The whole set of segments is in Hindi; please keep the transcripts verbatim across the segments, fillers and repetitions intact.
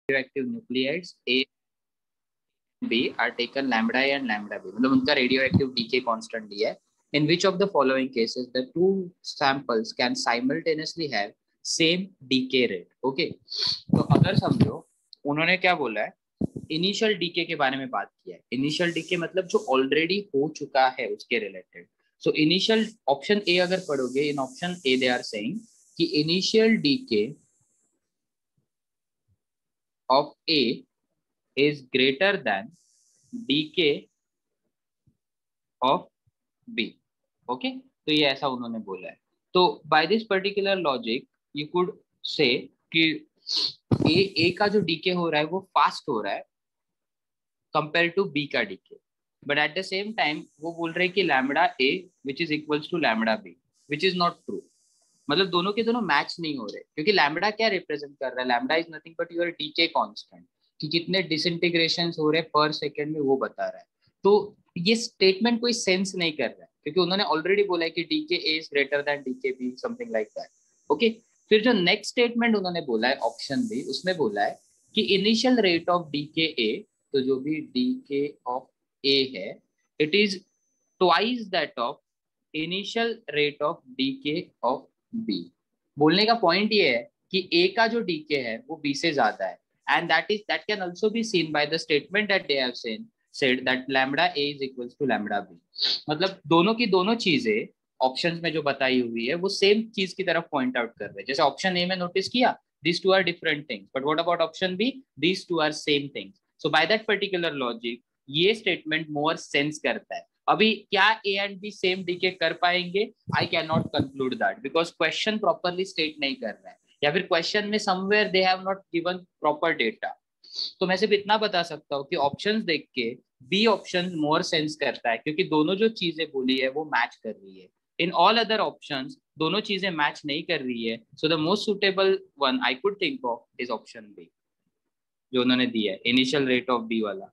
radioactive nuclides A and B are taken lambda A and lambda B, मतलब उनका radioactive decay constant दिया है. In which of the following cases the two samples can simultaneously have same decay rate? Okay, तो अगर समझो उन्होंने क्या बोला है, इनिशियल डीके के बारे में बात किया है. इनिशियल डीके मतलब जो ऑलरेडी हो चुका है उसके related. So initial option A अगर पढ़ोगे, in option A they are saying कि initial decay of A is greater than decay of B. Okay, तो ये ऐसा उन्होंने बोला है. तो by this particular logic you could say कि ए ए का जो डीके हो रहा है वो फास्ट हो रहा है कंपेयर टू बी का decay, but at the same time वो बोल रहे हैं कि lambda A which is equals to lambda B, which is not true. मतलब दोनों के दोनों मैच नहीं हो रहे, क्योंकि लैम्बडा क्या रिप्रेजेंट कर रहा है, lambda is nothing but your decay constant, कि कितने डिसइंटीग्रेशंस हो रहे हैं पर सेकंड में वो बता रहा है. तो ये स्टेटमेंट कोई सेंस नहीं कर रहा है, क्योंकि उन्होंने ऑलरेडी बोला है कि decay A is greater than decay B, something like that. Okay, फिर जो नेक्स्ट स्टेटमेंट उन्होंने बोला है ऑप्शन बी, उसमें बोला है कि initial rate of decay A, तो जो भी डीके ऑफ ए है, it is twice that of initial rate of decay of B. बोलने का पॉइंट ये है कि ए का जो डीके है वो बी से ज्यादा है, and that is that can also be seen by the statement that they have seen said that lambda A is equals to lambda B. मतलब दोनों की दोनों चीजें ऑप्शंस में जो बताई हुई है वो सेम चीज की तरफ पॉइंट आउट कर रहे हैं. जैसे ऑप्शन ए में नोटिस किया these two are different things, but what about option B? These two are same things. So by that particular logic ये स्टेटमेंट मोर सेंस करता है. अभी क्या A and B same decay कर पाएंगे, I can not conclude that, because question properly state नहीं कर रहा है, या फिर क्वेश्चन में somewhere they have not given proper data. तो मैं सिर्फ इतना बता सकता हूँ कि ऑप्शंस देख के बी ऑप्शन मोर सेंस करता है, क्योंकि दोनों जो चीजें बोली है वो मैच कर रही है. इन ऑल अदर ऑप्शंस दोनों चीजें मैच नहीं कर रही है. So the most suitable one I could think of is option B, जो उन्होंने दिया है इनिशियल रेट ऑफ बी वाला.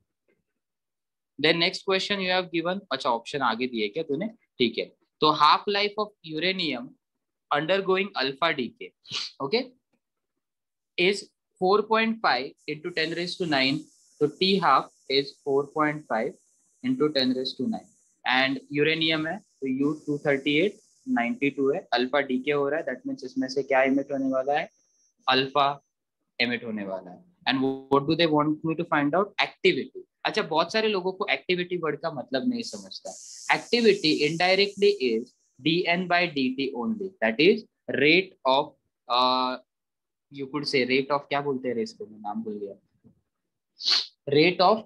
Then next question you have given, अच्छा ऑप्शन आगे दिए क्या तूने, ठीक है. तो half life of uranium undergoing alpha decay, okay, is four point five into ten raised to nine, तो T half is four point five into ten raised to nine, and uranium है तो U two thirty-eight ninety-two है, अल्फा डीके हो रहा है, दैट मींस इसमें से क्या इमिट होने वाला है, अल्फा एमिट होने वाला है. And what do they want me to find out, activity. अच्छा, बहुत सारे लोगों को एक्टिविटी वर्ड का मतलब नहीं समझता. Activity indirectly is dN by dt only, that is rate of, you could say rate of, क्या बोलते हैं इसको, मैं नाम भूल गया, rate of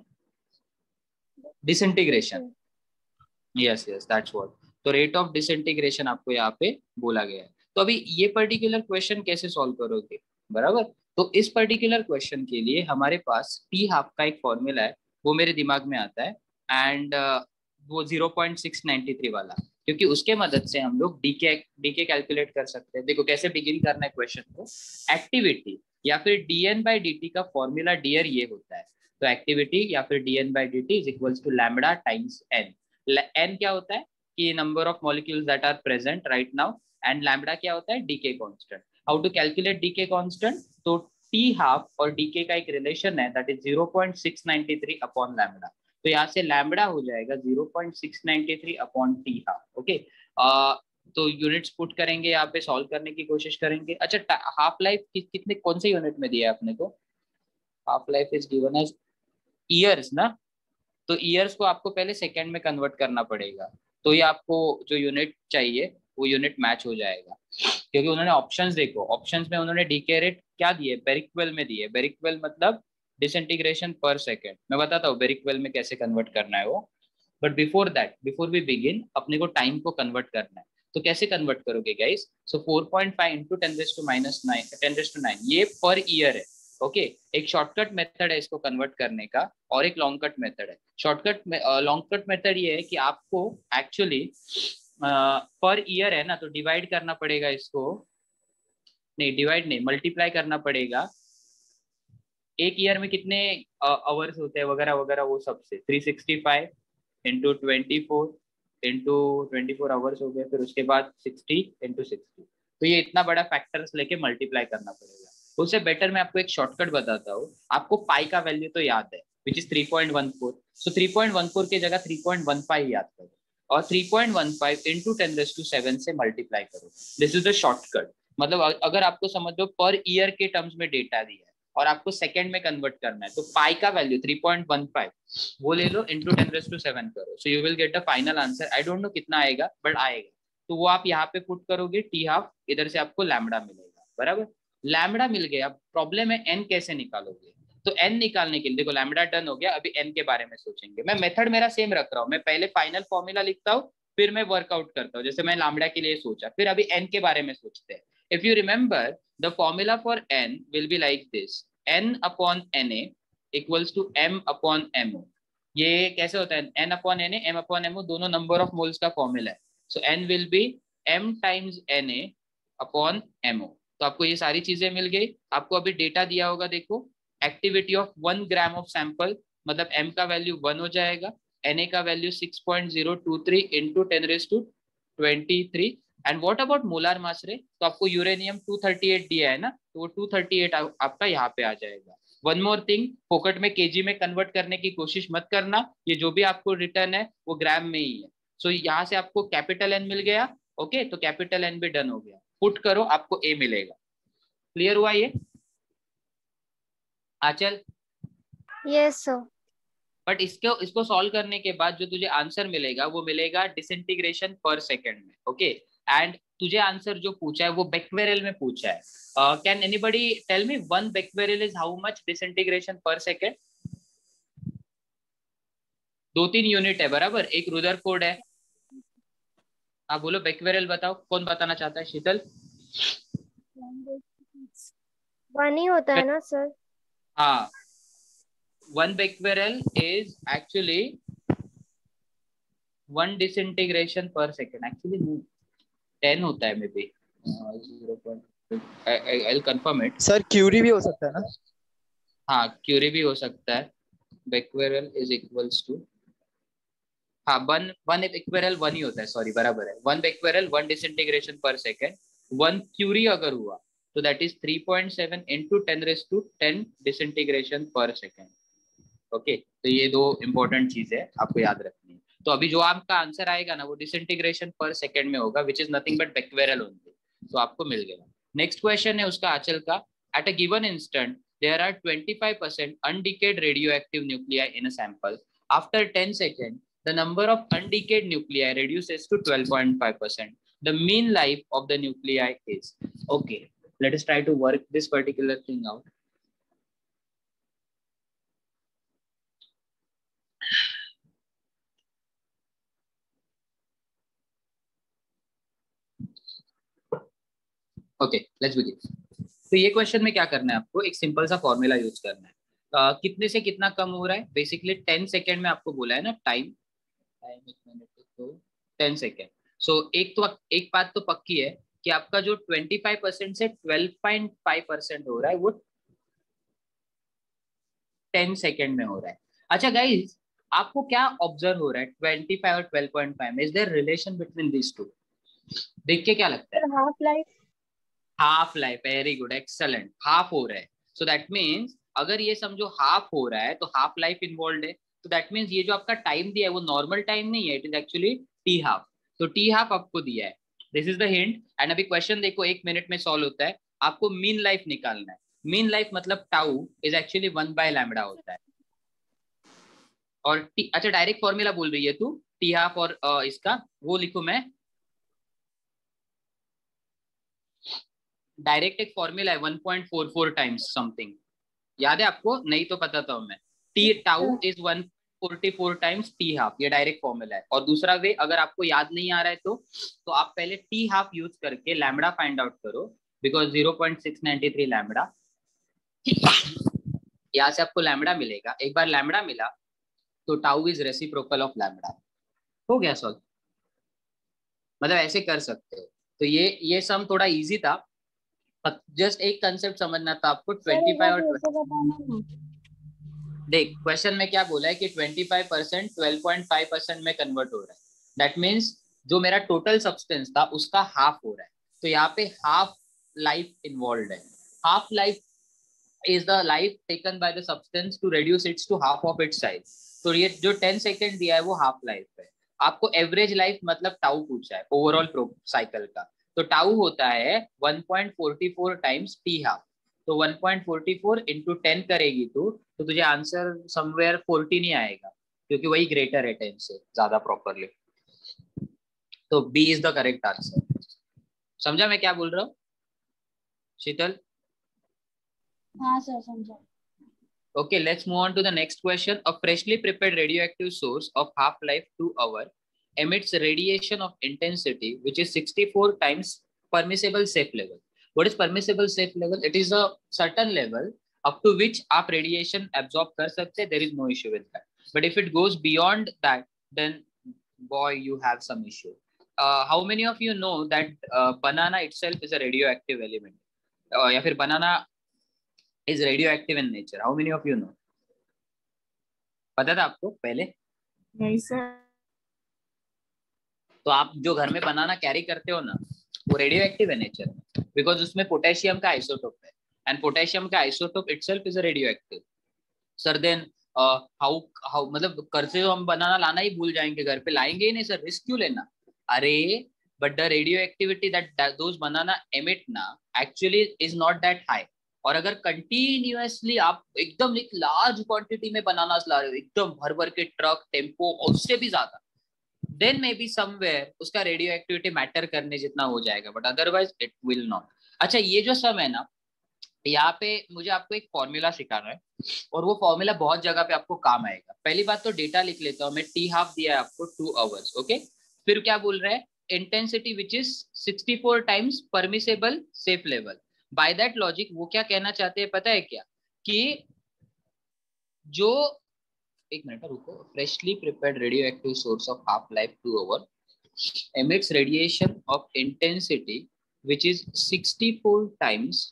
disintegration. Yes yes that's what. तो रेट ऑफ डिसइंटीग्रेशन आपको यहाँ पे बोला गया है. तो अभी ये पर्टिकुलर क्वेश्चन कैसे सॉल्व करोगे, बराबर. तो इस पर्टिकुलर क्वेश्चन के लिए हमारे पास टी हाफ का एक फॉर्मूला है, वो मेरे दिमाग में आता है, एंड uh, वो zero point six nine three वाला, क्योंकि उसके मदद से हम लोग डीके डीके कैलकुलेट कर सकते हैं. देखो कैसे बिगिन करना है क्वेश्चन को. एक्टिविटी या फिर dN by dt का फॉर्मूला डियर ये होता है. तो एक्टिविटी या फिर dN by dt is equals to lambda times n. n क्या होता है कि number of molecules that are present right now, and lambda क्या होता है, decay constant. How to calculate decay constant, तो टी हाफ और डीके का एक रिलेशन है, that is zero point six nine three upon lambda. तो यहाँ से लैम्बडा हो जाएगा zero point six nine three upon T half. Okay, तो यूनिट्स पुट करेंगे यहाँ पे, सॉल्व करने की कोशिश करेंगे. अच्छा, हाफ लाइफ कि, कितने कौन से यूनिट में दिया है अपने को, half life is given as years ना, तो ईयर्स को आपको पहले सेकंड में कन्वर्ट करना पड़ेगा, तो ये आपको जो यूनिट चाहिए वो यूनिट मैच हो जाएगा. क्योंकि उन्होंने ऑप्शंस देखो, ऑप्शंस में उन्होंने डीके रेट क्या दिए, बेरिक्वेल में दिए. बेरिक्वेल मतलब डिसइंटीग्रेशन पर सेकेंड. मैं बताता हूँ बेरिक्वेल में कैसे कन्वर्ट करना है वो, but before that, before we begin, अपने को टाइम को कन्वर्ट करना है. तो कैसे कन्वर्ट करोगे guys, so four point five into ten raise to minus nine, ten raise to nine, ये पर ईयर है. Okay okay? एक शॉर्टकट मेथड है इसको कन्वर्ट करने का, और एक लॉन्ग कट मेथड है. शॉर्टकट लॉन्ग कट मेथड ये है कि आपको एक्चुअली पर ईयर है ना, तो डिवाइड करना पड़ेगा इसको, नहीं डिवाइड नहीं, मल्टीप्लाई करना पड़ेगा. एक ईयर में कितने आवर्स होते हैं वगैरह वगैरह वो सब से, three sixty five into twenty four into twenty four hours हो गए, फिर उसके बाद सिक्सटी इंटू सिक्सटी. तो ये इतना बड़ा फैक्टर्स लेके मल्टीप्लाई करना पड़ेगा. उससे बेटर मैं आपको एक शॉर्टकट बताता हूँ। आपको पाई का वैल्यू तो याद है, which is three point one four, so three point one four की जगह थ्री पॉइंट वन फाइव याद करो और three point one five into ten raise to seven से मल्टीप्लाई करो। This is the shortcut. मतलब अगर आपको समझ लो पर ईयर के टर्म्स में डेटा दिया है और आपको सेकंड में कन्वर्ट करना है, तो पाई का value three point one five वो ले लो, into ten raise to seven करो, so you will get the final answer. I don't know कितना आएगा बट आएगा। तो वो आप यहाँ पे पुट करोगे टी हाफ, इधर से आपको लैम्बडा मिलेगा, बराबर। लैम्बडा मिल गया, प्रॉब्लम है एन कैसे निकालोगे। तो एन निकालने के लिए देखो लैम्बडा डन हो गया, अभी एन के बारे में सोचेंगे। मैं मेथड मेरा सेम रख रहा हूँ, मैं पहले फाइनल फॉर्मूला लिखता हूँ फिर मैं वर्कआउट करता हूँ। जैसे मैं लैम्बडा के लिए सोचा, फिर अभी एन के बारे में सोचते हैं। If you remember the formula for N will be like this, N upon N A equals to M upon M O. ये कैसे होता है, N upon N A, M upon M O दोनों नंबर ऑफ मोल्स का फॉर्मूला है। So N will be M times N A upon M O. तो आपको ये सारी चीजें मिल गई। आपको अभी डेटा दिया होगा, देखो activity of one gram of sample, मतलब एम का वैल्यू वन हो जाएगा, Na का value six point zero two three into ten raise to twenty three. And what about molar mass रे, तो आपको यूरेनियम टू थर्टी एट दिया है ना, तो वो टू थर्टी एट आपका यहाँ पे आ जाएगा। वन मोर थिंग, फोकट में केजी में कन्वर्ट करने की कोशिश मत करना, ये जो भी आपको रिटर्न है वो ग्राम में ही है। सो so, यहाँ से आपको कैपिटल एन मिल गया, ओके okay? तो कैपिटल एन भी डन हो गया, पुट करो आपको ए मिलेगा। क्लियर हुआ ये आचल? Yes sir. बट इसको इसको सॉल्व करने के बाद जो तुझे आंसर मिलेगा वो मिलेगा डिसइंटीग्रेशन पर सेकंड में, ओके। एंड तुझे आंसर जो पूछा है वो बेक्वेरेल में पूछा है। Can anybody tell me one becquerel is how much disintegration per second? दो तीन यूनिट है, बराबर, एक रुदरफोर्ड है। हाँ बोलो बेक्वेरेल बताओ, कौन बताना चाहता है? शीतल? वन ही होता है ना सर? हाँ, one becquerel is actually one disintegration per second. Actually ten होता है maybe, zero point, I will confirm it. Sir curie भी हो सकता है ना? हाँ क्यूरी भी हो सकता है। बेक्वेरेल इज इक्वल्स टू, हाँ वन वन बेक्वेरेल वन ही होता है, सॉरी बराबर है, one becquerel one disintegration per second. One curie अगर हुआ तो that is three point seven into ten raise to ten disintegration per second. Okay, तो ये दो इंपॉर्टेंट चीज है आपको याद रखनी है। तो अभी जो आपका आंसर आएगा ना वो डिसइंटीग्रेशन पर सेकंड में होगा, which is nothing but becquerel only. तो आपको मिल गया। नेक्स्ट क्वेश्चन है उसका आंचल का, at a given instant there are twenty five percent undecayed radioactive nuclei in a sample. After ten second the number of undecayed nuclei reduces to twelve point five percent. The mean life of the nuclei is, okay, let us try to work this particular thing out. Okay let's begin. तो ये क्वेश्चन में क्या करना है आपको, एक सिंपल सा फॉर्मूला यूज करना है। uh, कितने से कितना कम हो रहा है, बेसिकली टेन सेकेंड में आपको बोला है ना टाइम, टाइम एक मिनट तो टेन सेकेंड। सो एक तो एक बात तो पक्की है कि आपका जो ट्वेंटी फाइव परसेंट से ट्वेल्व पॉइंट फाइव परसेंट हो रहा है वो टेन सेकेंड में हो रहा है। अच्छा गाइज, आपको क्या ऑब्जर्व हो रहा है ट्वेंटी फाइव और ट्वेल्व पॉइंट फाइव में? Is there relation between this two? देख के क्या लगता है? Half life. Half life, very good, excellent, half हो रहा है। सो दैट मीन्स अगर ये समझो हाफ हो रहा है तो हाफ लाइफ इन्वॉल्व है। तो दैट मीन्स ये जो आपका टाइम दिया है वो नॉर्मल टाइम नहीं है, it is actually T half. तो टी हाफ आपको दिया है, this is the hint. And अभी क्वेश्चन देखो, एक मिनट में सॉल्व होता है। आपको मीन लाइफ निकालना है। मीन लाइफ मतलब tau is actually one by lambda होता है। और टी, अच्छा डायरेक्ट फॉर्मूला बोल रही है तू, टी हाफ और uh, इसका वो लिखू मैं डायरेक्ट, एक फॉर्मूला है one point four four times something, याद है आपको? नहीं तो बताता हूं मैं, T tau is one forty four times T half, ये डायरेक्ट फॉर्मूला है। और दूसरा वे अगर आपको याद नहीं आ रहा है तो तो आप पहले टी हाफ यूज करके लैम्बडा फाइंड आउट करो, because zero point six nine three lambda, यहाँ से आपको लैम्बडा मिलेगा। एक बार लैम्बडा मिला तो tau is reciprocal of lambda. हो गया सॉल्व, मतलब ऐसे कर सकते हो। तो ये ये सम थोड़ा इजी था, जस्ट एक कंसेप्ट समझना था आपको। ट्वेंटी फाइव और देख क्वेश्चन में क्या बोला है कि twenty five percent twelve point five percent में कन्वर्ट हो रहा है। दैट मीन्स जो मेरा टोटल सब्सटेंस था उसका हाफ हो रहा है। तो यहाँ पे हाफ लाइफ इन्वॉल्व है। half life is the life taken by the substance to reduce it to half of its size. तो ये जो टेन सेकेंड दिया है वो हाफ लाइफ है. आपको एवरेज लाइफ मतलब टाउ पूछा है ओवरऑल साइकिल का, तो टाउ होता है one point four four times T half. तो one point four four into ten करेगी तू तो तुझे आंसर समवेयर फोर्टीन ही आएगा, क्योंकि वही ग्रेटर है टेन से ज्यादा प्रॉपरली. तो B is the correct answer. समझा मैं क्या बोल रहा हूँ शीतल? हाँ सर समझा. Okay, let's move on to the next question. A freshly prepared radioactive source of half-life two hour emits radiation of intensity which is sixty-four times permissible safe level. What is permissible safe level? It is a certain level up to which आप radiation absorb कर सकते. There is no issue with that. But if it goes beyond that, then boy, you have some issue. Uh, how many of you know that uh, banana itself is a radioactive element? Uh, या फिर banana is radioactive in nature? How many of you know? पता था आपको पहले? नहीं सर. तो आप जो घर में बनाना कैरी करते हो ना, वो रेडियो एक्टिव है नेचर में, बिकॉज उसमें पोटेशियम का आइसोटोप है, एंड पोटेशियम का isotope itself is a radio active. Sir then how how मतलब घर से तो हम बनाना लाना ही भूल जाएंगे, घर पे लाएंगे ही नहीं सर, रिस्क क्यों लेना? अरे but the radio activity that those banana emit ना actually is not that high. और अगर कंटिन्यूअसली आप एकदम एक लार्ज क्वांटिटी में बनाना ला रहे हो, एकदम भर भर के ट्रक टेम्पो और उससे भी ज्यादा, देन मे बी समवेयर उसका रेडियो एक्टिविटी मैटर करने जितना हो जाएगा, but otherwise it will not. अच्छा ये जो सम है ना, यहाँ पे मुझे आपको एक फॉर्मूला सिखाना है और वो फॉर्मूला बहुत जगह पे आपको काम आएगा. पहली बात तो डेटा लिख लेता हूँ मैं. टी हाफ दिया है आपको टू आवर्स. ओके, फिर क्या बोल रहा है? Intensity which is sixty four times permissible safe level. By that logic वो क्या कहना चाहते हैं पता है क्या? कि जो एक मिनट रुको. Freshly prepared radio active source of half life two hour emits radiation of intensity which is sixty-four times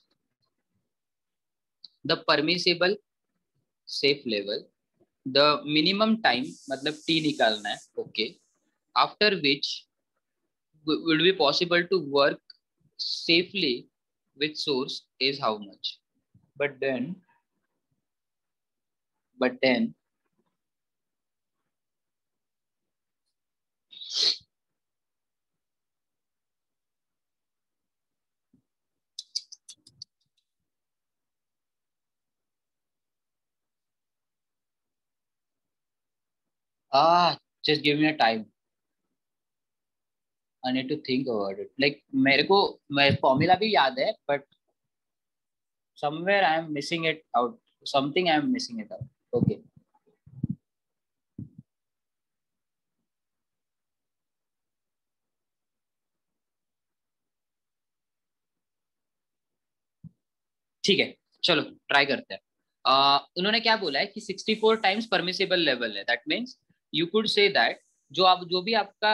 the permissible safe level. The minimum time मतलब t निकालना है. Okay, after which will be possible to work safely with source is how much. But then but then ah just give me a time. I need to think about it. Like मेरे को मैं फॉर्मूला भी याद है, but somewhere I am missing it out. Something I am missing it out. Okay. ठीक है चलो ट्राई करते हैं. uh, उन्होंने क्या बोला है कि sixty four times permissible level है. That means you could say that जो आप जो भी आपका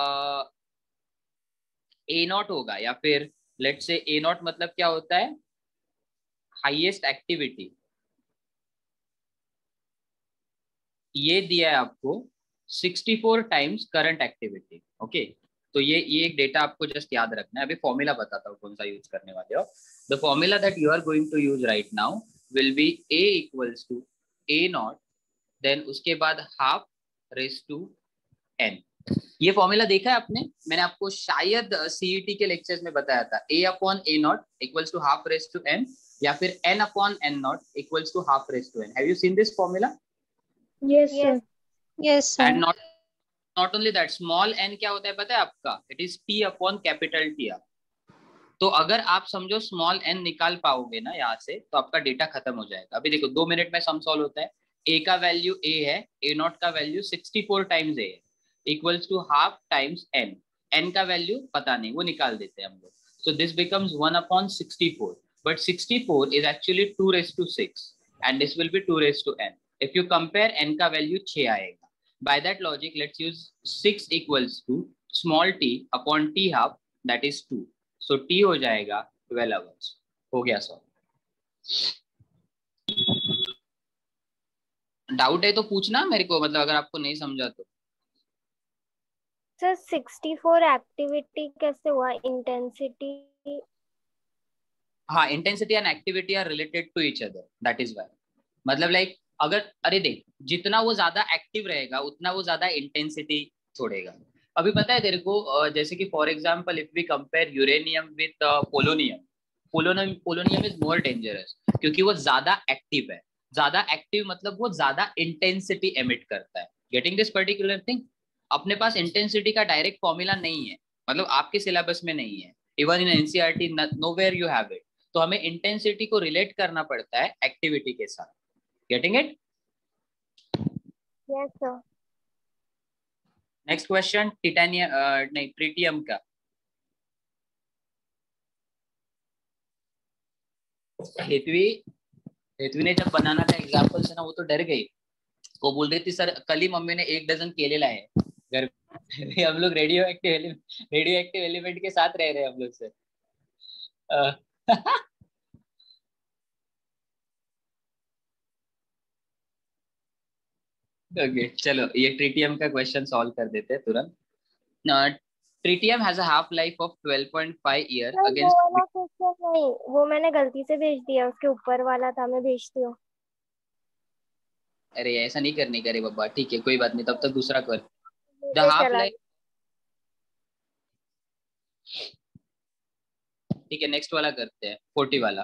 ए नॉट होगा, या फिर लेट्स से ए नॉट मतलब क्या होता है? Highest activity. ये दिया है आपको sixty four times current activity. Okay, तो ये ये एक डेटा आपको जस्ट याद रखना है. अभी फॉर्मूला बताता हूँ कौन सा यूज करने वाले हो. The formula that you are going to use right now will be A equals to A not, then उसके बाद हाफ रेस टू एन. ये फॉर्मूला देखा है आपने? मैंने आपको शायद सीईटी के लेक्चर्स में बताया था. A upon A not equals to half raise to N, या फिर N upon N not equals to half raise to N. Have you seen this formula? Yes sir. Yes sir. And not not only that, small N क्या होता है पता है आपका? It is P upon capital T R. तो अगर आप समझो स्मॉल एन निकाल पाओगे ना यहाँ से, तो आपका डेटा खत्म हो जाएगा. अभी देखो दो मिनट में सम सॉल्व होता है. ए का वैल्यू ए है, ए नॉट का value sixty four times A है, equals to half times N. N का वैल्यू पता नहीं, वो निकाल देते हैं हम लोग. So this becomes one upon sixty four, but sixty four is actually two raise to six and this will be two raise to N. If you compare N का वैल्यू छह आएगा. By that logic, let's use six equals to small t upon t half, that is two. So t हो जाएगा ट्वेल्व hours. हो गया सर? डाउट है तो पूछना मेरे को, मतलब अगर आपको नहीं समझा तो. सर सिक्सटी फोर एक्टिविटी कैसे हुआ? इंटेंसिटी हाँ, intensity and activity are related to each other, that is why. मतलब लाइक अगर, अरे देख, जितना वो ज्यादा एक्टिव रहेगा उतना वो ज्यादा इंटेंसिटी छोड़ेगा। अभी पता है तेरे को, जैसे कि for example if we compare uranium with polonium, polonium polonium is more dangerous क्योंकि वो ज्यादा एक्टिव है। ज्यादा एक्टिव मतलब वो ज्यादा इंटेंसिटी एमिट करता है। Getting this particular thing? अपने पास इंटेंसिटी का डायरेक्ट फॉर्मूला नहीं है, मतलब आपके सिलेबस में नहीं है, even in NCERT nowhere you have it. तो हमें इंटेंसिटी को रिलेट करना पड़ता है एक्टिविटी के साथ। Getting it? Yes sir. Next question, titanium नहीं ट्रिटियम का। हेतवी हेतवी ने जब बनाना था एग्जाम्पल से ना, वो तो डर गई। वो बोल रही थी सर कल ही मम्मी ने एक डजन केले लाए घर में। हम लोग radio active radio active element के साथ रह रहे हैं हम लोग से। ओके okay, चलो ये ट्रिटियम का क्वेश्चन सॉल्व कर देते हैं तुरंत। Tritium has a half life of twelve point five year वो अगेंस्ट। वाला क्वेश्चन नहीं, वो मैंने गलती से भेज दिया, उसके ऊपर वाला था, मैं भेजती हूँ। अरे ऐसा नहीं करने का रे बाबा, ठीक है कोई बात नहीं, तब तक दूसरा कर। द नीचे हाफ चला लाइफ, ठीक है नेक्स्ट वाला करते हैं, फोर्टी वाला।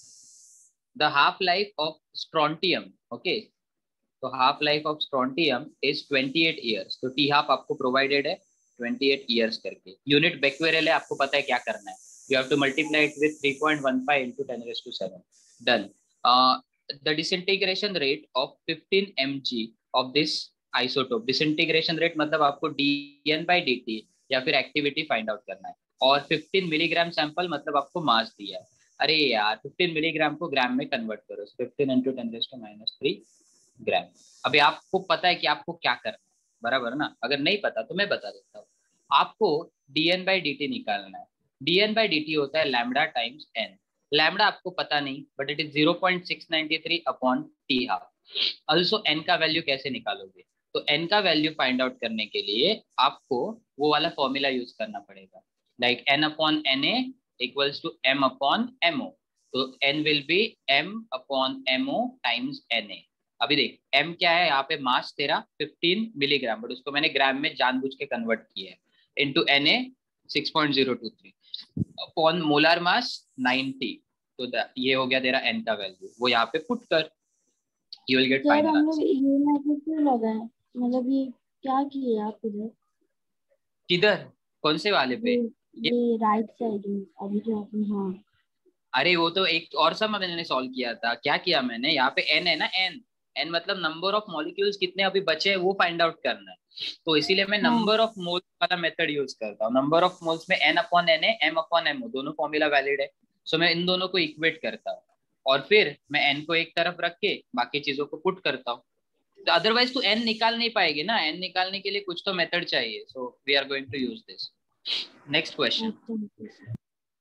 The half life of strontium, okay, तो half life of strontium is twenty eight years. तो टी हाफ आपको प्रोवाइडेड है ट्वेंटी एट ईयर्स करके। यूनिट बेक्वेरेल है, आपको पता है क्या करना है, you have to multiply it with three point one five into ten raised to seven. Done. The disintegration rate of fifteen mg of this isotope, disintegration rate मतलब आपको dn by dt या फिर एक्टिविटी फाइंड आउट करना है, और फिफ्टीन मिलीग्राम सैंपल मतलब आपको मास दिया है। अरे यार फिफ्टीन मिलीग्राम को ग्राम में कन्वर्ट करो, fifteen into ten raise to minus three gram. अभी आपको पता है कि आपको क्या करना है, बराबर ना? अगर नहीं पता तो मैं बता देता हूँ। आपको dn by dt निकालना है। dn by dt होता है लैम्बडा टाइम्स n। लैम्बडा आपको पता नहीं, but it is zero point six nine three upon T half. Also n का वैल्यू कैसे निकालोगे? तो n का वैल्यू फाइंड आउट करने के लिए आपको वो वाला फॉर्मूला यूज करना पड़ेगा, like n upon N A equals to m upon mo। तो n will be m upon mo times na। अभी देख m क्या है यहाँ पे, मास तेरा फिफ्टीन मिलीग्राम, बट उसको मैंने ग्राम में जानबूझ के कन्वर्ट किया है, into Na six point zero two three upon molar mass ninety. तो ये हो गया तेरा n का वैल्यू, वो यहाँ पे पुट कर, यू विल गेट फाइनल हम लोग आंसर। ये मैसेज क्यों लगा है, मतलब ये क्या किए आप इधर? किधर? कौन से वाले पे? ये ये ये राइट साइड अभी जो आपने, हाँ। अरे वो तो एक और सब मैंने सॉल्व किया था। क्या किया मैंने, यहाँ पे n है ना, n n मतलब नंबर ऑफ मॉलिक्यूल्स कितने अभी बचे हैं वो फाइंड आउट करना है। तो इसीलिए मैं हाँ नंबर ऑफ मोल्स वाला मेथड यूज करता हूँ। नंबर ऑफ मोल्स में n अपॉन एन है, m अपॉन एमओ दोनों फॉर्मूला वैलिड है। सो मैं इन दोनों को इक्वेट करता हूँ, और फिर मैं n को एक तरफ रख के बाकी चीजों को पुट करता हूँ। तो अदरवाइज तो n निकाल नहीं पाएगी ना, n निकालने के लिए कुछ तो मेथड चाहिए। So we are going to use this. Next question, अच्छा।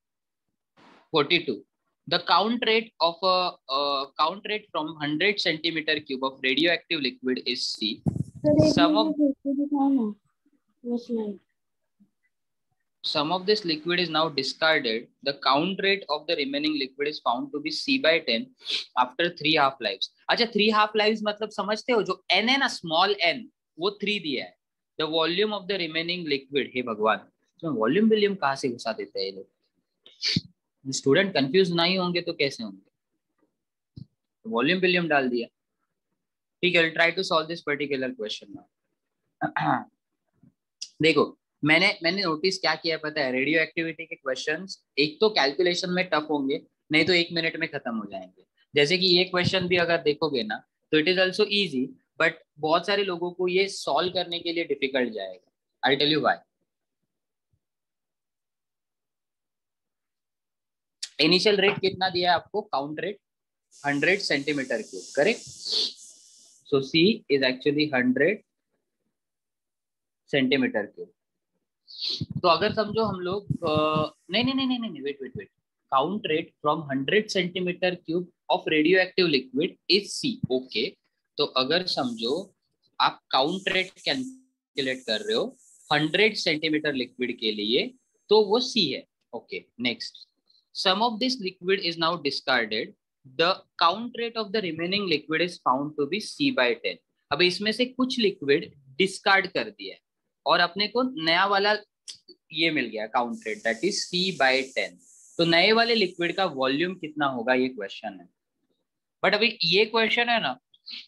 Forty two. The count rate of a uh, count rate from one hundred centimeter cube of radioactive liquid is C. Sir एक Some मिनट of में देख के दिखाओ ना वो slide. some of this liquid is now discarded. The count rate of the remaining liquid is found to be C by ten after three half lives. अच्छा three half lives मतलब समझते हो, जो n है ना small n वो three दिया है। The volume of the remaining liquid, हे भगवान, तो वॉल्यूम वॉल्यूम कहाँ से घुसा देते हैं ये लोग? स्टूडेंट कंफ्यूज नहीं होंगे तो कैसे होंगे? वॉल्यूम वॉल्यूम डाल दिया। ठीक है, try to solve this particular question now. देखो मैंने मैंने नोटिस क्या किया पता है, रेडियो एक्टिविटी के क्वेश्चंस एक तो कैलकुलेशन में टफ होंगे, नहीं तो एक मिनट में खत्म हो जाएंगे। जैसे कि ये क्वेश्चन भी अगर देखोगे ना तो it is also easy, but बहुत सारे लोगों को ये सॉल्व करने के लिए डिफिकल्ट जाएगा। I tell you why. Initial rate कितना दिया है आपको, count rate hundred centimetre cube, correct? So C is actually hundred centimetre cube. तो अगर समझो हम लोग नहीं नहीं नहीं नहीं नहीं wait wait wait count rate from hundred centimetre cube of radio active liquid is C, okay. तो अगर समझो आप काउंट रेट कैलकुलेट कर रहे हो हंड्रेड सेंटीमीटर लिक्विड के लिए, तो वो सी है, okay. Next, Some of this liquid is now discarded. The count rate of the remaining liquid is found to be C by ten. अब इसमें से कुछ लिक्विड डिस्कार्ड कर दिया है और अपने को नया वाला ये मिल गया count rate, that is C by ten. तो नए वाले लिक्विड का वॉल्यूम कितना होगा ये क्वेश्चन है. बट अभी ये क्वेश्चन है ना,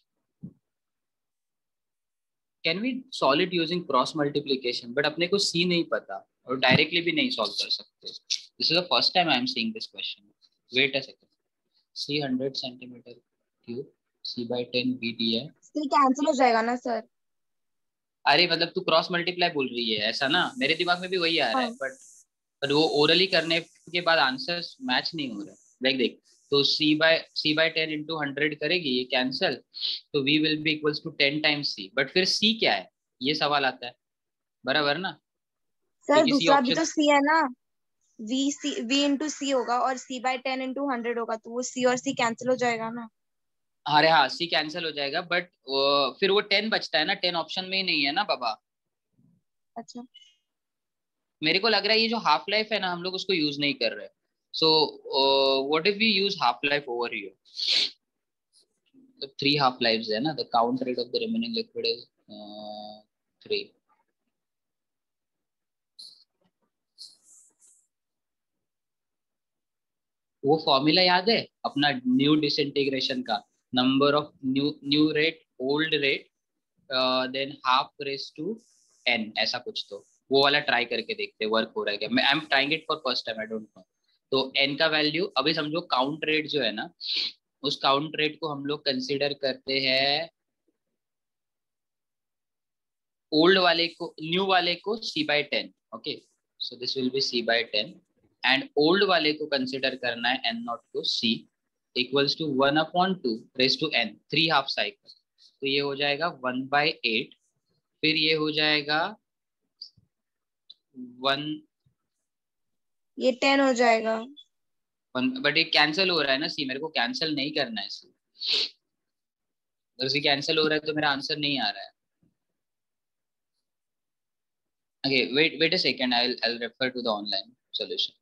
can we solve it using cross multiplication, but अपने को C नहीं पता और डायरेक्टली भी नहीं सॉल्व कर सकते. This is the first time I am seeing this question. Wait a second. C hundred centimetre cube C by ten V दिया है. C कैंसिल हो जाएगा ना सर? अरे मतलब तू क्रॉस मल्टीप्लाई बोल रही है ऐसा ना, मेरे दिमाग में भी वही आ रहा है. बट बट वो ओरली करने के बाद आंसर्स मैच नहीं हो रहे. देख देख तो C by C by ten into hundred करेगी ये कैंसिल, तो V will be equals to ten times C. But फिर C क्या है ये सवाल आता है. बराबर ना सर? दूसरा भी तो C है ना. V C V into C होगा और C by ten into hundred होगा, तो वो C और C कैंसिल हो जाएगा ना. अरे हाँ C कैंसिल हो जाएगा, बट फिर वो टेन बचता है ना. टेन ऑप्शन में ही नहीं है ना बाबा. अच्छा. मेरे को लग रहा है ये जो हाफ लाइफ है ना हम लोग उसको यूज नहीं कर रहे. So what if we use half life over here. Three half lives है ना. The count rate of the remaining liquid is three. वो फॉर्मूला याद है अपना न्यू डिसइंटीग्रेशन का. Number of new new rate old rate then half raise to N, ऐसा कुछ. तो वो वाला ट्राई करके देखते वर्क हो रहा है क्या. मैं I am trying it for first time, I don't know. तो एन का वैल्यू अभी समझो काउंट रेट जो है ना, उस काउंट रेट को हम लोग कंसीडर करते हैं ओल्ड वाले को, न्यू वाले को C by ten. Okay so this will be C by ten and old वाले को कंसीडर करना है n नॉट को C equals to one upon two raise to n, three half cycle. तो ये हो जाएगा वन बाई एट. फिर ये हो जाएगा वन, ये टेन हो जाएगा. वन बट ये कैंसिल हो रहा है ना C. मेरे को कैंसिल नहीं करना है C. अगर C कैंसिल हो रहा है तो मेरा आंसर नहीं आ रहा है. Okay, wait, wait a second. I'll I'll refer to the online solution.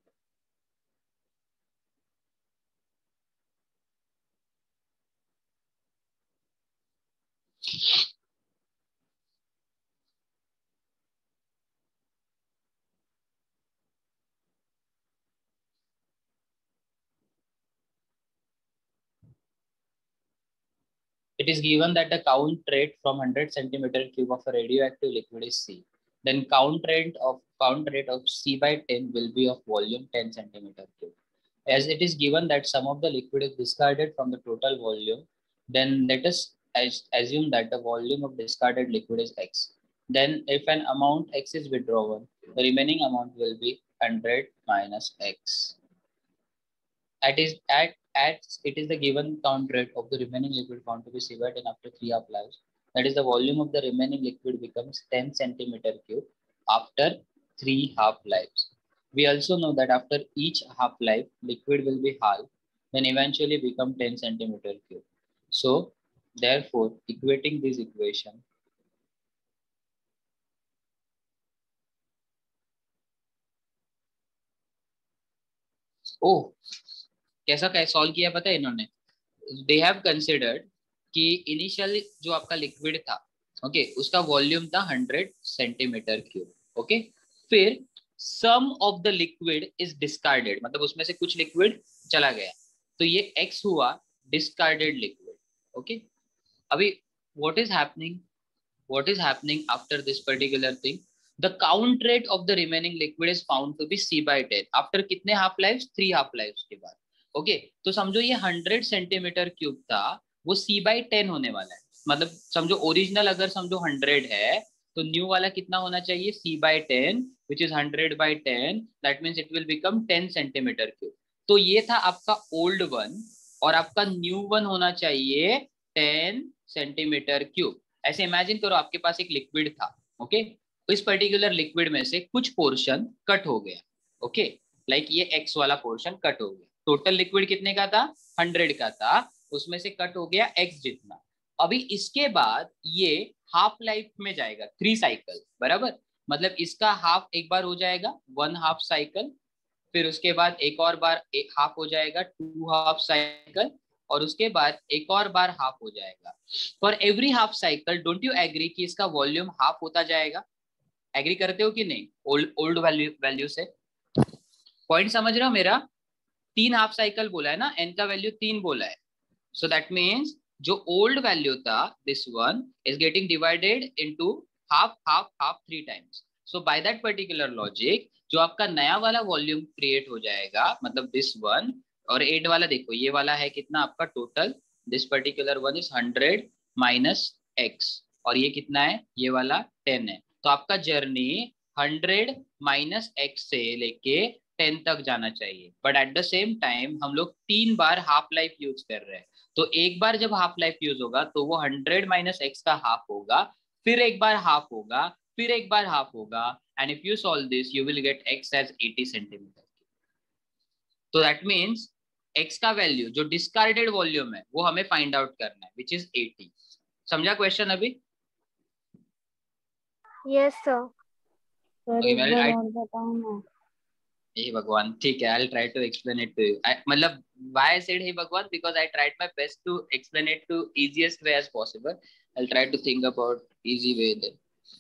It is given that the count rate from one hundred centimeter cube of a radioactive liquid is C. Then count rate of count rate of C by ten will be of volume ten centimeter cube. As it is given that some of the liquid is discarded from the total volume, then let us assume that the volume of discarded liquid is X. Then if an amount X is withdrawn, the remaining amount will be one hundred minus X. At is at at it is the given count rate of the remaining liquid found to be C by ten after three half lives. That is the volume of the remaining liquid becomes ten centimeter cube after three half lives. We also know that after each half life, liquid will be halved, then eventually become ten centimeter cube. So therefore, equating this equation, oh, कैसा क्या सॉल्व किया पता है इन्होंने. दे हैव कंसिडर्ड कि इनिशियल जो आपका लिक्विड था, ओके okay, उसका वॉल्यूम था हंड्रेड सेंटीमीटर क्यूब. ओके फिर some of the liquid is discarded, मतलब उसमें से कुछ लिक्विड चला गया, तो ये x हुआ डिस्कार्डेड लिक्विड. ओके अभी what is happening what is happening after this particular thing. The count rate of the remaining liquid is found to be C by ten. After कितने half lives? Three half lives के बाद. ओके okay, तो समझो ये हंड्रेड सेंटीमीटर क्यूब था, वो C by टेन होने वाला है. मतलब समझो ओरिजिनल अगर समझो हंड्रेड है तो न्यू वाला कितना होना चाहिए C by ten which is hundred by ten. That means it will become ten centimetre cube. तो ये था आपका ओल्ड वन और आपका न्यू वन होना चाहिए टेन सेंटीमीटर क्यूब. ऐसे इमेजिन करो आपके पास एक लिक्विड था. Okay okay? इस पर्टिकुलर लिक्विड में से कुछ पोर्शन कट हो गया. ओके लाइक ये एक्स वाला पोर्शन कट हो गया. टोटल लिक्विड कितने का था? हंड्रेड का था, उसमें से कट हो गया एक्स जितना. अभी इसके बाद ये हाफ लाइफ में जाएगा, थ्री साइकिल. बराबर मतलब इसका हाफ एक बार हो जाएगा वन हाफ साइकिल. फिर उसके बाद एक और बार एक हाफ हो जाएगा, टू हाफ साइकिल, और उसके बाद एक और बार हाफ हो जाएगा। For every half cycle don't you agree कि इसका वॉल्यूम हाफ होता जाएगा? एग्री करते हो कि नहीं ओल्ड ओल्ड वैल्यू वैल्यू से? पॉइंट समझ रहे हो मेरा? तीन हाफ साइकिल बोला है ना, एन का वैल्यू तीन बोला है, सो दैट मीन्स जो ओल्ड वैल्यू था this one is getting divided into half half half three times. So by that particular logic जो आपका नया वाला वॉल्यूम क्रिएट हो जाएगा, मतलब दिस वन, और एट वाला देखो ये वाला है कितना आपका total, this particular one is hundred minus X, और ये कितना है, ये वाला टेन है। तो आपका जर्नी हंड्रेड माइनस एक्स से लेके टेन तक जाना चाहिए, but at the same time हम लोग तीन बार हाफ लाइफ यूज कर रहे हैं, तो एक बार जब हाफ लाइफ यूज होगा तो वो हंड्रेड माइनस एक्स का हाफ होगा, फिर एक बार हाफ होगा, फिर एक बार हाफ होगा, and if you solve this you will get X as eighty centimetre. तो दैट मीन्स एक्स का वैल्यू जो डिस्कार्डेड वॉल्यूम है वो हमें फाइंड आउट करना है, विच इज एटी। समझा क्वेश्चन अभी? Yes sir. सर एक बार और बताओ ना। हे भगवान, ठीक है, I try to explain it to you. मतलब व्हाई आई सेड हे भगवान, because I tried my best to explain it to easiest way as possible. I try to think about easy way then.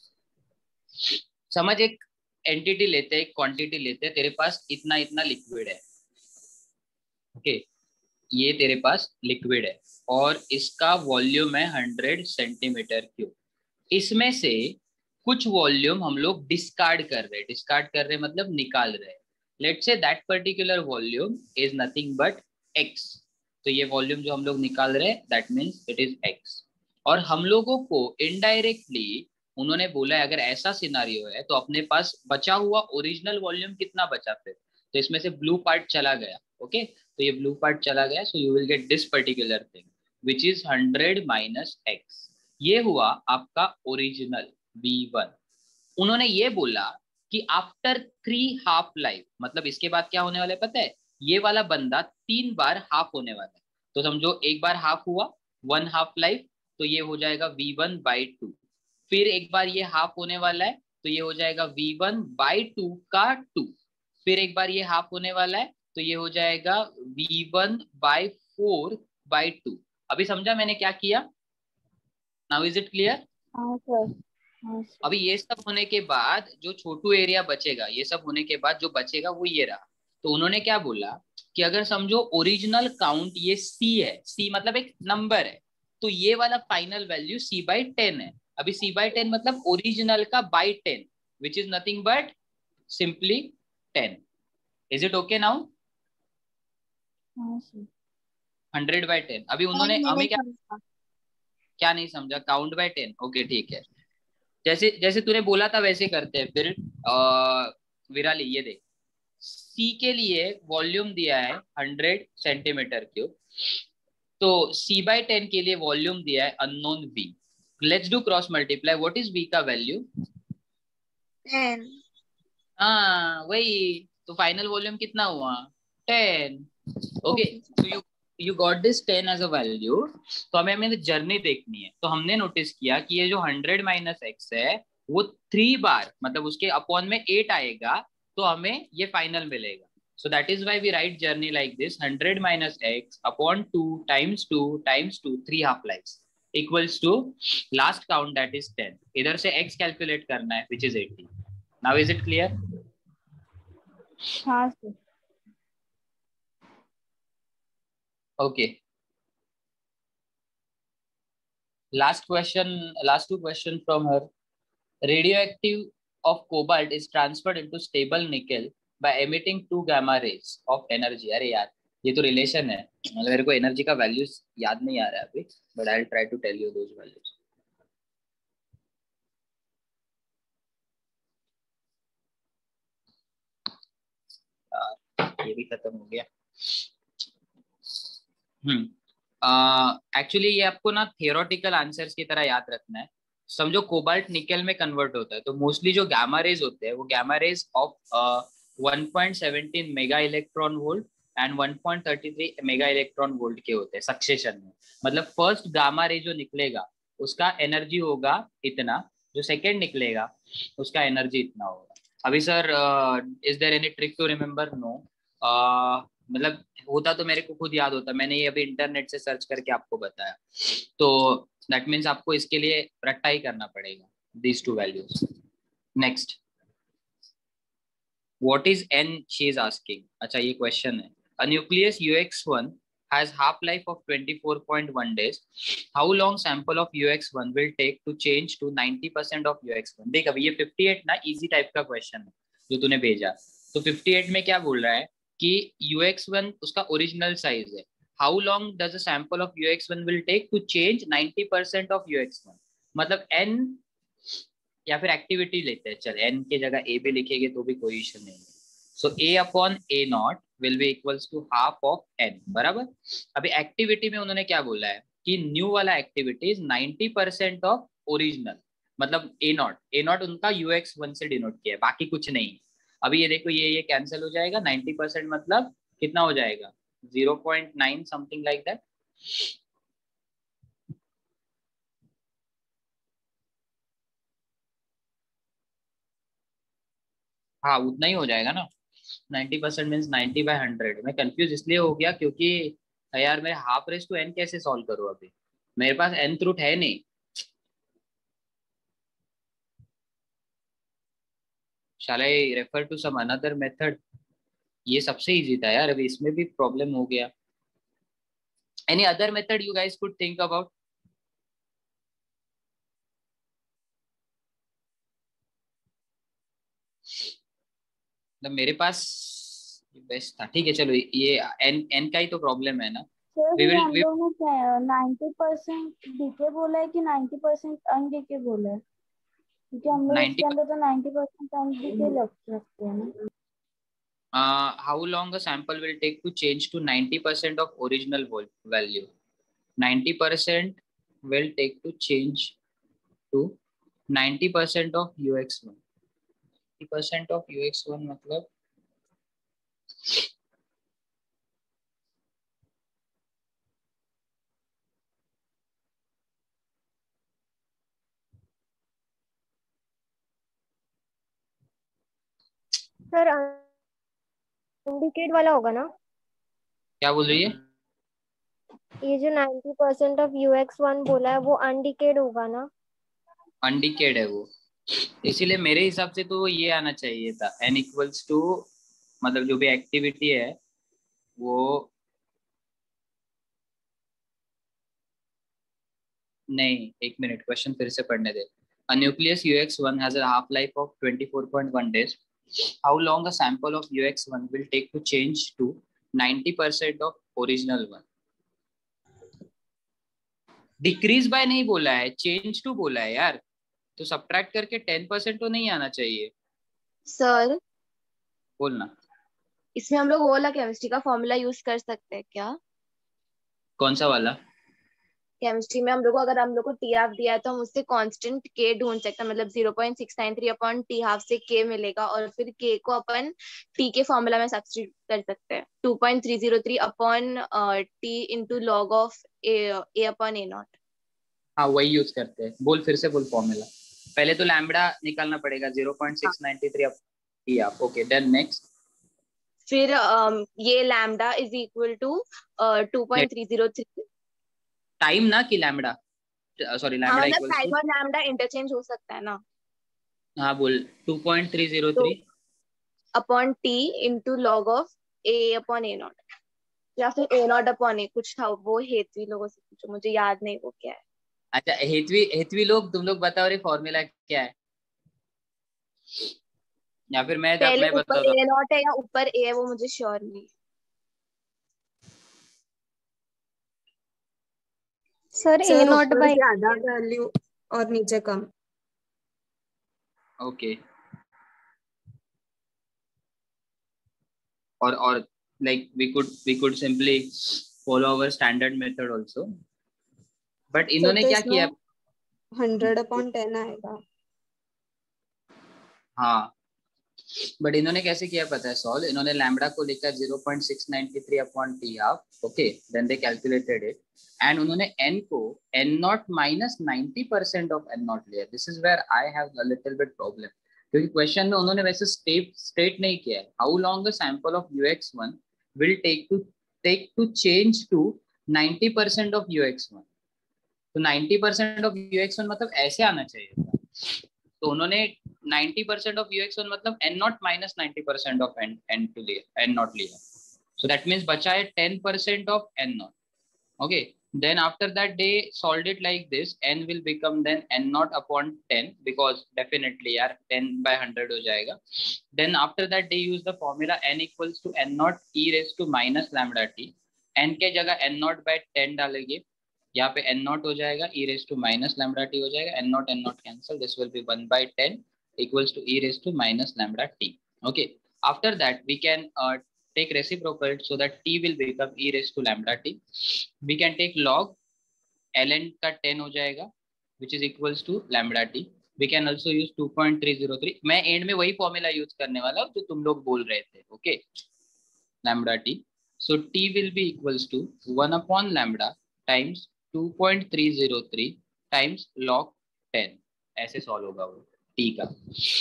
समझ, एक एंटिटी लेते हैं, एक क्वांटिटी लेते हैं, तेरे पास इतना इतना लिक्विड है, ओके okay? ये तेरे पास लिक्विड है और इसका वॉल्यूम है हंड्रेड सेंटीमीटर क्यूब। इसमें से कुछ वॉल्यूम हम लोग डिस्कार्ड कर रहे हैं, डिस्कार्ड कर रहे हैं मतलब निकाल रहे हैं। Let's say that particular volume is nothing but X. तो ये वॉल्यूम जो हम लोग निकाल रहे हैं that means it is X. और हम लोगों को इनडायरेक्टली उन्होंने बोला है अगर ऐसा सिनारियो है तो अपने पास बचा हुआ ओरिजिनल वॉल्यूम कितना बचा फिर, तो इसमें से ब्लू पार्ट चला गया, ओके okay? तो ये ब्लू पार्ट चला गया, so you will get this particular thing which is hundred minus X. ये हुआ आपका ओरिजिनल वी वन। उन्होंने ये बोला कि आफ्टर थ्री हाफ लाइफ, मतलब इसके बाद क्या होने वाला है पता है, ये वाला बंदा तीन बार हाफ होने वाला है। तो समझो एक बार हाफ हुआ, वन हाफ लाइफ, तो ये हो जाएगा वी वन बाई टू। फिर एक बार ये हाफ होने वाला है तो ये हो जाएगा वी वन बाई टू का टू। फिर एक बार ये हाफ होने वाला है तो ये हो जाएगा V one by four by two. अभी समझा मैंने क्या किया? Now is it clear? हाँ सर। अभी ये सब होने के बाद जो छोटू एरिया बचेगा, ये सब होने के बाद जो बचेगा वो ये रहा। तो उन्होंने क्या बोला कि अगर समझो ओरिजिनल काउंट ये सी है, सी मतलब एक नंबर है, तो ये वाला final value C by ten है। अभी सी बाई टेन मतलब ओरिजिनल का by ten which is nothing but simply ten. Is it okay now? Hundred by ten. अभी उन्होंने हमें क्या क्या नहीं समझा? काउंट बाय टेन, ओके ठीक है। जैसे जैसे तूने बोला था वैसे करते हैं फिर। आ, विराली ये देख, सी के लिए वॉल्यूम दिया है हंड्रेड सेंटीमीटर क्यूब, तो सी बाई टेन के लिए वॉल्यूम दिया है unknown V. Let's do cross multiply. What is V का वैल्यू? टेन। हाँ वही, तो फाइनल वॉल्यूम कितना हुआ? टेन। ओके, तो you you got this ten as a value. तो हमें हमें जर्नी देखनी है, तो हमने नोटिस किया कि ये जो हंड्रेड माइनस एक्स है वो थ्री बार, मतलब उसके अपॉन में एट आएगा तो हमें ये फाइनल मिलेगा। So that is why we write journey like this, hundred minus X upon two times two times two, three half lifes equals to last count that is ten. इधर से एक्स कैलकुलेट करना है which is eighty. Now is it clear? हाँ sir. Okay. Last question, last two question from her. Radioactive of cobalt is transferred into stable nickel by emitting two gamma rays of energy. अरे यार ये तो रिलेशन है, मतलब मेरे को एनर्जी का वैल्यूज याद नहीं आ रहा है अभी, but I will try to tell you those values. ये भी खत्म हो गया। हम्म एक्चुअली uh, ये आपको ना थियोरेटिकल आंसर्स की तरह याद रखना है। समझो कोबाल्ट निकल में कन्वर्ट होता है तो मोस्टली जो गामा रेज होते हैं वो gamma rays of one point seventeen mega electron volt and one point thirty three mega electron volt के होते हैं सक्सेशन में। मतलब फर्स्ट गामा रे जो निकलेगा उसका एनर्जी होगा इतना, जो सेकेंड निकलेगा उसका एनर्जी इतना होगा। अभी sir is there any trick to remember? No, मतलब होता तो मेरे को खुद याद होता, मैंने ये अभी इंटरनेट से सर्च करके आपको बताया, तो दैट मीन्स आपको इसके लिए रट्टा ही करना पड़ेगा these two values. Next, what is n? She is asking. अच्छा ये क्वेश्चन है. A nucleus U X one has half life of twenty-four point one days. How long sample of U X one will take to change to ninety percent of U X one? देख अभी ये fifty-eight ना इजी टाइप का क्वेश्चन है जो तूने भेजा. तो fifty-eight में क्या बोल रहा है कि U X one उसका ओरिजिनल साइज है. How long does a sample of U X one will take to change ninety percent of U X one? मतलब n या फिर एक्टिविटी लेते हैं, चल n के जगह a भी लिखेंगे तो भी कोई इशू नहीं है. So a upon a naught will be equals to half of n, बराबर. अभी एक्टिविटी में उन्होंने क्या बोला है कि न्यू वाला activity is ninety percent of original, मतलब a नॉट a नॉट उनका U X one से डिनोट किया है, बाकी कुछ नहीं. अभी ये देखो ये ये कैंसिल हो जाएगा, नाइंटी परसेंट मतलब कितना हो जाएगा, zero point nine something like that. हाँ उतना ही हो जाएगा ना. Ninety percent means ninety by hundred. मैं कंफ्यूज इसलिए हो गया क्योंकि यार मैं हाफ रेस टू एन कैसे सॉल्व करूँ, अभी मेरे पास nth रूट है नहीं. Shall I refer to some another method? ये सबसे इजी था यार, अभी इसमें भी प्रॉब्लम हो गया. Any other method you guys could think about? मतलब मेरे पास बेस्ट था. ठीक है चलो, ये एन एन का ही तो प्रॉब्लम है ना. सर ये हम लोग ने क्या है, नाइन्टी परसेंट डीके बोला है कि नाइन्टी परसेंट अनडीके बोला है? क्योंकि हम लोग इसके अंदर तो नाइन्टी परसेंट अनडीके लग सकते हैं ना. Uh, how long a sample will take to change to ninety percent of original value? ninety percent will take to change to ninety percent of U X one. ninety percent of U X one मतलब सर अनडिकेड वाला होगा ना? क्या बोल रही है? ये जो ninety percent of U X one बोला है वो अनडिकेड होगा ना? अनडिकेड है वो, इसीलिए मेरे हिसाब से तो ये आना चाहिए था n इक्वल्स टू, मतलब जो भी एक्टिविटी है वो नहीं. एक मिनट क्वेश्चन फिर से पढ़ने दे. A nucleus U X one has a half life of twenty-four point one days. How long a sample of U X one will take to change to ninety percent of original one? Decrease by नहीं बोला है, चेंज टू बोला है यार, तो सब्ट्रैक्ट करके टेन परसेंट तो नहीं आना चाहिए. सर बोलना. इसमें हम लोग वो वाला केमिस्ट्री का फॉर्मूला यूज कर सकते हैं क्या? कौन सा वाला? केमिस्ट्री में हम लोग को अगर हम लोग को टी हाफ दिया है तो हम उससे कांस्टेंट के ढूंढ सकते हैं, मतलब zero point six nine three upon T half से के मिलेगा और फिर के को अपन टी के फॉर्मूला में सब्स्टिट्यूट कर सकते हैं, two point three zero three upon T into log of A upon A naught. हाँ वही यूज करते हैं. बोल फिर से बोल फॉर्मूला. पहले तो लैम्बडा निकालना पड़ेगा, zero point six nine three upon T half. Okay then next. फिर um, ये lambda is equal to two point three zero three. Time ना कि lambda, sorry lambda equals time to. और लैम्डा इंटरचेंज हो सकता है ना. हाँ बोल. Two point three zero three upon T into log of A upon A naught, या फिर ए नॉट अपॉन ए कुछ था वो, हेतवी लोगों से पूछो, मुझे याद नहीं वो क्या है. अच्छा हेतवी, हेतवी लोग तुम लोग बताओ रे फॉर्मूला क्या है, या फिर मैं जब पहले मैं ऊपर बताता हूँ. ए नॉट है या ऊपर ए है वो मुझे श्योर नहीं. सर ए नॉट बाय ज्यादा वैल्यू और नीचे कम. ओके. और और like we could we could simply follow our standard method also, but इन्होंने क्या किया, हंड्रेड अपॉन टेन आएगा. हाँ बट इन्होंने कैसे किया पता है सॉल्व. इन्होंने लैम्बडा को लेकर zero point six nine three upon T half. Okay then they calculated it and उन्होंने n को n naught minus ninety percent of n naught लिया. This is where I have a little bit problem. क्योंकि क्वेश्चन में उन्होंने वैसे स्टेट स्टेट नहीं किया है how long the sample of U X one will take to take to change to ninety percent of U X one। तो ninety percent of U X one मतलब ऐसे आना चाहिए था, तो उन्होंने ninety percent of U X one मतलब N naught minus ninety percent of N N to लिया N naught लिया, so that means बचा है ten percent of N naught। okay, then after that they solved it like this, N will become then N naught upon ten because definitely यार ten by one hundred हो जाएगा। then after that they use the formula N equals to N naught e raised to minus lambda t, N के जगह N naught by ten डालेंगे, यहाँ पे N naught हो जाएगा e raised to minus lambda t हो जाएगा, N naught N naught cancel, this will be one by ten equals to e raised to minus lambda t। okay, after that we can uh, take reciprocal so that t will become e raised to lambda t। we can take log ln का ten हो जाएगा which is equals to lambda t। we can also use two point three zero three, मैं एंड में वही फॉर्मूला यूज करने वाला हूँ जो तुम लोग बोल रहे थे। Okay, lambda t, so t will be equals to one upon lambda times two point three zero three times log ten, ऐसे सॉल्व होगा वो t का।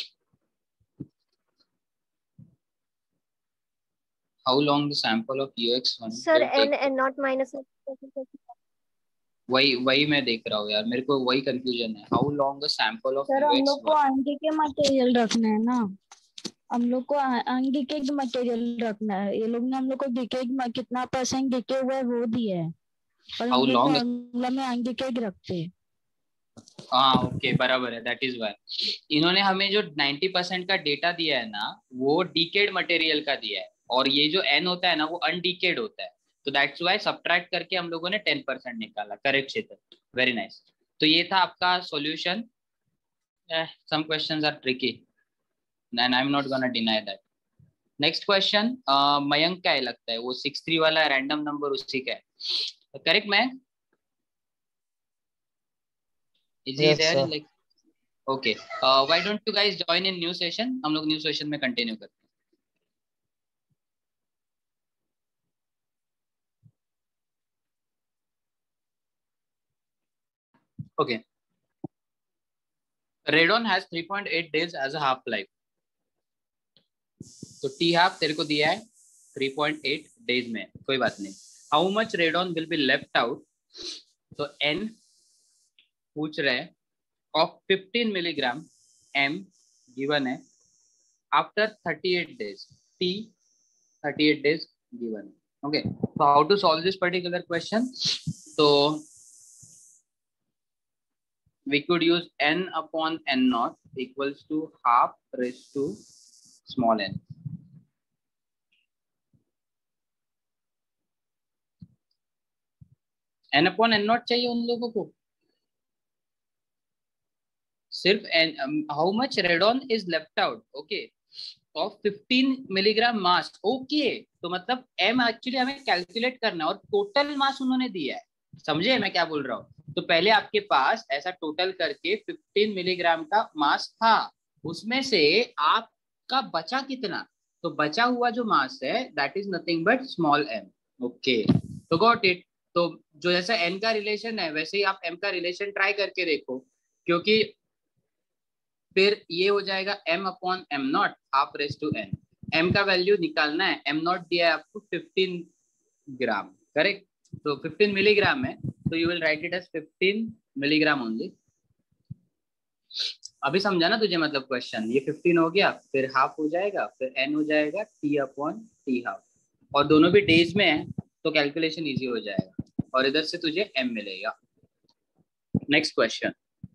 How long the sample of U X one sir will take n n naught minus वही वही मैं देख रहा हूँ यार, मेरे को वही कंफ्यूजन है। How long the sample of sir U हम X लोग को one, अंडे के मटेरियल रखना है ना, हम लोग को अंडे के मटेरियल रखना है। ये लोग ने हम लोग को डीके कितना परसेंट डीके हुआ है वो दिया है, और हाउ हम लोग लॉन्ग, फॉर्मूला में अंडे के रखते हैं। हाँ ओके बराबर है, दैट इज वाई इन्होंने हमें जो ninety percent का डेटा दिया है ना वो डीकेड मटेरियल का दिया है, और ये जो n होता है ना वो अनडीकेड होता है, तो दैट्स वाई सब्ट्रैक्ट करके हम लोगों ने ten percent निकाला। करेक्ट क्षेत्र, वेरी नाइस। तो ये था आपका solution. Some questions are tricky and I am not gonna deny that. Next question Mayank का है लगता है, वो सिक्स थ्री वाला रैंडम नंबर उसी का है। Correct Mayank? Is he Yes, there? sir. Like, okay. Uh, why don't you guys join in new session? हम लोग new session में continue करते हैं। Okay. Radon has three point eight days as a half life. तो T half तेरे को दिया है three point eight days में, कोई बात नहीं। How much radon will be left out? तो N पूछ रहे हैं of fifteen milligram M given है after thirty-eight days, T thirty-eight days given। okay, so how to solve this particular question? So we could use N upon N naught equals to half raised to small n। N upon N naught चाहिए उन लोगों को, सिर्फ N, um, how much radon is left out, okay, of fifteen milligram mass। okay, तो मतलब M एक्चुअली हमें कैलकुलेट करना है और टोटल मास उन्होंने दिया है, समझे मैं क्या बोल रहा हूँ? तो पहले आपके पास ऐसा टोटल करके fifteen मिलीग्राम का मास था, उसमें से आपका बचा कितना, तो बचा हुआ जो मास है that is nothing but small m। Okay, तो गॉट इट। तो जो जैसा n का रिलेशन है वैसे ही आप m का रिलेशन ट्राई करके देखो, क्योंकि फिर ये हो जाएगा m upon M naught half raise to n। m का वैल्यू निकालना है, m नॉट दिया है आपको fifteen ग्राम, करेक्ट? तो fifteen मिलीग्राम है, तो you will write it as fifteen milligram only. अभी समझा ना तुझे मतलब क्वेश्चन? ये fifteen हो गया, फिर हाफ हो जाएगा, फिर n हो जाएगा t अपॉन t हाफ, और दोनों भी डेज में है तो कैलकुलेशन इजी हो जाएगा, और इधर से तुझे m मिलेगा। Next question,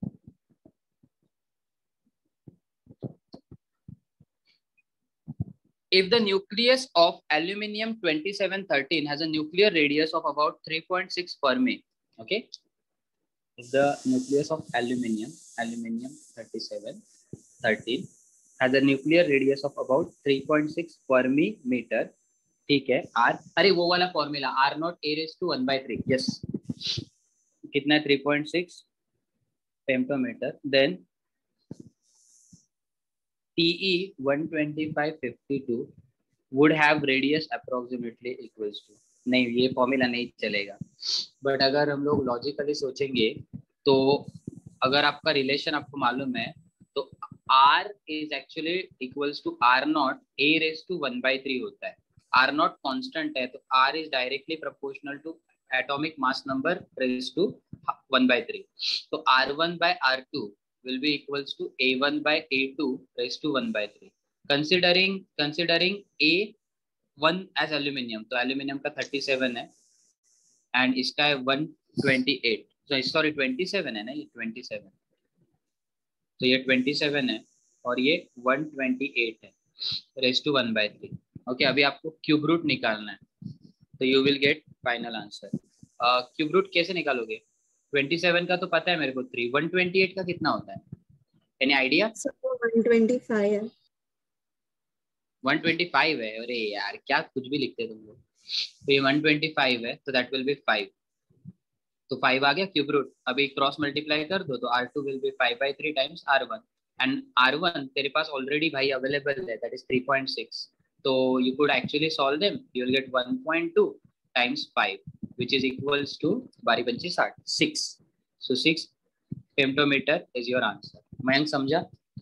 if the nucleus of aluminium twenty-seven thirteen has a nuclear radius of about three point six Fermi, okay, if the nucleus of aluminium aluminium thirty-seven thirteen has a nuclear radius of about three point six Fermi meter, ठीक है, r, अरे वो वाला formula r naught a raised to one by three, yes, कितना है three point six femtometer, then T E one twenty-five fifty-two would have radius approximately equals to, नहीं ये फॉर्मूला नहीं चलेगा, बट अगर हम लोग लॉजिकली सोचेंगे तो अगर आपका रिलेशन आपको मालूम है तो R is actually equals to R naught A raised to one by three होता है. R naught constant है, तो R is directly proportional to atomic mass number raised to one by three. So R one by R two will be equals to A one by A two raised to one by three. Considering considering A one as aluminium, तो aluminium का thirty-seven है and इसका है one twenty-eight. So sorry twenty-seven है ना, ये twenty-seven. तो ये twenty-seven है और ये one twenty-eight है raised to one by three. Okay, अभी आपको क्यूब रूट निकालना है, तो you will get final answer. Cube root कैसे निकालोगे? twenty-seven का तो पता है मेरे को three. one twenty-eight का कितना होता है? Any idea? one twenty-five है. one twenty-five है. अरे यार क्या कुछ भी लिखते तुम लोग. तो ये one twenty-five है, तो दैट विल बी five. तो five आ गया क्यूब रूट. अभी क्रॉस मल्टीप्लाई कर दो, तो R two will be five by three times R one. And R one तेरे पास ऑलरेडी भाई अवेलेबल है, that is three point six. So you could actually solve them. You will get one point two times five, which is equals to बारी पंची साठ, six. So six femtometer is your answer. Mayank समझा?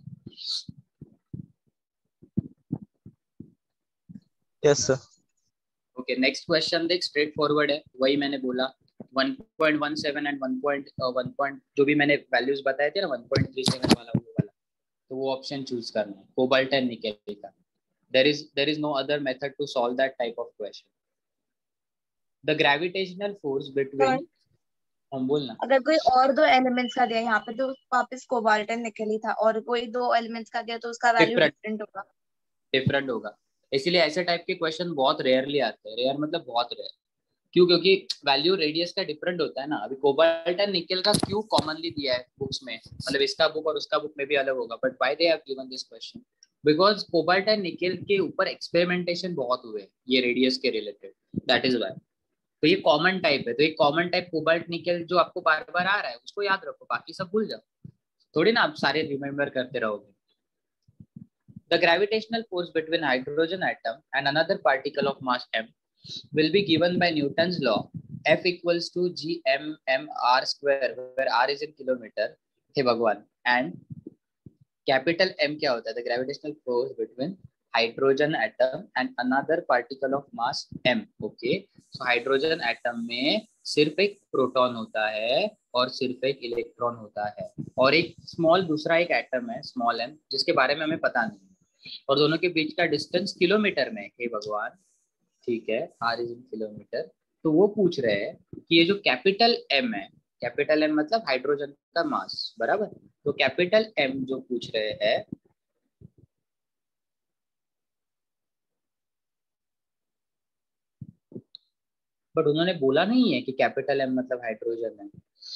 Yes sir. Okay, next question देख, straight forward है, वही मैंने बोला one point one seven and one point one point जो भी मैंने values बताए थे ना one point three seven वाला वो वाला, तो वो ऑप्शन चूज करना है, कोबाल्ट एंड निकेल का. There is there is no other method to solve that type of question. The gravitational force between हम बोलना, अगर कोई और दो एलिमेंट्स का दिया यहाँ पे तो वापस कोबाल्ट एंड निकेल ही था, और कोई दो एलिमेंट्स का दिया तो उसका वैल्यू डिफरेंट होगा. डिफरेंट होगा. इसलिए ऐसे टाइप के क्वेश्चन बहुत रेयरली आते हैं. रेयर मतलब बहुत रेयर. क्यों? क्योंकि वैल्यू रेडियस का डिफरेंट होता है ना. अभी कोबाल्ट एंड निकेल का क्यों कॉमनली दिया है बुक्स में, मतलब इसका बुक और उसका बुक में भी अलग होगा, but why they have given this question? Because cobalt and nickel के ऊपर एक्सपेरिमेंटेशन बहुत हुए ये रेडियस के रिलेटेड, दैट इज व्हाई. तो ये कॉमन टाइप है, तो एक कॉमन टाइप कोबाल्ट निकेल जो आपको बार बार आ रहा है उसको याद रखो, बाकी सब भूल जाओ. थोड़ी ना आप सारे रिमेम्बर करते रहोगे. The gravitational force between hydrogen atom and another particle of mass m will be given by Newton's law. F equals to g m m r square, where r is in kilometer. हे भगवान. And capital M क्या होता है? The gravitational force between hydrogen atom and another particle of mass m. Okay. So hydrogen atom में सिर्फ एक प्रोटॉन होता है और सिर्फ एक इलेक्ट्रॉन होता है, और एक स्मॉल दूसरा एक एटम है स्मॉल m, जिसके बारे में हमें पता नहीं, और दोनों के बीच का डिस्टेंस किलोमीटर में. हे भगवान. ठीक है, r इज इन किलोमीटर. तो वो पूछ रहे हैं कि ये जो कैपिटल M है, कैपिटल M मतलब हाइड्रोजन का मास, बराबर. तो कैपिटल M जो पूछ रहे हैं, बट उन्होंने बोला नहीं है कि कैपिटल M मतलब हाइड्रोजन है.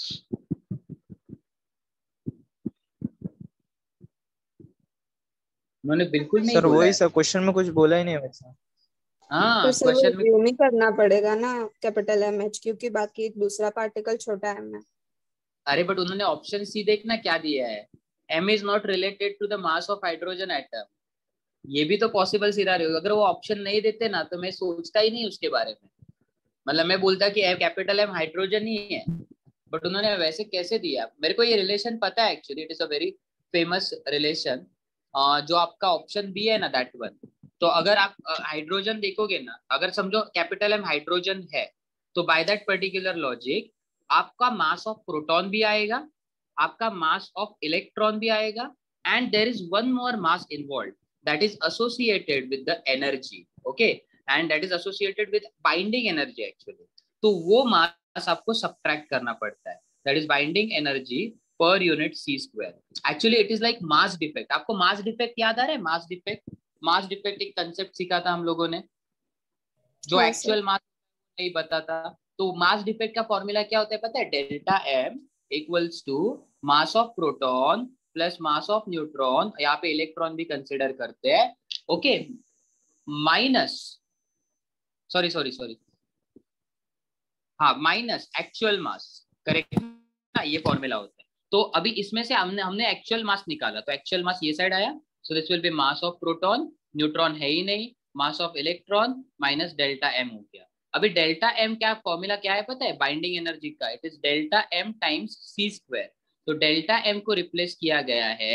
उन्होंने बिल्कुल नहीं सर बोला वही है. सर क्वेश्चन में कुछ बोला ही नहीं वैसा. हाँ, तो क्वेश्चन में में करना पड़ेगा ना कैपिटल एम एच, क्योंकि बाकी दूसरा पार्टिकल छोटा एम है. अरे बट उन्होंने ऑप्शन सी देखना क्या दिया है, m is not related to the mass of hydrogen atom. ये भी तो पॉसिबल सिनारियो. अगर वो ऑप्शन नहीं देते ना तो मैं सोचता ही नहीं उसके बारे में, मतलब मैं बोलता कि कैपिटल एम हाइड्रोजन ही है, बट उन्होंने वैसे कैसे दिया? मेरे को ये रिलेशन पता है actually, it is a very famous relation. जो आपका ऑप्शन बी है ना, दैट वन. तो अगर आप हाइड्रोजन देखोगे ना, अगर समझो कैपिटल एम हाइड्रोजन है, तो बाय दैट पर्टिकुलर लॉजिक आपका मास ऑफ प्रोटॉन भी आएगा, आपका मास ऑफ इलेक्ट्रॉन भी आएगा, and there is one more mass involve that is associated with the energy. Okay, and that is associated with binding energy actually. तो वो मास आपको सब्ट्रैक्ट करना पड़ता है, that is binding energy per unit C square. Actually it is like mass defect. आपको मास डिफेक्ट याद आ रहा है? मास डिफेक्ट मास डिफेक्ट एक कंसेप्ट सीखा था हम लोगों ने, जो एक्चुअल मास नहीं बताता. तो मास डिफेक्ट का फॉर्मूला क्या होता है पता है? Delta M equals to mass of proton plus mass of neutron, यहाँ पे इलेक्ट्रॉन भी कंसिडर करते हैं, okay, minus sorry sorry sorry हाँ माइनस एक्चुअल मास. करेक्ट ना, ये फॉर्मूला होता है. तो अभी इसमें से हमने हमने एक्चुअल मास निकाला, तो एक्चुअल मास ये साइड आया, so this will be mass of proton, neutron है ही नहीं, mass of electron minus delta M हो गया. अभी डेल्टा एम क्या फॉर्मूला क्या है पता है? बाइंडिंग एनर्जी का. It is delta M times C square. तो डेल्टा एम को रिप्लेस किया गया है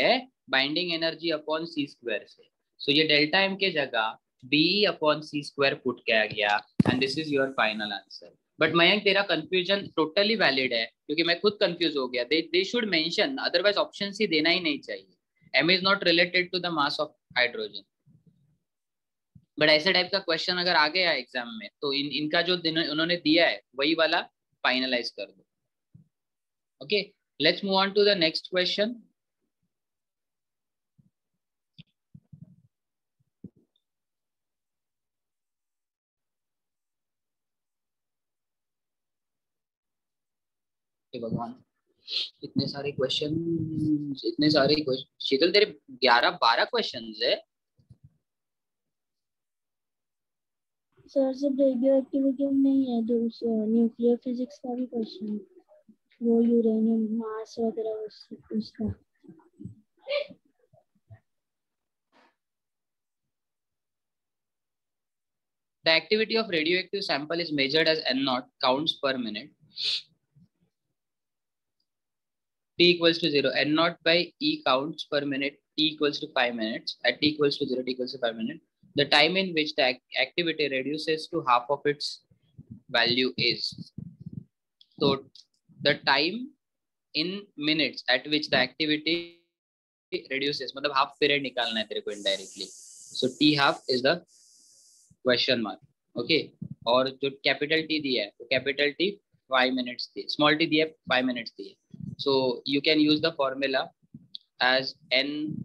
binding energy upon C square से। सो so, ये डेल्टा एम के जगह B upon C square put किया गया and this is your final answer. But Mayank तेरा कंफ्यूजन टोटली वैलिड है क्योंकि मैं खुद कंफ्यूज हो गया। They they should mention, otherwise option C देना ही नहीं चाहिए। M is not related to the mass of hydrogen. But ऐसे टाइप का क्वेश्चन अगर आ गया एग्जाम में तो इन इनका जो उन्होंने दिया है वही वाला फाइनलाइज कर दो। Okay, let's move on to the next question. भगवान, इतने सारे क्वेश्चन, इतने सारे क्वेश्चन। शीतल तेरे ग्यारह बारह क्वेश्चन है सर। सिर्फ रेडियो एक्टिविटी नहीं है, दूसरा न्यूक्लियर फिजिक्स का भी क्वेश्चन, वो यूरेनियम मास वगैरह उसका। The activity of radioactive sample is measured as N naught counts per minute. T equals to zero. N naught by E counts per minute. T equals to five minutes. At T equals to zero, T equals to five minutes. The time in which the activity reduces to half of its value is. So the time in minutes at which the activity reduces, मतलब half period निकालना है तेरे को indirectly. So T half is the question mark. Okay okay. और जो कैपिटल टी दिया है तो कैपिटल टी फाइव मिनट्स दिए, स्मॉल टी दिया फाइव मिनट्स दिए। So you can use the formula as N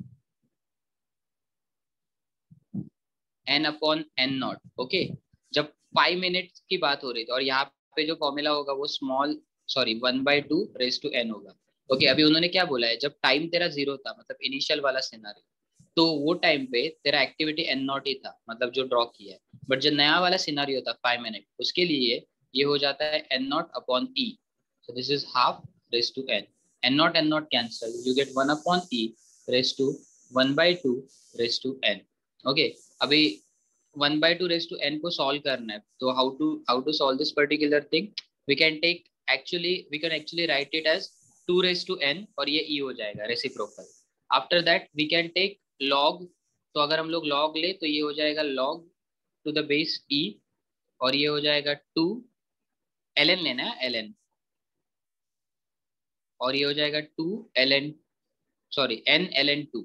N upon N naught. Okay, जब फाइव मिनट्स की बात हो रही थी और यहाँ पे जो फॉर्मूला होगा वो small sorry one by two raise to N होगा। ओके okay, अभी उन्होंने क्या बोला है, जब टाइम तेरा जीरो था मतलब इनिशियल वाला सिनारियो, तो वो टाइम पे तेरा एक्टिविटी एन नॉट ही था, मतलब जो ड्रॉ किया है। बट जो नया वाला सिनारियो था फाइव मिनट, उसके लिए ये हो जाता है N naught upon e. So this is half raise to N. N naught N naught cancel, you get one upon e raise to one by two raise to N. Okay, अभी one by two raise to N को सॉल्व करना है, तो how to how to solve this particular thing, we can take actually we can actually write it as two raise to N और ये ई हो जाएगा reciprocal. After that we can take log, तो अगर हम लोग log ले तो ये हो जाएगा log to the base e और ये हो जाएगा टू ln लेना है ln और ये हो जाएगा two ln sorry n ln two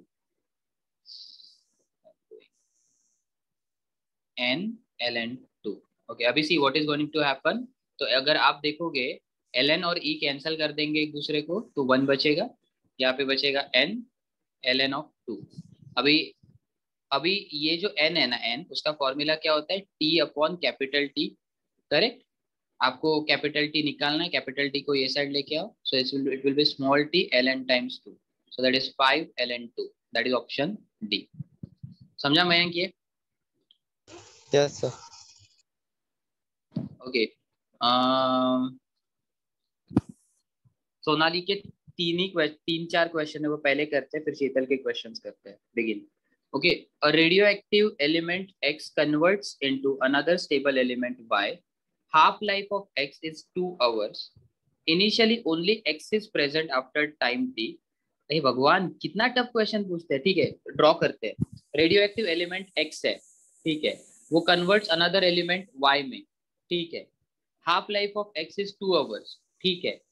n ln two. Okay, अभी see what is going to happen. तो अगर आप देखोगे ln और e कैंसिल कर देंगे एक दूसरे को तो वन बचेगा, यहाँ पे बचेगा n ln ऑफ टू। अभी अभी ये जो n है ना n, उसका फॉर्मूला क्या होता है, t upon capital T। Correct, आपको कैपिटल T निकालना है, कैपिटल T को ये साइड लेके आओ। So it will be small t ln times two, so that is five ln two, that is option D. समझा मयंक ये? Yes sir. ओके, सोनाली के तीन ही तीन चार क्वेश्चन है वो पहले करते हैं, फिर शीतल के क्वेश्चंस करते हैं। Begin. Okay, a radioactive element X converts into another stable element Y. Half-life of X is two hours. Initially, only X is present after time T. अरे भगवान, कितना टफ क्वेश्चन पूछते हैं। ठीक है, ड्रॉ करते हैं। रेडियोएक्टिव एलिमेंट X है, ठीक है, वो कन्वर्ट्स अनदर एलिमेंट Y में, ठीक है। Half life of X is two hours, ठीक है।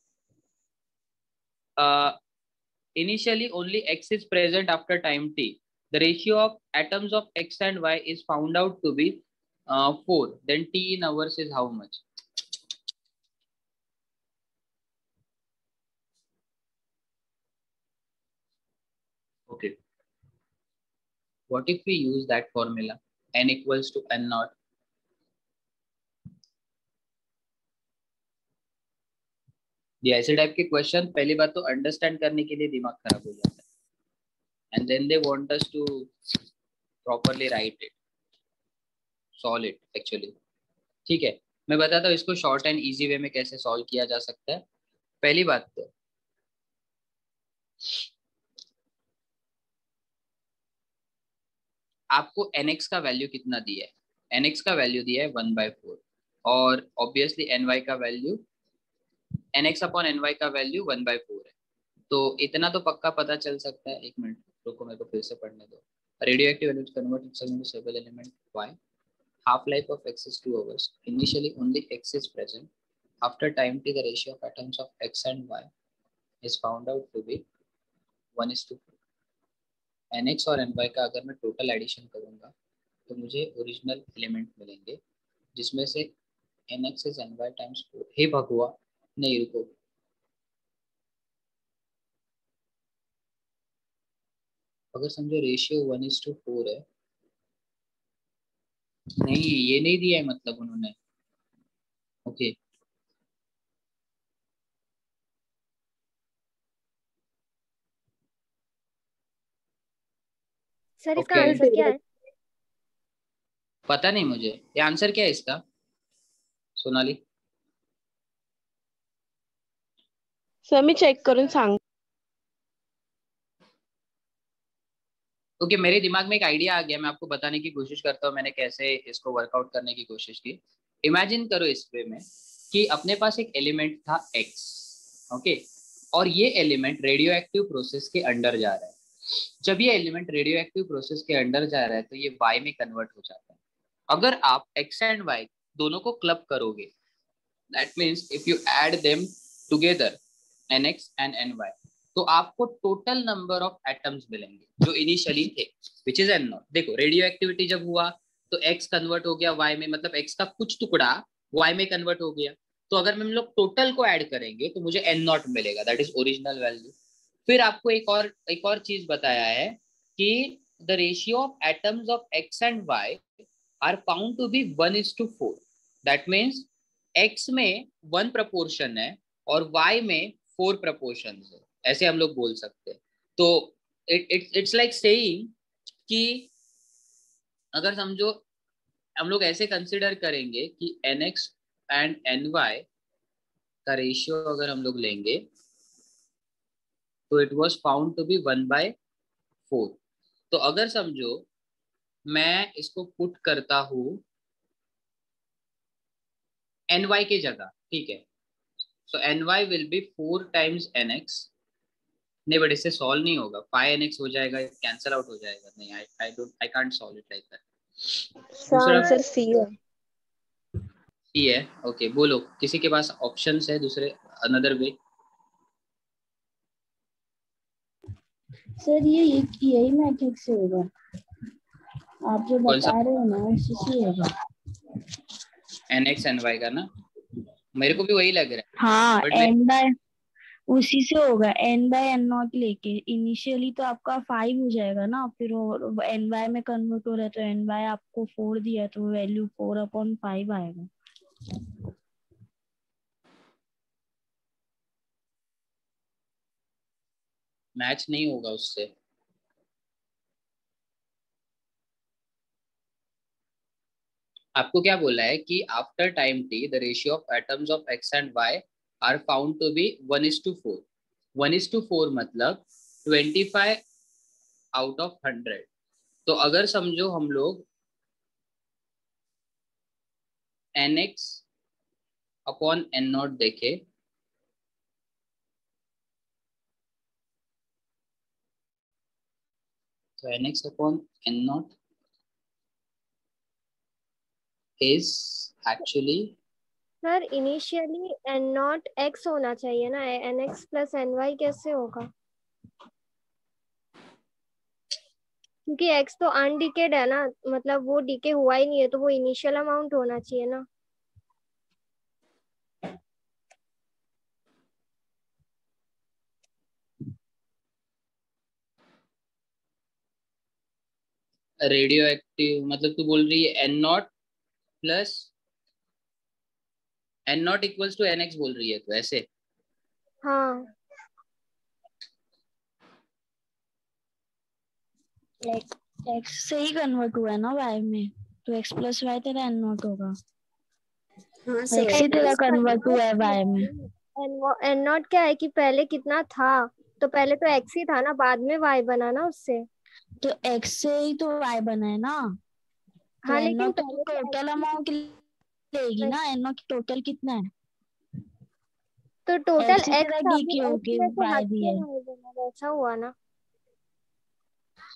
Initially, only X is present after time T. The ratio of atoms of X and Y is found out to be uh, four. Then T in hours is how much? Okay. What if we use that formula? N equals to N naught. ये ऐसे टाइप के क्वेश्चन पहली बात तो अंडरस्टैंड करने के लिए दिमाग खराब हो जाता है, and then they want us to properly write it, solve it actually. ठीक है, मैं बताता हूँ इसको शॉर्ट एंड इजी वे में कैसे सॉल्व किया जा सकता है। पहली बात तो आपको nx का वैल्यू कितना दिया है, nx का वैल्यू दिया है वन बाई फोर और ऑब्वियसली ny का वैल्यू nx अपॉन ny का वैल्यू वन बाई फोर है। तो इतना तो पक्का पता चल सकता है, एक मिनट रुको मेरे को फिर से पढ़ने दो. Radioactive elements convert itself into several element. Why? Half-life of X is two hours. Initially, only X is present. After time t, the ratio of atoms of X and Y is found out to be one is to four. Nx और Ny का अगर मैं टोटल एडिशन करूंगा तो मुझे ओरिजिनल एलिमेंट मिलेंगे जिसमें से Nx is Ny times four. हे भगवान, नहीं रुको, अगर समझो ratio one is to four है, नहीं ये नहीं दिया है मतलब उन्होंने. Okay okay. सर इसका Okay. आंसर क्या है? पता नहीं मुझे, ये आंसर क्या है इसका सोनाली? सर मी चेक करून सांग. ओके okay, मेरे दिमाग में एक आइडिया आ गया, मैं आपको बताने की कोशिश करता हूँ मैंने कैसे इसको वर्कआउट करने की कोशिश की. इमेजिन करो इस वे में कि अपने पास एक एलिमेंट था X, ओके okay? और ये एलिमेंट रेडियो एक्टिव प्रोसेस के अंडर जा रहा है. जब ये एलिमेंट रेडियो एक्टिव प्रोसेस के अंडर जा रहा है तो ये Y में कन्वर्ट हो जाता है. अगर आप X एंड Y दोनों को क्लब करोगे, that means if you add them together Nx and Ny, तो आपको टोटल नंबर ऑफ एटम्स मिलेंगे जो इनिशियली थे, विच इज एन नॉट. देखो रेडियो एक्टिविटी जब हुआ तो X कन्वर्ट हो गया Y में, मतलब X का कुछ टुकड़ा Y में कन्वर्ट हो गया. तो अगर हम लोग टोटल को ऐड करेंगे तो मुझे एन नॉट मिलेगा, दैट इज ओरिजिनल वैल्यू. फिर आपको एक और एक और चीज बताया है कि the ratio of atoms of X and Y are found to be one is to four. That means X में वन प्रपोर्शन है और Y में फोर प्रपोर्शन है, ऐसे हम लोग बोल सकते हैं. तो it it's it's like saying कि अगर समझो हम लोग ऐसे कंसिडर करेंगे कि Nx एंड Ny का रेशियो अगर हम लोग लेंगे तो it was found to be one by four. तो अगर समझो मैं इसको पुट करता हूँ Ny के जगह, ठीक है, so Ny will be four times Nx. नहीं बट इससे सॉल्व नहीं होगा, फाइव Nx हो जाएगा, कैंसिल आउट हो जाएगा. नहीं, I I don't I can't solve it like that. Sir answer C है. सी है. ओके okay, बोलो किसी के पास ऑप्शंस है दूसरे, अनदर वे? सर ये यही मैट्रिक से होगा, आप जो बता रहे हो ना उसी से होगा. Nx Ny का ना, मेरे को भी वही लग रहा है. हाँ But एन बाय उसी से होगा, एन बाय एन नॉट लेके. इनिशियली तो आपका फाइव हो जाएगा ना, फिर वो एन वाई में कन्वर्ट हो रहा है तो एन वाई आपको फोर दिया है तो वैल्यू फोर अपॉन फाइव आएगा. मैच नहीं होगा उससे. आपको क्या बोला है कि after time T the ratio of atoms of X and Y are found to be one is to four. One is to four मतलब twenty five out of hundred. तो अगर समझो हम लोग Nx अपॉन एन नॉट देखे तो Nx upon N naught is actually sir initially N naught X होना चाहिए ना, N X plus N Y कैसे होगा? क्योंकि एक्स तो अनडिकेड है ना, मतलब वो डीके हुआ ही नहीं है, तो वो इनिशियल अमाउंट होना चाहिए ना. रेडियो एक्टिव मतलब तू बोल रही है N naught plus N not equals to N X बोल रही है तो ऐसे. हाँ एक्स से ही कन्वर्ट हुआ है ना वाई में, तो एक्स प्लस वाई तेरा एन नॉट होगा. हाँ एक्स सर. से तेरा कन्वर्ट हुआ है वाई में. एन नॉट क्या है कि पहले कितना था, तो पहले तो एक्स ही था ना, बाद में वाई बना ना उससे. तो एक्स से ही तो वाई बना है ना. तो हाँ एन लेकिन नॉट तो पहले तो टोटल X ही अमाउंट लेगी ना. एन नॉट टोटल कितना है? तो टोटल एक्स से एक्स तेरा था, डी फिर के एक्स होके में से वाई हट दिया के है. वाई बना, वैसा हुआ ना.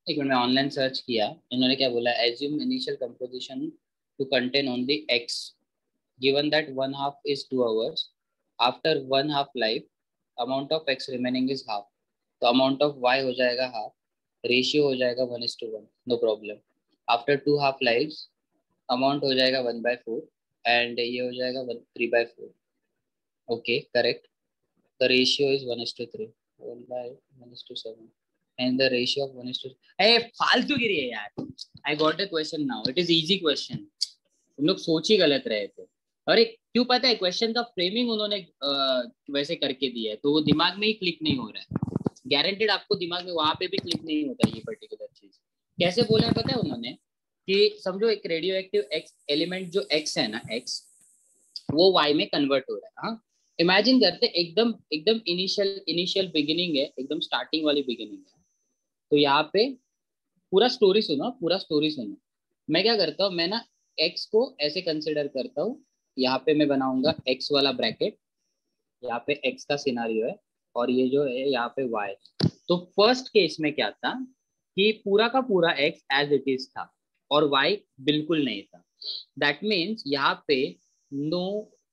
एक मिनट, मैं ऑनलाइन सर्च किया, इन्होंने क्या बोला, assume initial composition to contain only X given that one half is two hours after one half life amount of X remaining is half, तो अमाउंट ऑफ वाई हो जाएगा हाफ, रेशियो हो जाएगा one is to one, no problem. After two half life amount हो जाएगा वन बाय फोर एंड ये हो जाएगा one three by four. Okay correct, the ratio is one is to three, one by one is to seven and the ratio of one is to hey फालतू गिरी है यार। I got a question now, it is easy question, तुम लोग सोच ही गलत रहे थे। अरे क्यों पता है, क्वेश्चन का फ्रेमिंग उन्होंने आ, वैसे करके दिया है तो वो दिमाग में ही क्लिक नहीं हो रहा है, गारंटेड आपको दिमाग में वहां पे भी क्लिक नहीं होता ये पर्टिकुलर चीज। कैसे बोला है पता है उन्होंने, कि समझो एक रेडियो एक्टिव एक्स एलिमेंट जो एक्स है ना, एक्स वो वाई में कन्वर्ट हो रहा है। हाँ इमेजिन करते एकदम एकदम इनिशियल इनिशियल बिगिनिंग है, एकदम स्टार्टिंग वाली बिगिनिंग है। तो यहाँ पे पूरा स्टोरी सुनो, पूरा स्टोरी सुनो। मैं क्या करता हूँ, मैं ना x को ऐसे कंसिडर करता हूँ, यहाँ पे मैं बनाऊंगा x वाला ब्रैकेट, यहाँ पे x का सिनारियो है और ये जो है यहाँ पे y। तो फर्स्ट केस में क्या था कि पूरा का पूरा x एज इट इज था और y बिल्कुल नहीं था। दैट मीन्स यहाँ पे नो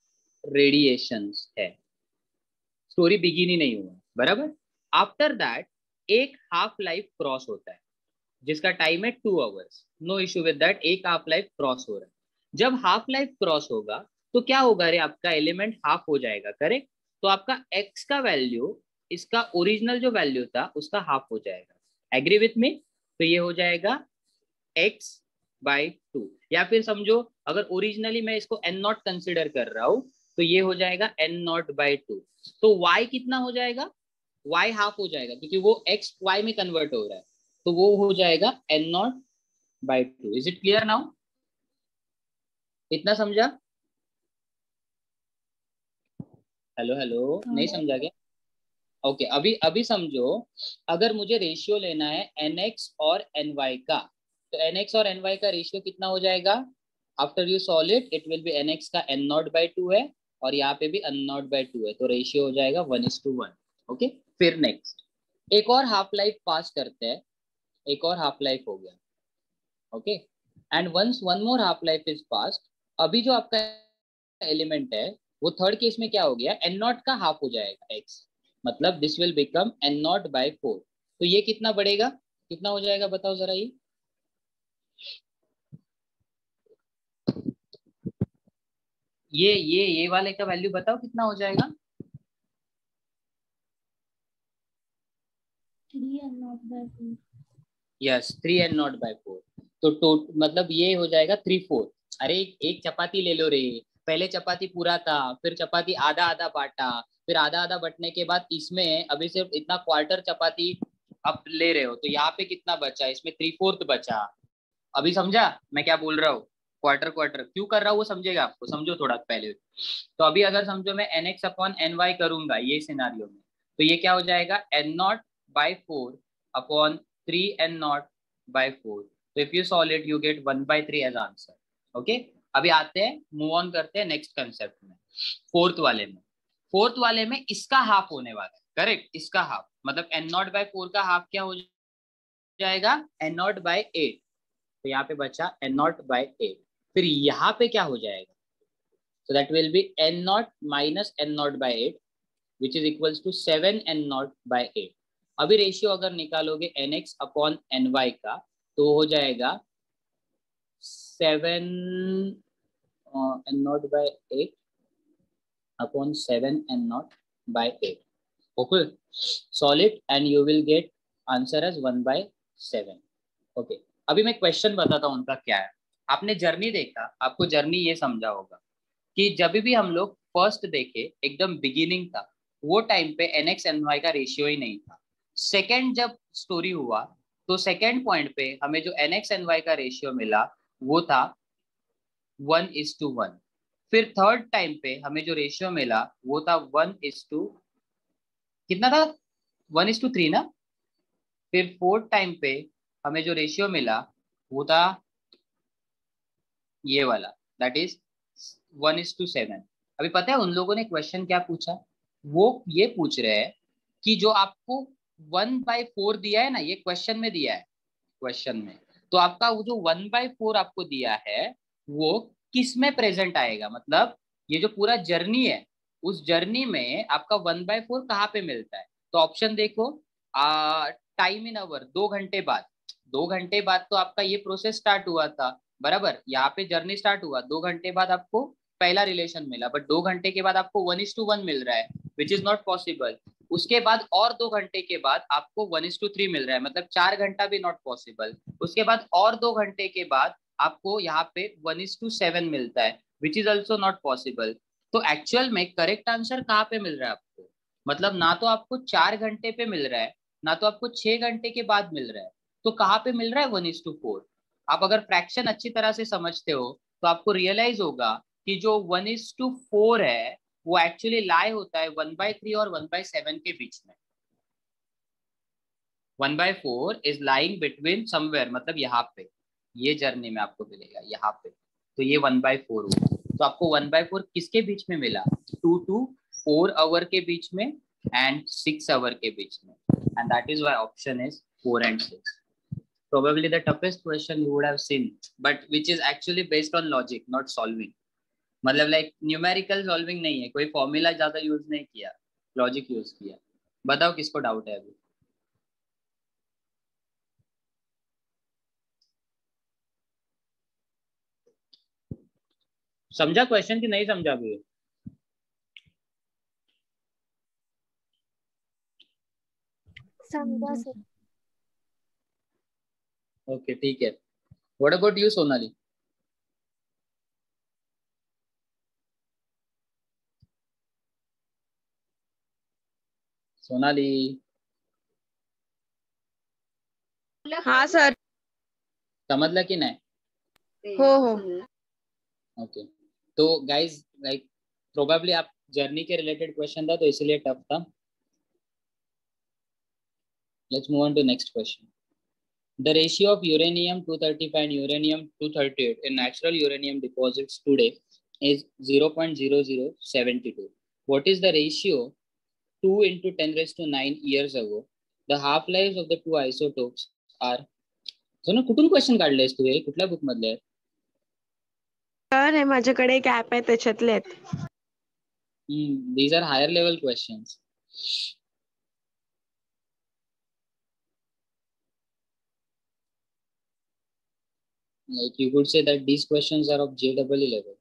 रेडिएशंस है, स्टोरी बिगिन ही नहीं हुआ, बराबर। आफ्टर दैट एक हाफ लाइफ क्रॉस होता है जिसका टाइम है two hours, no issue with that, एक हाफ लाइफ क्रॉस हो रहा है। जब हाफ लाइफ क्रॉस होगा तो क्या होगा रे, आपका एलिमेंट हाफ हो जाएगा, करेक्ट। तो आपका x का वैल्यू इसका ओरिजिनल जो वैल्यू था उसका हाफ हो जाएगा, एग्री विथ मी। तो ये हो जाएगा x बाई टू, या फिर समझो अगर ओरिजिनली मैं इसको एन नॉट कंसिडर कर रहा हूं तो ये हो जाएगा एन नॉट बाई टू। तो y कितना हो जाएगा, y हाफ हो जाएगा क्योंकि वो x y में कन्वर्ट हो रहा है, तो वो हो जाएगा N naught by two. Is it clear now, इतना समझा? हेलो हेलो, नहीं समझा क्या? ओके okay, अभी अभी समझो, अगर मुझे रेशियो लेना है nx और ny का, तो nx और ny का रेशियो कितना हो जाएगा? After you solve it, it will be nx का n नॉट बाई टू है और यहाँ पे भी n नॉट बाई टू है, तो रेशियो हो जाएगा one is to one. Okay, फिर नेक्स्ट एक और हाफ लाइफ पास करते हैं, एक और हाफ लाइफ हो गया। Okay, and once one more half life is passed, अभी जो आपका एलिमेंट है वो थर्ड केस में क्या हो गया, एन नॉट का हाफ हो जाएगा x, मतलब this will become N naught by four. तो ये कितना बढ़ेगा, कितना हो जाएगा बताओ जरा, ये ये ये ये वाले का वैल्यू बताओ कितना हो जाएगा? Three N naught by four. Yes, three N naught by four. तो टोट मतलब ये हो जाएगा थ्री फोर। अरे एक चपाती ले लो रे, पहले चपाती पूरा था, फिर चपाती आधा आधा बांटा, फिर आधा आधा बटने के बाद इसमें अभी सिर्फ इतना क्वार्टर चपाती आप ले रहे हो, तो यहाँ पे कितना बचा, इसमें थ्री फोर्थ बचा। अभी समझा मैं क्या बोल रहा हूँ? क्वार्टर क्वार्टर क्यों कर रहा हूँ वो समझेगा आपको, समझो थोड़ा पहले। तो अभी अगर समझो मैं N X upon N Y करूंगा ये सिनारियो में, तो ये क्या हो जाएगा, N naught by four upon three N naught by four. तो if you solve it you get one by three as answer. Okay, अभी आते हैं, मूव ऑन करते हैं नेक्स्ट कंसेप्ट में, फोर्थ वाले में। फोर्थ वाले में इसका हाफ होने वाला है, करेक्ट, इसका हाफ मतलब एन नॉट बाई फोर का हाफ क्या हो जाएगा, एन नॉट बाई एट। तो यहाँ पे बचा एन नॉट बाई एट, फिर यहाँ पे क्या हो जाएगा, so that will be n naught minus n naught by eight which is equals to seven n naught by eight। अभी रेशियो अगर निकालोगे nx अपॉन ny का तो हो जाएगा seven n naught by eight upon seven n naught by eight. ओके, solve it and you will get answer as one by seven. Okay, अभी मैं क्वेश्चन बताता हूँ उनका क्या है। आपने जर्नी देखा, आपको जर्नी ये समझा होगा कि जब भी हम लोग फर्स्ट देखे एकदम बिगिनिंग था, वो टाइम पे एन एक्स एन वाई का रेशियो ही नहीं था। सेकेंड जब स्टोरी हुआ तो सेकेंड पॉइंट पे हमें जो एन एक्स एन वाई का रेशियो मिला वो था वन इज टू वन। फिर थर्ड टाइम पे हमें जो रेशियो मिला वो था वन इज टू कितना था, वन इज टू थ्री ना। फिर फोर्थ टाइम पे हमें जो रेशियो मिला वो था ये वाला, that is one is to seven. अभी पता है उन लोगों ने क्वेश्चन क्या पूछा, वो ये पूछ रहे हैं कि जो आपको वन बाई फोर दिया है ना, ये क्वेश्चन में दिया है, क्वेश्चन में, तो आपका वो जो वन बाई फोर आपको दिया है वो किस में प्रेजेंट आएगा, मतलब ये जो पूरा जर्नी है उस जर्नी में आपका वन बाय फोर कहाँ पे मिलता है। तो ऑप्शन देखो, टाइम इन आवर, दो घंटे बाद, दो घंटे बाद तो आपका ये प्रोसेस स्टार्ट हुआ था बराबर, यहाँ पे जर्नी स्टार्ट हुआ, दो घंटे बाद आपको पहला रिलेशन मिला, बट दो घंटे के बाद आपको वन इज टू वन मिल रहा है विच इज नॉट पॉसिबल। उसके बाद और दो घंटे के बाद आपको वन इज टू थ्री मिल रहा है, मतलब चार घंटा भी नॉट पॉसिबल। उसके बाद और दो घंटे के बाद आपको यहाँ पे वन इज टू सेवन मिलता है which is also not possible. तो एक्चुअल में करेक्ट आंसर कहाँ पे मिल रहा है आपको, मतलब ना तो आपको चार घंटे पे मिल रहा है ना तो आपको छह घंटे के बाद मिल रहा है, तो कहाँ पे मिल रहा है वन इज टू फोर। आप अगर फ्रैक्शन अच्छी तरह से समझते हो तो आपको रियलाइज होगा कि जो वन इज टू फोर है वो एक्चुअली लाई होता है वन बाय थ्री और वन बाय सेवन के बीच में। One by four is lying between somewhere, मतलब यहाँ पे ये जर्नी में आपको मिलेगा यहाँ पे, तो ये वन बाय फोर होगा। तो आपको वन बाय फोर किसके बीच में मिला, टू टू फोर आवर के बीच में एंड सिक्स आवर के बीच में, and that is why option is four and six. Probably the toughest question you would have seen, but which is actually based on logic, not solving. मतलब लाइक न्यूमेरिकल सॉल्विंग नहीं है, कोई फॉर्मूला ज्यादा यूज नहीं किया, लॉजिक यूज किया। बताओ किसको डाउट है अभी। समझा क्वेश्चन कि नहीं समझा अभी। समझा सर। ओके ठीक है, what about you Sonali. Sonali हाँ सर। समझला कि नहीं। हो हो ओके तो गाइज लाइक प्रोबेबली आप जर्नी के रिलेटेड क्वेश्चन था तो इसलिए टफ था। Let's move on to next question. The ratio of uranium two thirty-five and uranium two thirty-eight in natural uranium deposits today is zero point zero zero seven two. What is the ratio two into ten raised to nine years ago? The half lives of the two isotopes are. So ना कुठून क्वेश्चन काढलेस तू, हे कुठल्या बुक मधले? सर हे माझ्याकडे एक ऍप आहे त्याच्यातले आहेत. Hmm, these are higher level questions. Like you could say that these questions are of J E E level.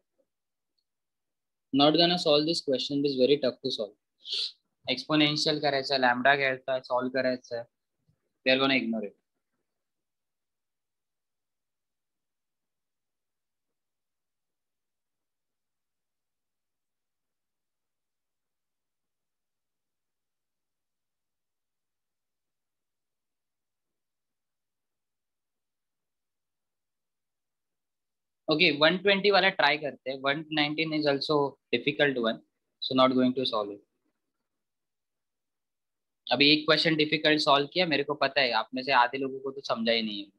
Not gonna solve this question, is very tough to solve. Exponential करायचा, lambda घ्यायचा, solve करायचा, they are gonna ignore it. Okay, one twenty वाला try करते हैं. one nineteen is also difficult one, so not going to solve it. अभी एक क्वेश्चन डिफिकल्ट सॉल्व किया, मेरे को पता है आप में से आधे लोगों को तो समझा ही नहीं है।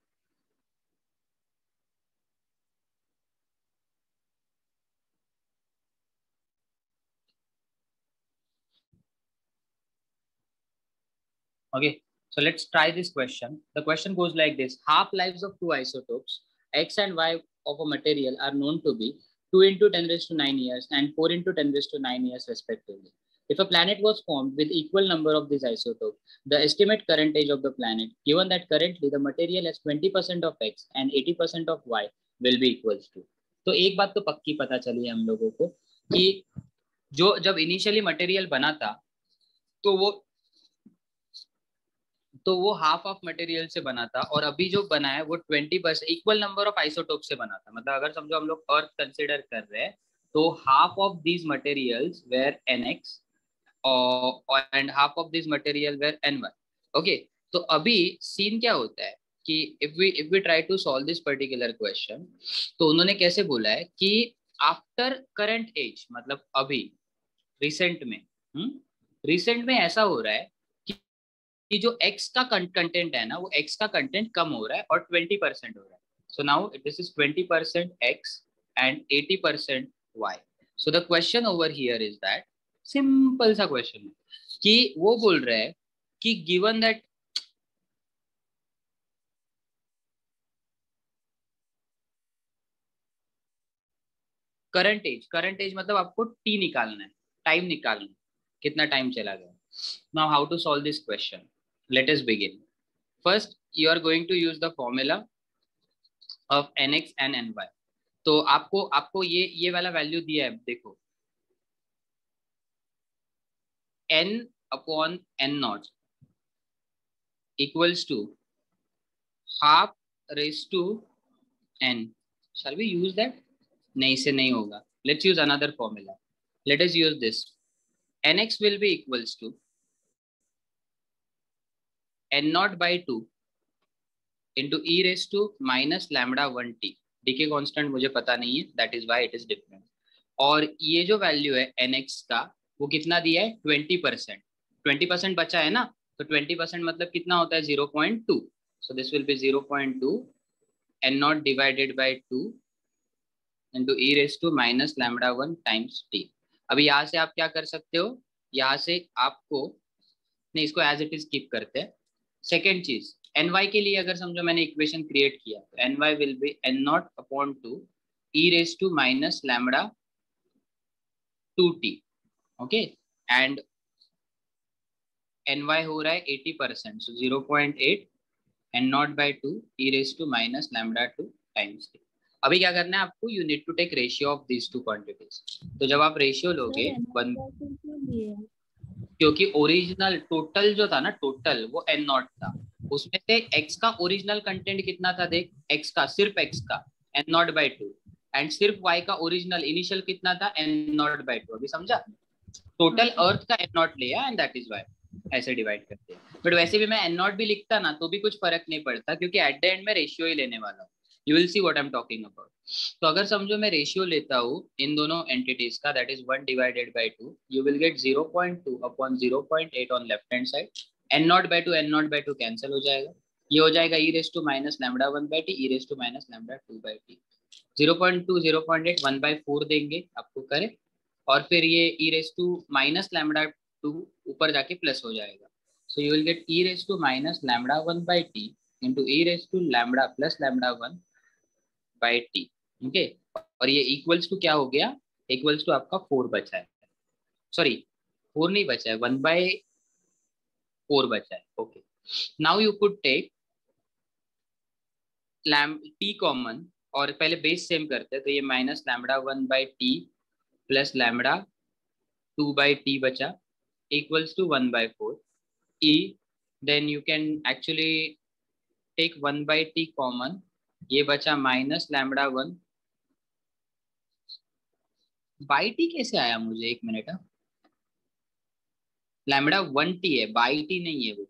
Okay, so let's try this question. The question goes like this: half lives of two isotopes X and Y of a material are known to be two into ten raised to nine years and four into ten raised to nine years respectively. If a planet was formed with equal number of these isotopes, the estimate current age of the planet, given that currently the material has twenty percent of X and eighty percent of Y, will be equals to. तो एक बात तो पक्की पता चली है हम लोगों को कि जो जब इनिशियली मटेरियल बना था तो वो तो वो हाफ ऑफ मटेरियल से बना था, और अभी जो बना है वो twenty percent equal number of isotope से बना था। मतलब अगर समझो हम लोग अर्थ कंसिडर कर रहे हैं तो half of these materials were N X and half of this material were N Y. Okay, तो अभी सीन क्या होता है कि if we if we try to solve this particular question, तो उन्होंने कैसे बोला है कि आफ्टर करंट एज, मतलब अभी रिसेंट में रिसेंट में ऐसा हो रहा है कि जो x का कंटेंट है ना वो x का कंटेंट कम हो रहा है और ट्वेंटी परसेंट हो रहा है। So now this is twenty percent x and eighty percent y. So the question over here is that, simple सा क्वेश्चन है कि वो बोल रहे हैं कि given that current age, current age मतलब आपको टी निकालना है, टाइम निकालना है, कितना टाइम चला गया. Now how to solve this question, let us begin. First you are going to use the formula of nx and ny. तो आपको आपको ये ये वाला वैल्यू दिया है, देखो n upon n naught equals to half raise to n. Shall we use that? नहीं, से नहीं होगा. Let's use another formula. Let us use this. nx will be equals to n naught by two into e raised to minus lambda one t. Decay constant मुझे पता नहीं है, that is why it is different. और ये जो वैल्यू है nx का वो कितना दिया है, ट्वेंटी परसेंट. ट्वेंटी परसेंट बचा है ना, तो ट्वेंटी परसेंट मतलब कितना होता है, zero point two. So this will be zero point two n naught divided by two into e raised to minus lambda one times t. अभी यहाँ से आप क्या कर सकते हो, यहाँ से आपको नहीं, इसको एज इट इज कीप करते हैं. सेकेंड चीज, ny के लिए अगर समझो मैंने इक्वेशन क्रिएट किया तो ny will be n naught upon two e raised to minus lambda two t. Okay, and ny हो रहा है eighty percent, so zero point eight n naught by two e raised to minus lambda two times t. अभी क्या करना है आपको, you need to take ratio of this two quantities. तो जब आप रेशियो लोगे वन, क्योंकि ओरिजिनल टोटल जो था ना, टोटल वो n नॉट था, उसमें से x का ओरिजिनल कंटेंट कितना था, देख x का, सिर्फ x का n naught by two, and सिर्फ y का ओरिजिनल इनिशियल कितना था, n नॉट बाई टू. अभी समझा, टोटल अर्थ का n नॉट लिया एंड दैट इज वाई ऐसे डिवाइड करते हैं. बट वैसे भी मैं n नॉट भी लिखता ना तो भी कुछ फर्क नहीं पड़ता, क्योंकि एट द एंड में रेशियो ही लेने वाला हूँ. You will see what I am talking about. तो अगर समझो मैं रेशियो लेता हूँ इन दोनों एंटिटीज का, that is one divided by two, you will get zero point two upon zero point eight on left hand side. n naught by two n naught by two cancel हो जाएगा, ये हो जाएगा e raise to minus lambda one by T, e raise to minus lambda two by T. Zero point two, zero point eight, one by four देंगे आपको करे, और फिर ये e raise to minus lambda two ऊपर जाके प्लस हो जाएगा. So you will get e raised to minus lambda one by t into e raised to lambda plus lambda one by t. Okay, और ये equals to क्या हो गया, equals to आपका फोर बचा है, सॉरी फोर नहीं बचा है, वन by फोर बचा है. Okay, now you could take lam t common, और पहले बेस सेम करते हैं, तो ये minus lambda one by T plus lambda two by T बचा equals to one by four. E, then you can actually take one by t common, ये बचा minus lambda one by T. कैसे आया मुझे, एक मिनट, लैम्बडा वन टी है, बाई टी नहीं है वो.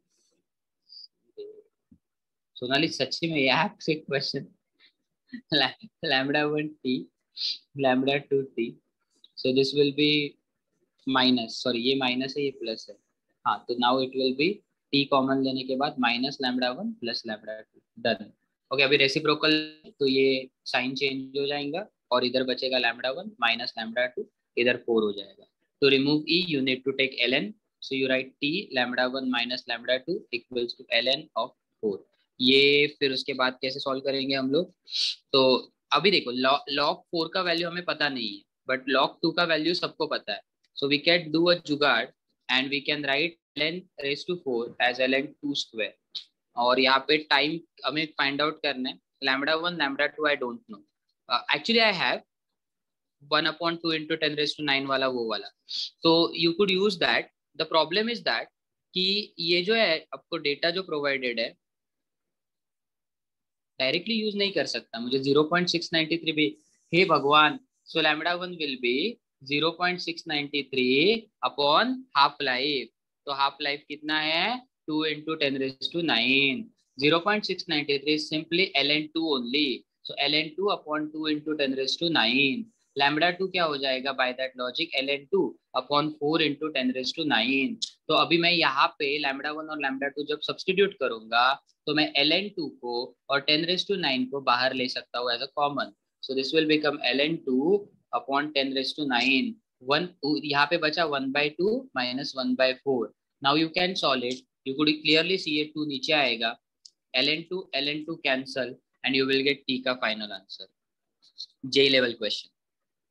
सोनाली सच्ची में यह आपसे question, lambda one T lambda two T, so this will be minus, sorry ये माइनस है, ये प्लस है. हाँ, तो now it will be t common लेने के बाद minus lambda one plus lambda two. Done. Okay, अभी रेसिप्रोकल तो ये साइन चेंज हो जाएगा और इधर बचेगा lambda one minus lambda two, इधर फोर हो जाएगा. तो remove e, you need to take ln, so you write t lambda one minus lambda two equals to ln of four. ये फिर उसके बाद कैसे सॉल्व करेंगे हम लोग, तो अभी देखो लॉग फोर का वैल्यू हमें पता नहीं है, बट लॉग टू का वैल्यू सबको पता है. So we can do a jugaad and we can write ln raised to four as ln two square. और यहाँ पे टाइम हमें फाइंड आउट करना है, lambda one lambda two I don't know, actually I have one upon two into ten raise to nine वाला वो वाला, तो you could use that. The problem is that कि ये जो है आपको डेटा जो प्रोवाइडेड है डायरेक्टली यूज नहीं कर सकता, मुझे zero point six nine three भी, हे भगवान. So lambda one will be zero point six nine three upon half life. तो हाफ लाइफ कितना है, two into ten raise to nine. Zero point six nine three simply ln two only, so ln two upon two into ten raise to nine. Lambda two क्या हो जाएगा, by that logic ln two upon four into ten raise to nine. तो अभी मैं यहाँ पे लैम्बडा वन और लैम्बडा टू जब सब्सटीट्यूट करूंगा तो मैं ln टू को और टेन रेज टू नाइन को बाहर ले सकता हूँ as a common. So this will become ln two upon ten raise to nine. One यहाँ पे बचा one by two minus one by four. Now you can solve it, you could clearly see ये टू नीचे आएगा, ln two ln two cancel and you will get t का final answer. J level question.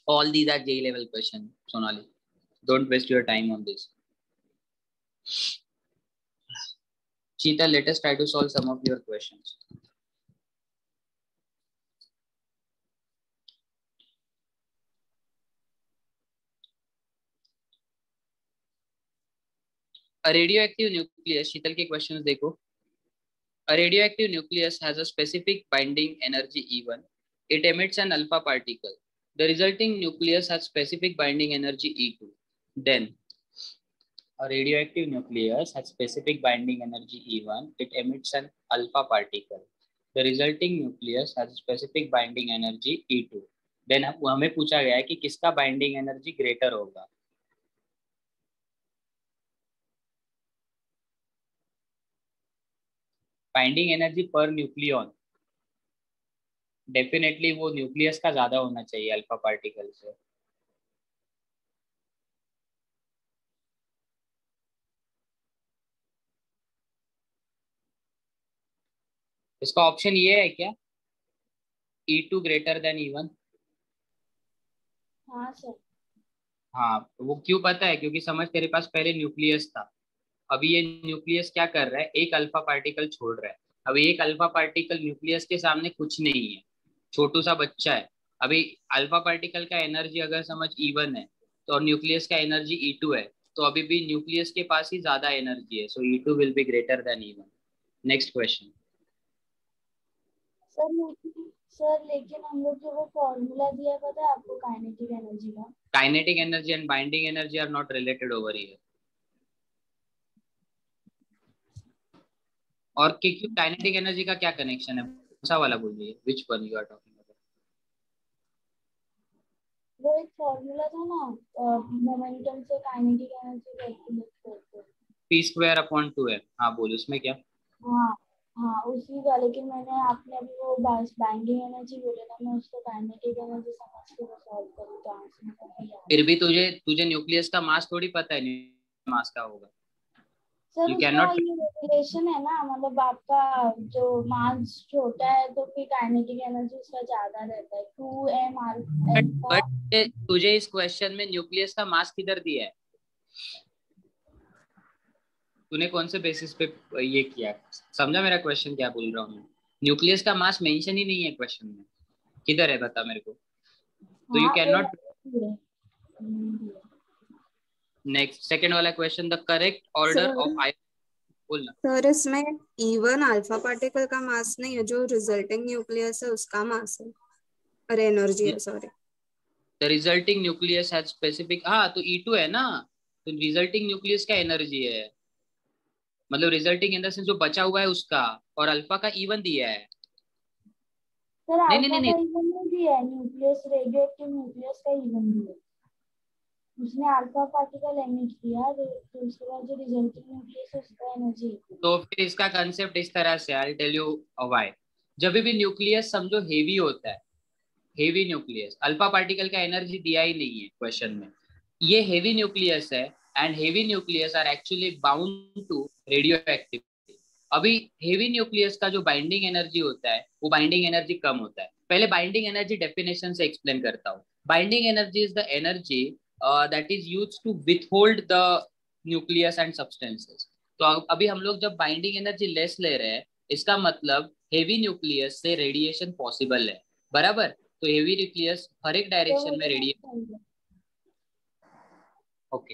All these are J level question, Sonali. Don't waste your time on this. Cheetah, let us try to solve some of your questions. A radioactive nucleus, Sheetal के questions देखो. A radioactive nucleus has a specific binding energy E one. It emits an alpha particle. The resulting nucleus has specific binding energy E two. Then, a radioactive nucleus has specific binding energy E one. It emits an alpha particle. The resulting nucleus has specific binding energy E two. Then हमें पूछा गया है कि किसका binding energy greater होगा. Binding energy per nucleon definitely वो न्यूक्लियस का ज्यादा होना चाहिए अल्फा पार्टिकल से. इसका ऑप्शन ये है क्या, E two greater than E one? हाँ सर. हाँ, वो क्यों पता है? क्योंकि समझ तेरे पास पहले न्यूक्लियस था, अभी ये न्यूक्लियस क्या कर रहा है, एक अल्फा पार्टिकल छोड़ रहा है. अभी एक अल्फा पार्टिकल न्यूक्लियस के सामने कुछ नहीं है, छोटू सा बच्चा है. अभी अल्फा पार्टिकल का एनर्जी अगर समझ ई वन है तो और न्यूक्लियस का एनर्जी ई टू है, तो अभी भी न्यूक्लियस के पास ही ज्यादा एनर्जी है. So E two will be greater than E one. Next question. Sir लेकिन सर लेकिन हम लोग जो वो फॉर्मूला दिया पता है आपको काइनेटिक एनर्जी का? Kinetic energy and binding energy are not related over here. और काइनेटिक एनर्जी का क्या कनेक्शन है? कौन सा वाला बोल रही है? Which one you are talking about? वो एक फॉर्मूला था ना, मोमेंटम से काइनेटिक एनर्जी कैलकुलेट करते हैं. p स्क्वायर अपॉन टू है. हाँ बोल, उसमें क्या? हाँ हाँ उसी का, लेकिन मैंने आपने अभी वो बाइंडिंग एनर्जी बोले ना, मैं उसको काइनेटिक एनर्जी समझ के सॉल्व करूँ तो आंसर नहीं आया. फिर भी तुझे तुझे न्यूक्लियस का मास थोड़ी पता है, मास का होगा. सर You उसका cannot... ये रिलेशन है ना, मतलब आपका जो मास छोटा है तो फिर काइनेटिक एनर्जी उसका ज्यादा रहता है. To M R. बट तुझे इस क्वेश्चन में न्यूक्लियस का मास किधर दिया है? तूने कौन से बेसिस पे ये किया? समझा मेरा क्वेश्चन क्या बोल रहा हूँ मैं? न्यूक्लियस का मास मेंशन ही नहीं है क्वेश्चन में. किधर है बता मेरे को. तो you can not. Next second वाला question, the correct order of ion. बोलना सर, इसमें ई वन अल्फा पार्टिकल का मास नहीं है, जो रिजल्टिंग न्यूक्लियस है उसका मास है, अरे एनर्जी है, sorry. The resulting nucleus has specific. हाँ तो ई टू है ना, तो रिजल्टिंग न्यूक्लियस का एनर्जी है, मतलब रिजल्टिंग इन द सेंस जो बचा हुआ है उसका, और अल्फा का ई वन दिया है. सर नहीं अल्फा नहीं नहीं का इवन नहीं दिया है, न्यूक्लियस रेडियोएक्टिव न्यूक्लियस का इवन दिया है. उसने अल्फा पार्टिकल एमिट किया, तो उसके बाद जो रिजल्टिंग न्यूक्लियस है उसका एनर्जी. तो फिर इसका कंसेप्ट इस तरह से, I will tell you why. जब भी न्यूक्लियस समझो हेवी होता है, हेवी न्यूक्लियस, अल्फा पार्टिकल का एनर्जी दिया ही नहीं है क्वेश्चन में. ये हेवी न्यूक्लियस है and heavy nucleus are actually bound to radioactivity. अभी हेवी न्यूक्लियस का जो बाइंडिंग एनर्जी होता है वो बाइंडिंग एनर्जी कम होता है. पहले बाइंडिंग एनर्जी डेफिनेशन से एक्सप्लेन करता हूँ. Binding energy is the energy that is used to withhold the nucleus and substances. तो अभी हम लोग जब बाइंडिंग एनर्जी लेस ले रहे हैं, इसका मतलब हेवी न्यूक्लियस से रेडिएशन पॉसिबल है, बराबर. तो हेवी न्यूक्लियस हर एक डायरेक्शन में रेडिएशन. ओके.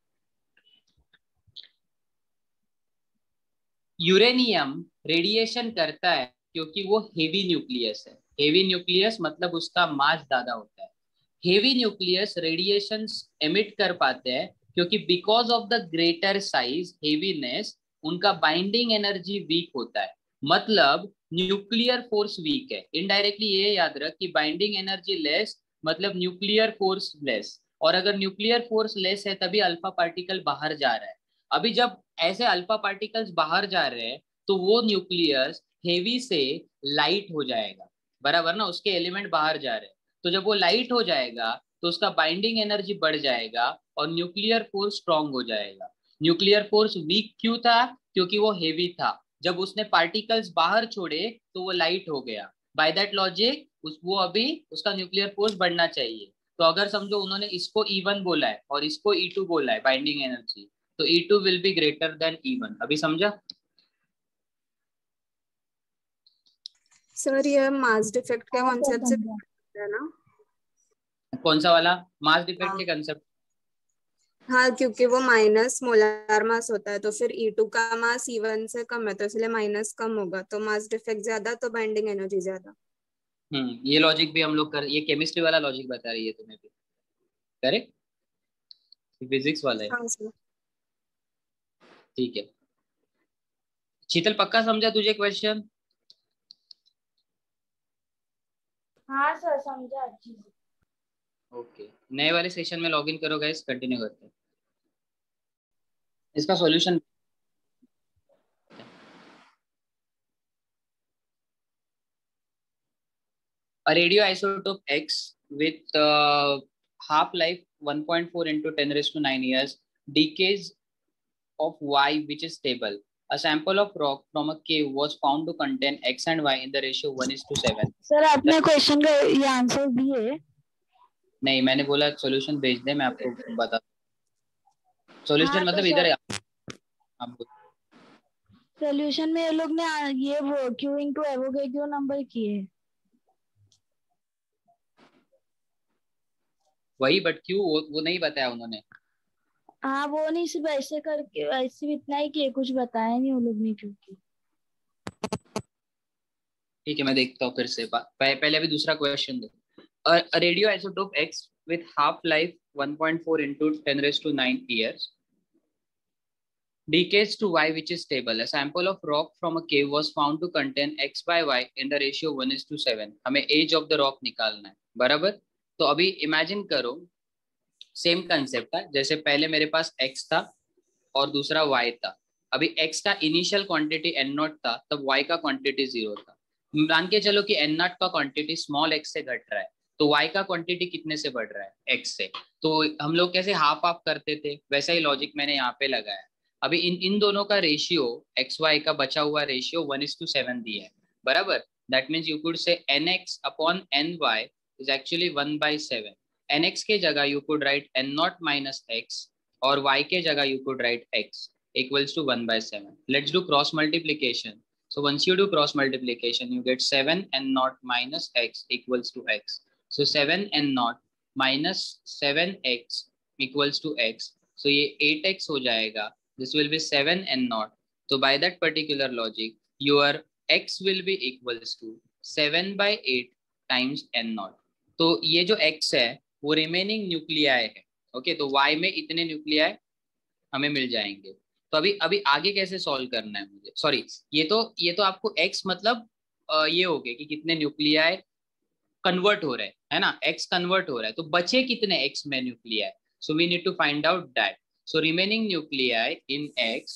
यूरेनियम रेडिएशन करता है क्योंकि वो हेवी न्यूक्लियस है. हेवी न्यूक्लियस मतलब उसका मास ज्यादा होता है. हेवी न्यूक्लियस रेडिएशन एमिट कर पाते हैं क्योंकि because of the greater size, heaviness, उनका बाइंडिंग एनर्जी वीक होता है. मतलब न्यूक्लियर फोर्स वीक है. इनडायरेक्टली ये याद रख कि बाइंडिंग एनर्जी लेस मतलब न्यूक्लियर फोर्स लेस, और अगर न्यूक्लियर फोर्स लेस है तभी अल्फा पार्टिकल बाहर जा रहा है. अभी जब ऐसे अल्फा पार्टिकल्स बाहर जा रहे हैं तो वो न्यूक्लियस हेवी से लाइट हो जाएगा, बराबर ना, उसके एलिमेंट बाहर जा रहे हैं. तो जब वो लाइट हो जाएगा तो उसका बाइंडिंग एनर्जी बढ़ जाएगा और न्यूक्लियर फोर्स स्ट्रॉन्ग हो जाएगा. न्यूक्लियर फोर्स वीक क्यों था? क्योंकि वो हेवी था. जब उसने पार्टिकल्स बाहर छोड़े तो वो लाइट हो गया. बाय दैट लॉजिक उस वो अभी उसका न्यूक्लियर फोर्स बढ़ना चाहिए. तो अगर समझो उन्होंने इसको ई वन बोला है और इसको ई टू बोला है बाइंडिंग एनर्जी, तो E two will be greater than E one. अभी समझा? सर ये मास डिफेक्ट के हाँ सर कॉन्सेप्ट से समझा। है ना? कौन सा वाला? मास डिफेक्ट हाँ के कंसेप्ट। हाँ, क्योंकि वो माइनस मोलार मास होता है तो फिर ई टू का मास ई वन से कम है तो इसलिए माइनस कम होगा, तो मास डिफेक्ट ज्यादा तो बाइंडिंग एनर्जी ज्यादा। हम्म ये लॉजिक भी हम लोग कर, ये केमिस्ट्री वाला लॉजिक बता रही है तुम्हें भी, करेक्ट? फिजिक्स वाला है। हाँ सर। ठीक है शीतल, पक्का समझा तुझे क्वेश्चन? हाँ सर समझा अच्छी से। ओके नए वाले सेशन में लॉगिन करो गाइस, कंटिन्यू करते हैं इसका solution. A radioisotope X with uh, half life one point four into ten raised to nine years, decays of Y which is stable. A sample of rock from a cave was found to contain X and Y in the ratio one is to seven. Sir आपने क्वेश्चन का ये आंसर दिए? नहीं मैंने बोला सॉल्यूशन भेज दे, मैं आपको बता। सॉल्यूशन हाँ, मतलब तो इधर है सर आपको। सोल्यूशन में ये लोग ने आ- ये वो क्यू इनटू एवोगैड्रो नंबर किए। वही बट क्यों वो, वो नहीं बताया उन्होंने। हाँ वो नहीं, सिर्फ ऐसे करके ऐसे भी इतना ही किए, कुछ बताया नहीं वो लोग ने क्योंकि। ठीक है मैं देखता हूँ फिर से। पह, पहले अभी दूसरा क्वेश्चन दो। A radioisotope X with half life one point four into ten raised to nine years decays to Y which is stable. A sample of rock from a cave was found to contain X by Y in the ratio one is to seven. हमें age of the rock निकालना है, बराबर? तो अभी इमेजिन करो सेम कंसेप्ट था, जैसे पहले मेरे पास X था और दूसरा Y था। अभी X का इनिशियल क्वांटिटी एन नॉट था, तब Y का क्वांटिटी जीरो था। मान के चलो कि एन नॉट का क्वांटिटी स्मॉल x से घट रहा है, तो y का क्वांटिटी कितने से बढ़ रहा है? x से। तो हम लोग कैसे हाफ हाफ करते थे, वैसा ही लॉजिक मैंने यहाँ पे लगाया। अभी इन इन दोनों का रेशियो एक्स वाई का बचा हुआ ratio one is to seven दिया है, बराबर? That means you could say N X upon N Y is actually one by seven. N X के जगह you could write N naught minus X और y के जगह you could write x equals to one by seven. Let's do cross multiplication. So once you do cross multiplication, you get seven n naught minus x equals to x. So seven n naught minus seven x equals to x. So ये eight x हो जाएगा. This will be seven n naught. So by that particular logic, your x will be equals to seven by eight times n naught. तो ये जो x है वो रिमेनिंग न्यूक्लियाई है। ओके okay, तो y में इतने न्यूक्लियाई हमें मिल जाएंगे। तो अभी अभी आगे कैसे सॉल्व करना है मुझे? सॉरी ये तो ये तो आपको x मतलब आ, ये हो गया कि कितने न्यूक्लियाई कन्वर्ट हो रहे हैं, है ना? x कन्वर्ट हो रहा है, तो बचे कितने x में nuclei? So we need to find out that. So remaining nuclei in x।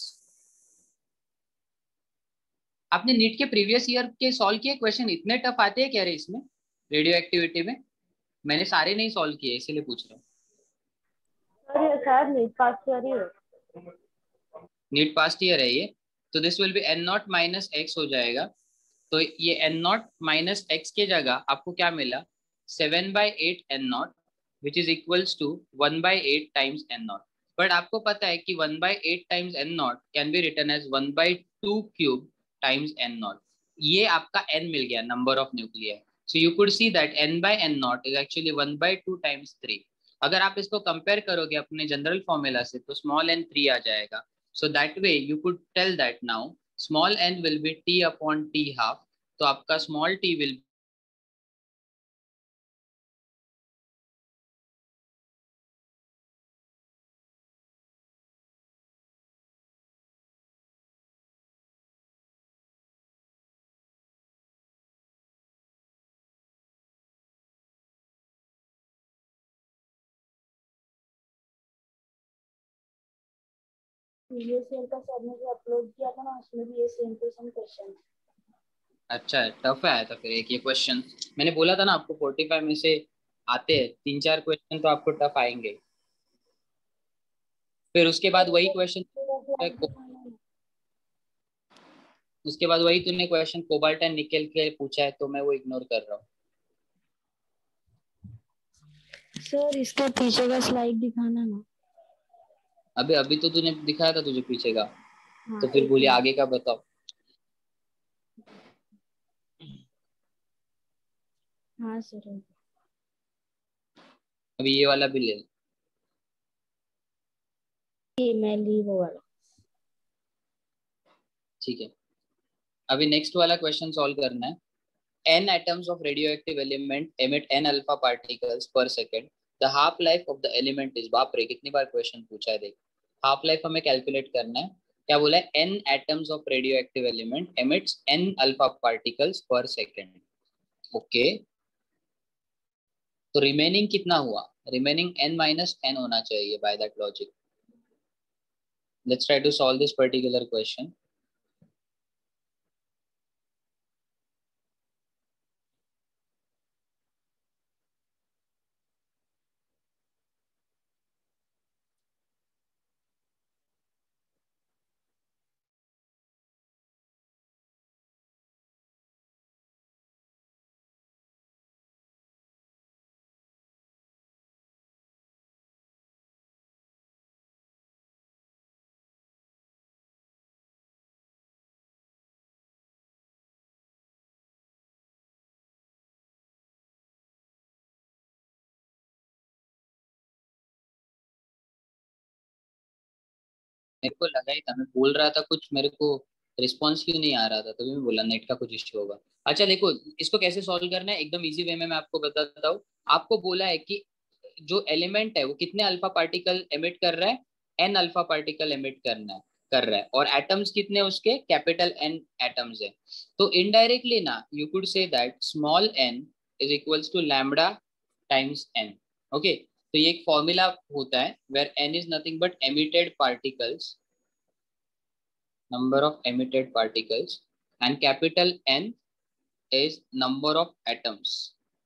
आपने नीट के प्रीवियस ईयर के सॉल्व किए क्वेश्चन? इतने टफ आते हैं क्या रे इसमें रेडियो एक्टिविटी में? मैंने सारे नहीं सॉल्व किए इसीलिए पूछ रहा हूँ। सर नीट पास कर ही है। नीट पास्ट ईयर है ये, तो this will be N naught minus X हो जाएगा। तो ये एन नॉट माइनस एक्स के जगह आपको क्या मिला? Seven by eight N naught which is equals to one by eight times N naught. But आपको पता है कि one by eight times N naught can be return as one by two cube times N naught. ये आपका एन मिल गया, number of nuclear. So you could see that N by N naught is actually one by two times three. अगर आप इसको कंपेयर करोगे अपने जनरल फॉर्मूला से तो स्मॉल एन थ्री आ जाएगा। So that way you could tell that now small n will be t upon t half. तो आपका small t will previous year का सर ने जो अपलोड किया था ना उसमें भी ये सेम टू सेम क्वेश्चन। अच्छा है, टफ आया था फिर एक ये क्वेश्चन। मैंने बोला था ना आपको फोर्टी फाइव में से आते हैं तीन चार क्वेश्चन तो आपको टफ आएंगे। फिर उसके बाद वही क्वेश्चन, उसके बाद वही तूने क्वेश्चन कोबाल्ट एंड निकेल के पूछा है तो मैं वो इग्नोर कर रहा हूँ। सर इसका पीछे का स्लाइड दिखाना ना। अबे अभी तो तूने दिखाया था तुझे पीछे का, हाँ, तो फिर एक बोलिए मिनट। आगे का बताओ। हाँ सर। अभी ये वाला भी ले। ये मैं ली वो वाला। ठीक है, अभी नेक्स्ट वाला क्वेश्चन सॉल्व करना है। n atoms of radioactive element emit n alpha particles per second. The half life of the element is, बाप रे कितनी बार क्वेश्चन पूछा है देख। हाफ लाइफ हमें कैलकुलेट करना है। क्या बोला है? n atoms of radioactive element emits n alpha particles per second. Okay, तो रिमेनिंग कितना हुआ? रिमेनिंग n माइनस n होना चाहिए by that logic. Let's try to solve this particular question. मेरे को लगा ही था, मैं बोल रहा था कुछ, मेरे को रिस्पॉन्स क्यों नहीं आ रहा था, तभी मैं बोला नेट का कुछ इश्यू होगा। अच्छा देखो, इसको कैसे सॉल्व करना है एकदम इजी वे में मैं आपको बताता हूँ। आपको बोला है कि जो एलिमेंट है वो कितने अल्फा पार्टिकल एमिट कर रहा है? एन अल्फा पार्टिकल एमिट करना है कर रहा है, और एटम्स कितने उसके? कैपिटल एन एटम्स है। तो इनडायरेक्टली ना you could say that small N is equals to lambda times N. Okay, तो ये एक फॉर्मूला होता है where n is nothing but emitted particles, number of emitted particles, and capital N is number of atoms.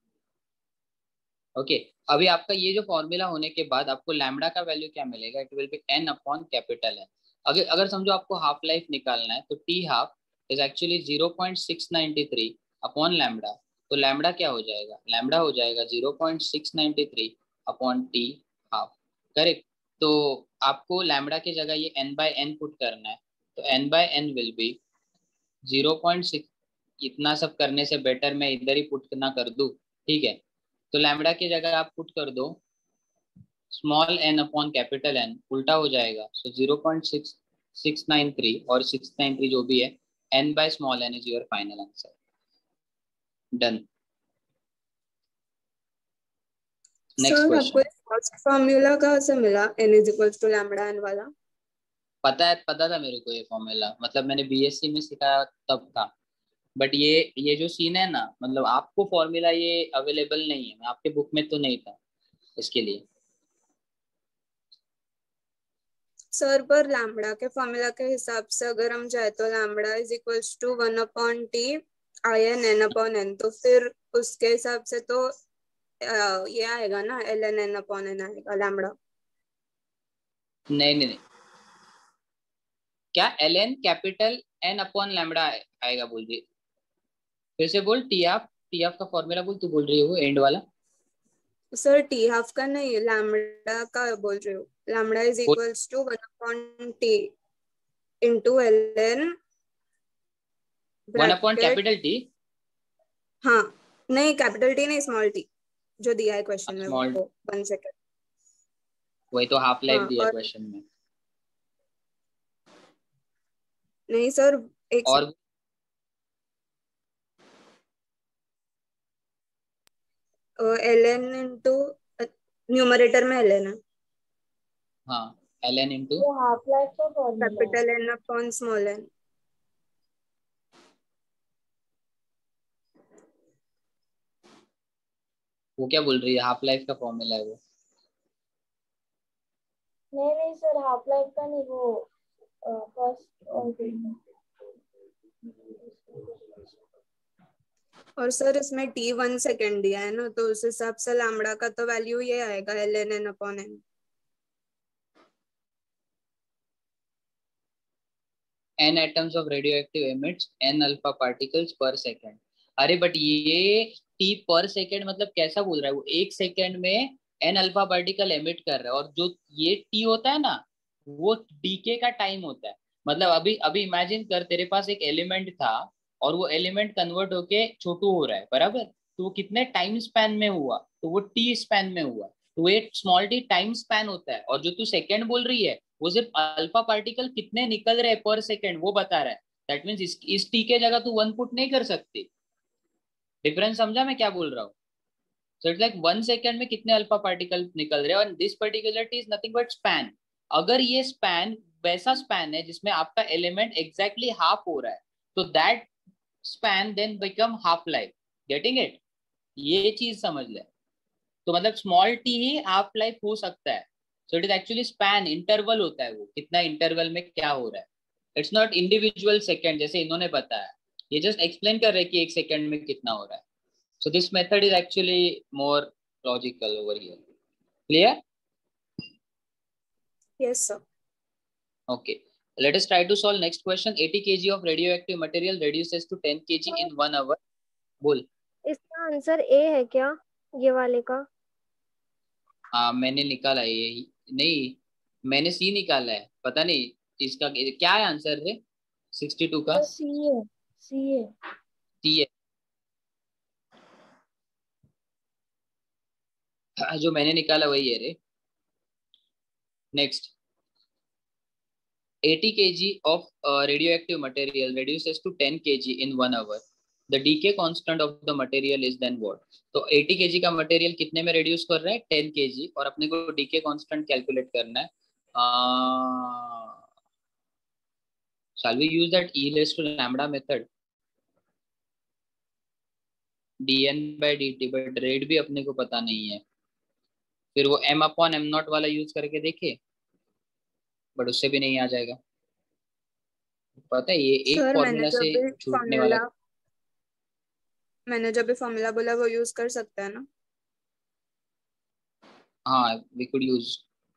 Okay okay. अभी आपका ये जो फॉर्मूला होने के बाद आपको लैम्बडा का वैल्यू क्या मिलेगा? It will be n upon capital N. अगर अगर समझो आपको हाफ लाइफ निकालना है तो T half is actually zero point six nine three upon lambda. तो लैम्बडा क्या हो जाएगा? लैम्बडा हो जाएगा zero point six nine three upon T half. Correct. तो आपको लैम्बडा की जगह ये n बाय n पुट करना है, तो n by n will be zero point six. इतना सब करने से बेटर मैं इधर ही पुट ना कर दूं, ठीक है। तो लैम्बडा की जगह आप पुट कर दो small N upon capital N, उल्टा हो जाएगा। So zero point six six nine three और सिक्स नाइन थ्री जो भी है, N by small N is your final answer. Done. Next sir आपको क्वेश्चन। फर्स्ट फॉर्मूला कहाँ से मिला n is equals to lambda N वाला? पता है, पता था मेरे को ये फॉर्मूला, मतलब मैंने बीएससी में सिखाया तब था। बट ये ये जो सीन है ना, मतलब आपको फॉर्मूला ये अवेलेबल नहीं है, आपके बुक में तो नहीं था इसके लिए। सर पर लैम्बडा के फॉर्मूला के हिसाब से अगर हम जाए तो lambda is equals to one upon T I N N upon N, तो फिर उसके हिसाब से तो आ, ये आएगा ना L N N upon N आएगा लैम्बडा। नहीं नहीं नहीं, क्या L N capital N upon lambda आएगा बोल रही? फिर से बोल, टी हाफ टी हाफ का फॉर्मूला बोल, तू बोल रही है वो एंड वाला। सर टी हाफ का नहीं, लैम्बडा का बोल रही हूँ। Lambda is equals to one upon T into L N one upon bracket. Capital T. हाँ नहीं, कैपिटल टी नहीं, स्मॉल टी जो दिया है क्वेश्चन में स्मॉल, वो। One second. वही तो हाफ लाइफ हाँ दिया है और क्वेश्चन में। नहीं सर, एक और एल एन इंटू न्यूमरेटर में एल एन है, हाँ, एल एन इंटू वो हाफ लाइफ का फॉर्मूला है। Capital N upon small N. वो क्या बोल रही है? हाफ लाइफ का फॉर्मूला है वो। नहीं नहीं सर, हाफ लाइफ का नहीं, वो फर्स्ट और और सर इसमें टी वन सेकेंड दिया है ना, तो उस हिसाब से लैम्बडा का तो वैल्यू ये आएगा L N N upon N. n atoms of radioactive emits n alpha particles per second। अरे बट ये t पर सेकेंड मतलब कैसा बोल रहा है वो? एक सेकेंड में एन अल्फा पार्टिकल एमिट कर रहा है, और जो ये टी होता है ना वो डीके का टाइम होता है। मतलब अभी अभी इमेजिन कर, तेरे पास एक एलिमेंट था और वो एलिमेंट कन्वर्ट होके छोटू हो रहा है, बराबर, तो वो कितने टाइम स्पैन में हुआ, तो वो टी स्पैन में हुआ, तो एक स्मॉल टी टाइम स्पैन होता है। और जो तू सेकंड बोल रही है वो सिर्फ अल्फा पार्टिकल कितने निकल रहे हैं पर सेकंड वो बता रहा है। दैट मीन्स इस, इस टी के जगह तू वन पुट नहीं कर सकती। डिफरेंस समझा मैं क्या बोल रहा हूँ? So it's like one second में कितने अल्फा पार्टिकल निकल रहे हैं, और this particular T is nothing but span. अगर ये स्पैन वैसा स्पैन है जिसमें आपका एलिमेंट एग्जैक्टली हाफ हो रहा है, तो that span then become half life. Getting it? ये चीज समझ ले। तो मतलब स्मॉल टी ही हाफ लाइफ हो सकता है। So it is actually span, interval होता है वो, कितना इंटरवल में क्या हो रहा है। इट्स नॉट इंडिविजुअल सेकेंड जैसे इन्होंने बताया, ये जस्ट एक्सप्लेन कर रहे हैं कि एक सेकेंड में कितना हो रहा है। So this method is actually more logical over here. Clear? Yes, sir. Okay. Let us try to solve next question. eighty kilograms of radioactive material reduces to ten kilograms in one hour. बोल। इसका आंसर ए है क्या, ये वाले का? हाँ मैंने निकाला ये, नहीं मैंने सी निकाला है, पता नहीं इसका क्या है आंसर है। सिक्सटी टू का सी है, सी है। सी है जो मैंने निकाला वही है रे। Next, eighty kilograms of uh, radioactive material reduces to ten kilograms in one hour. The decay constant of the material is then what? तो eighty kilograms का मटेरियल कितने में रिड्यूस कर रहा है? ten kilograms, और अपने को डीके कांस्टेंट कैलकुलेट करना है। Shall we use that e raised to lambda method? dn by dt, but rate भी अपने को पता नहीं है। फिर वो m अपॉन एम नॉट वाला यूज करके देखे, बट उससे भी नहीं आ जाएगा। पता है ये एक सर मैंने फॉर्मूला जो से भी छूटने वाला। फॉर्मूला मैंने जो भी फॉर्मूला बोला वो यूज कर सकते हैं ना? हाँ we could use।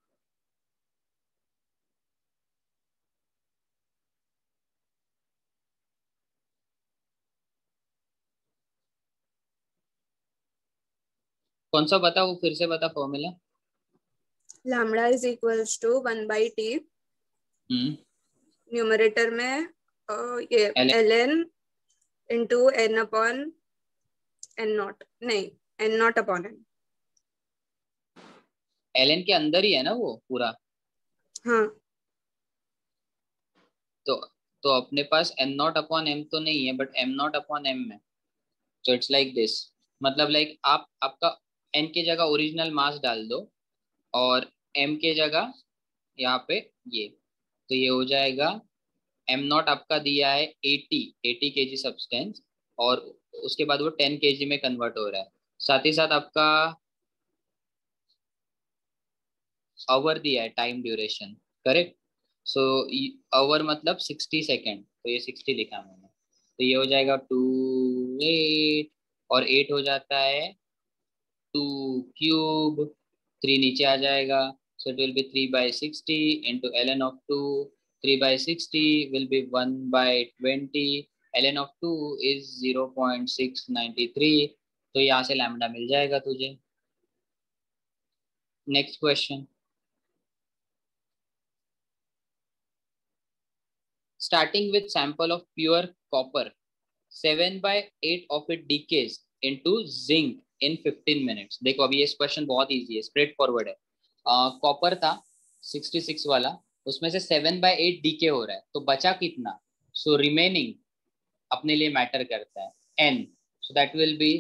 कौन सा बता, वो फिर से बता formula. Lambda is equals to one by T, hmm numerator में अ, ये L N into N upon N naught, नहीं N naught upon N. L N के अंदर ही है ना वो पूरा। हाँ तो तो अपने पास एन नॉट अपॉन एम तो नहीं है, but M naught upon M है। सो इट्स लाइक दिस, मतलब लाइक like आप आपका एन के जगह ओरिजिनल मास डाल दो और एम के जगह यहाँ पे ये, तो ये हो जाएगा एम नॉट आपका दिया है एटी एटी के जी सब्सटेंस, और उसके बाद वो टेन के जी में कन्वर्ट हो रहा है। साथ ही साथ आपका आवर दिया है, time duration, correct. So hour मतलब सिक्सटी सेकेंड, तो ये सिक्सटी लिखा मैंने, तो ये हो जाएगा टू एट, और एट हो जाता है टू क्यूब, थ्री नीचे आ जाएगा, so it will be three by sixty into L N of two, three by sixty will be one by twenty, L N of two is zero point six ninety three, तो यहाँ से लैम्डा मिल जाएगा तुझे। Next question, starting with sample of pure copper, seven by eight of it decays into zinc in fifteen minutes। देखो अभी ये क्वेश्चन बहुत इजी है, स्ट्रेट फॉरवर्ड है। कॉपर uh, था सिक्सटी सिक्स वाला, उसमें से सेवन बाय एट डीके हो रहा है, तो बचा कितना? सो so, रिमेनिंग अपने लिए मैटर करता है N, so that will be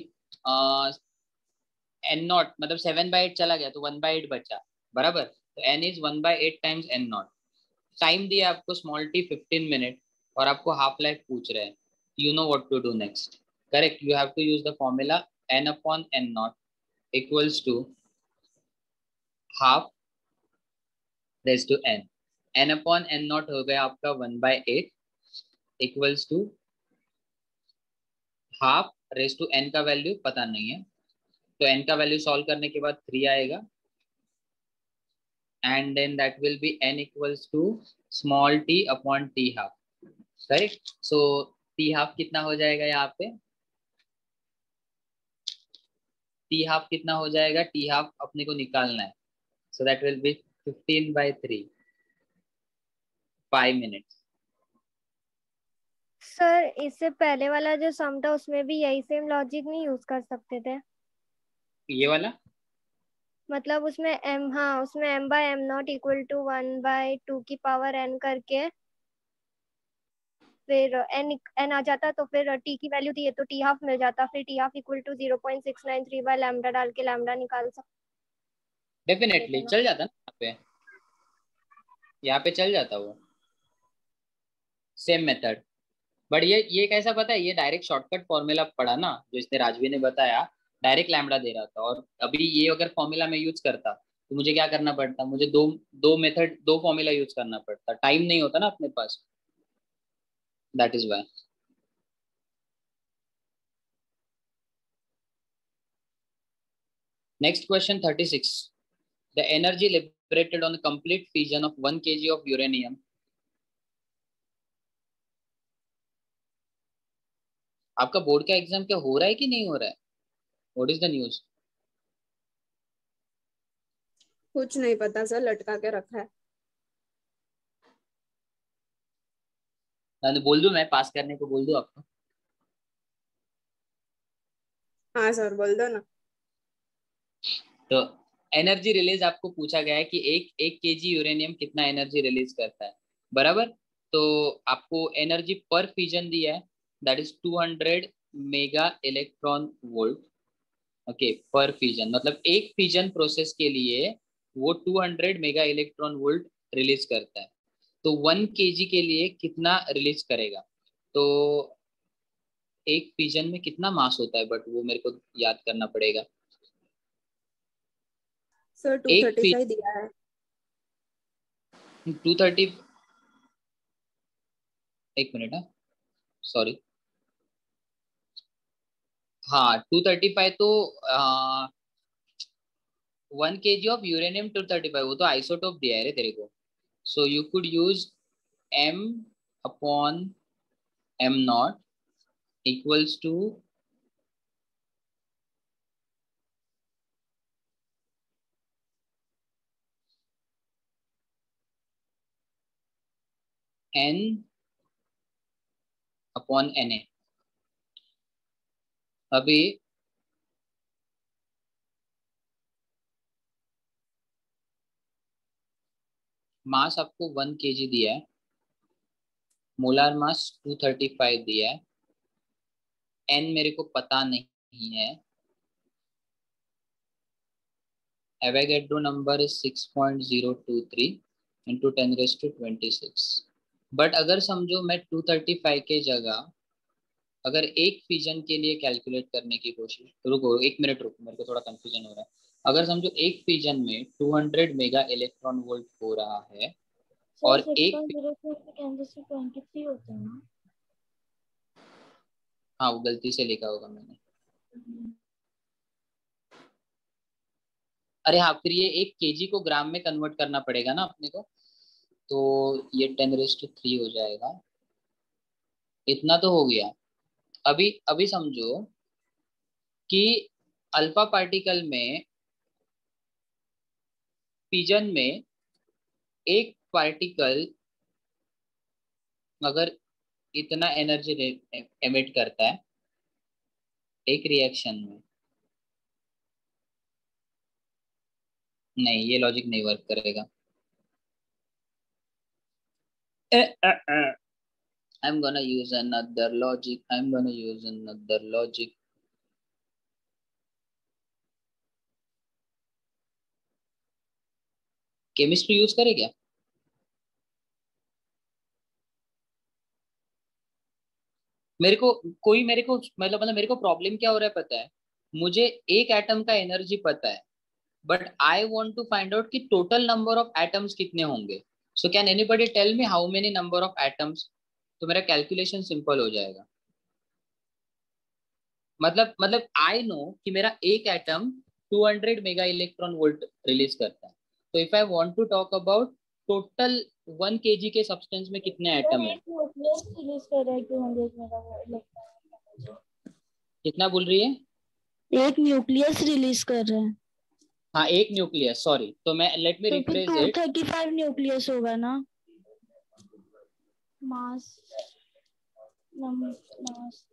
N naught, मतलब सेवन बाय एट चला गया तो वन बाय एट बचा, बराबर, तो N is one by eight times N naught. Time दिया आपको स्मॉल टी फिफ्टीन मिनट, और आपको हाफ लाइफ पूछ रहे हैं, you know what to do next, correct. You have to use the formula N upon N not equals to half raise to N. N upon N naught हो गया आपका one by eight equals to half raise to N का वैल्यू पता नहीं है, तो एन का वैल्यू सॉल्व करने के बाद थ्री आएगा, and then that will be n equals to small t upon t half, correct। so t half कितना हो जाएगा यहाँ पे? टी हाफ कितना हो जाएगा, टी हाफ अपने को निकालना है, so that will be fifteen by three, five minutes. Sir इससे पहले वाला जो सम था उसमें भी यही सेम लॉजिक नहीं यूज कर सकते थे? ये वाला मतलब उसमें m, हाँ उसमें m by M naught equal to one by two की पावर n करके फिर n n आ जाता, तो फिर t की वैल्यू थी तो t हाफ मिल जाता, फिर t half equal to zero point six nine three by lambda डाल के लैम्डा निकाल सकते डेफिनेटली थे ना? चल जाता ना, यहाँ पे यहाँ पे चल जाता वो सेम मेथड। बट ये ये कैसा पता है, ये डायरेक्ट शॉर्टकट फॉर्मूला पढ़ा ना जो इसने राजवी ने बताया, डायरेक्ट लैम्बडा दे रहा था। और अभी ये अगर फॉर्मूला में यूज करता तो मुझे क्या करना पड़ता, मुझे दो दो मेथड दो फॉर्मूला यूज करना पड़ता, टाइम नहीं होता ना अपने पास, that is why. Next question thirty six, the energy liberated on complete fusion of one KG of uranium. आपका बोर्ड का एग्जाम क्या हो रहा है कि नहीं हो रहा है? What is the news? कुछ नहीं पता सर, लटका के रखा है। मैं बोल दूं, मैं पास करने को बोल दूं आपको? हाँ सर बोल दो ना। तो एनर्जी रिलीज आपको पूछा गया है कि एक एक केजी यूरेनियम कितना एनर्जी रिलीज करता है, बराबर। तो आपको एनर्जी पर फ्यूजन दिया है, that is two hundred mega electron volt. Okay, पर फ्यूजन मतलब एक फ्यूजन प्रोसेस के लिए वो two hundred mega electron volt release करता है। तो वन केजी के लिए कितना रिलीज करेगा? तो एक फ्यूजन में कितना मास होता है, बट वो मेरे को याद करना पड़ेगा। सर टू एक थर्टी फाइव दिया है। टू थर्टी, एक मिनट, हाँ सॉरी, हाँ टू थर्टी फाइव तो one K G of uranium two thirty five, वो तो आइसोटोप दिया है रे तेरे को। So you could use M upon M naught equals to N upon N A. अभी मास आपको वन केजी दिया है, molar mass two thirty five दिया है, एन मेरे को पता नहीं है, Avogadro number is six point zero two three into ten raise to twenty six. But अगर समझो मैं टू थर्टी फाइव के जगह अगर एक फिजन के लिए कैलकुलेट करने की कोशिश, रुको एक मिनट रुको, मेरे को थोड़ा कंफ्यूजन हो रहा है। अगर समझो एक फिजन में two hundred mega electron volt हो रहा है सर और सिक्स एक, पॉइंट जीरो टू से कैंसिल से ट्वेंटी थ्री होता है ना? हाँ वो गलती से लिखा होगा मैंने। अरे हाँ, फिर ये एक केजी को ग्राम में कन्वर्ट करना पड़ेगा ना अपने को, तो ये टेन रेस टू थ्री हो जाएगा। इतना तो हो गया। अभी अभी समझो कि अल्फा पार्टिकल में, फिजन में एक पार्टिकल अगर इतना एनर्जी एमिट करता है एक रिएक्शन में, नहीं ये लॉजिक नहीं वर्क करेगा। I'm gonna use another logic. I'm gonna use another logic. Chemistry use करे क्या? मेरे को कोई मेरे को मतलब मतलब मेरे को प्रॉब्लम क्या हो रहा है पता है, मुझे एक एटम का एनर्जी पता है, but I want to find out कि टोटल नंबर ऑफ एटम्स कितने होंगे। So can anybody tell me how many number of atoms? तो मेरा कैलकुलेशन सिंपल हो जाएगा। मतलब मतलब आई नो कि मेरा एक atom two hundred mega electron volt release करता है। तो if I want to talk about total one KG के सब्सटेंस में कितने सर एटम है, एक न्यूक्लियस रिलीज कर रहा है टू हंड्रेड मेगा इलेक्ट्रॉन। कितना बोल रही है? एक न्यूक्लियस रिलीज कर रहे हैं। हाँ एक न्यूक्लियस, सॉरी, तो मैं लेट मी तो फिर rephrase to it. Thirty five nucleus होगा ना। Mass mass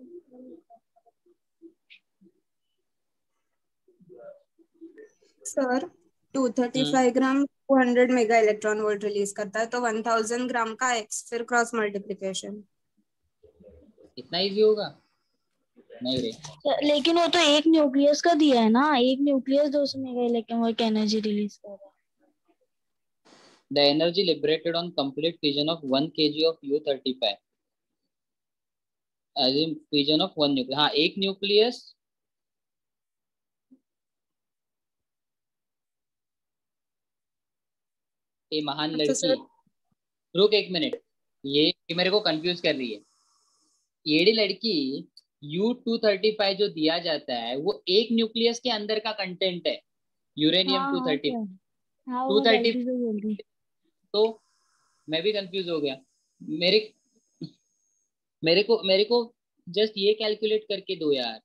sir two thirty five gram two hundred mega electron volt release करता है, तो वन थाउजेंड ग्राम का एक्स फिर क्रॉस मल्टीप्लिकेशन। इतना इजी होगा? नहीं रे। लेकिन वो तो एक न्यूक्लियस का दिया है ना, एक न्यूक्लियस दो सौ mega electron volt energy release कर रहा है। The energy liberated on complete fission of one kg of U thirty-five as in fission of one nucleus। हाँ एक न्यूक्लियस, ये महान अच्छा लड़की, सर। रुक एक मिनट, ये ये मेरे को कंफ्यूज कर रही है। ये लड़की यू टू थर्टी फाइव जो दिया जाता है वो एक न्यूक्लियस के अंदर का कंटेंट है, यूरेनियम हाँ टू हाँ थर्टी सर, हाँ वो टू मैं थर्टी गलती से बोल रही। तो मैं भी कंफ्यूज हो गया। मेरे मेरे को मेरे को जस्ट ये कैलकुलेट करके दो यार,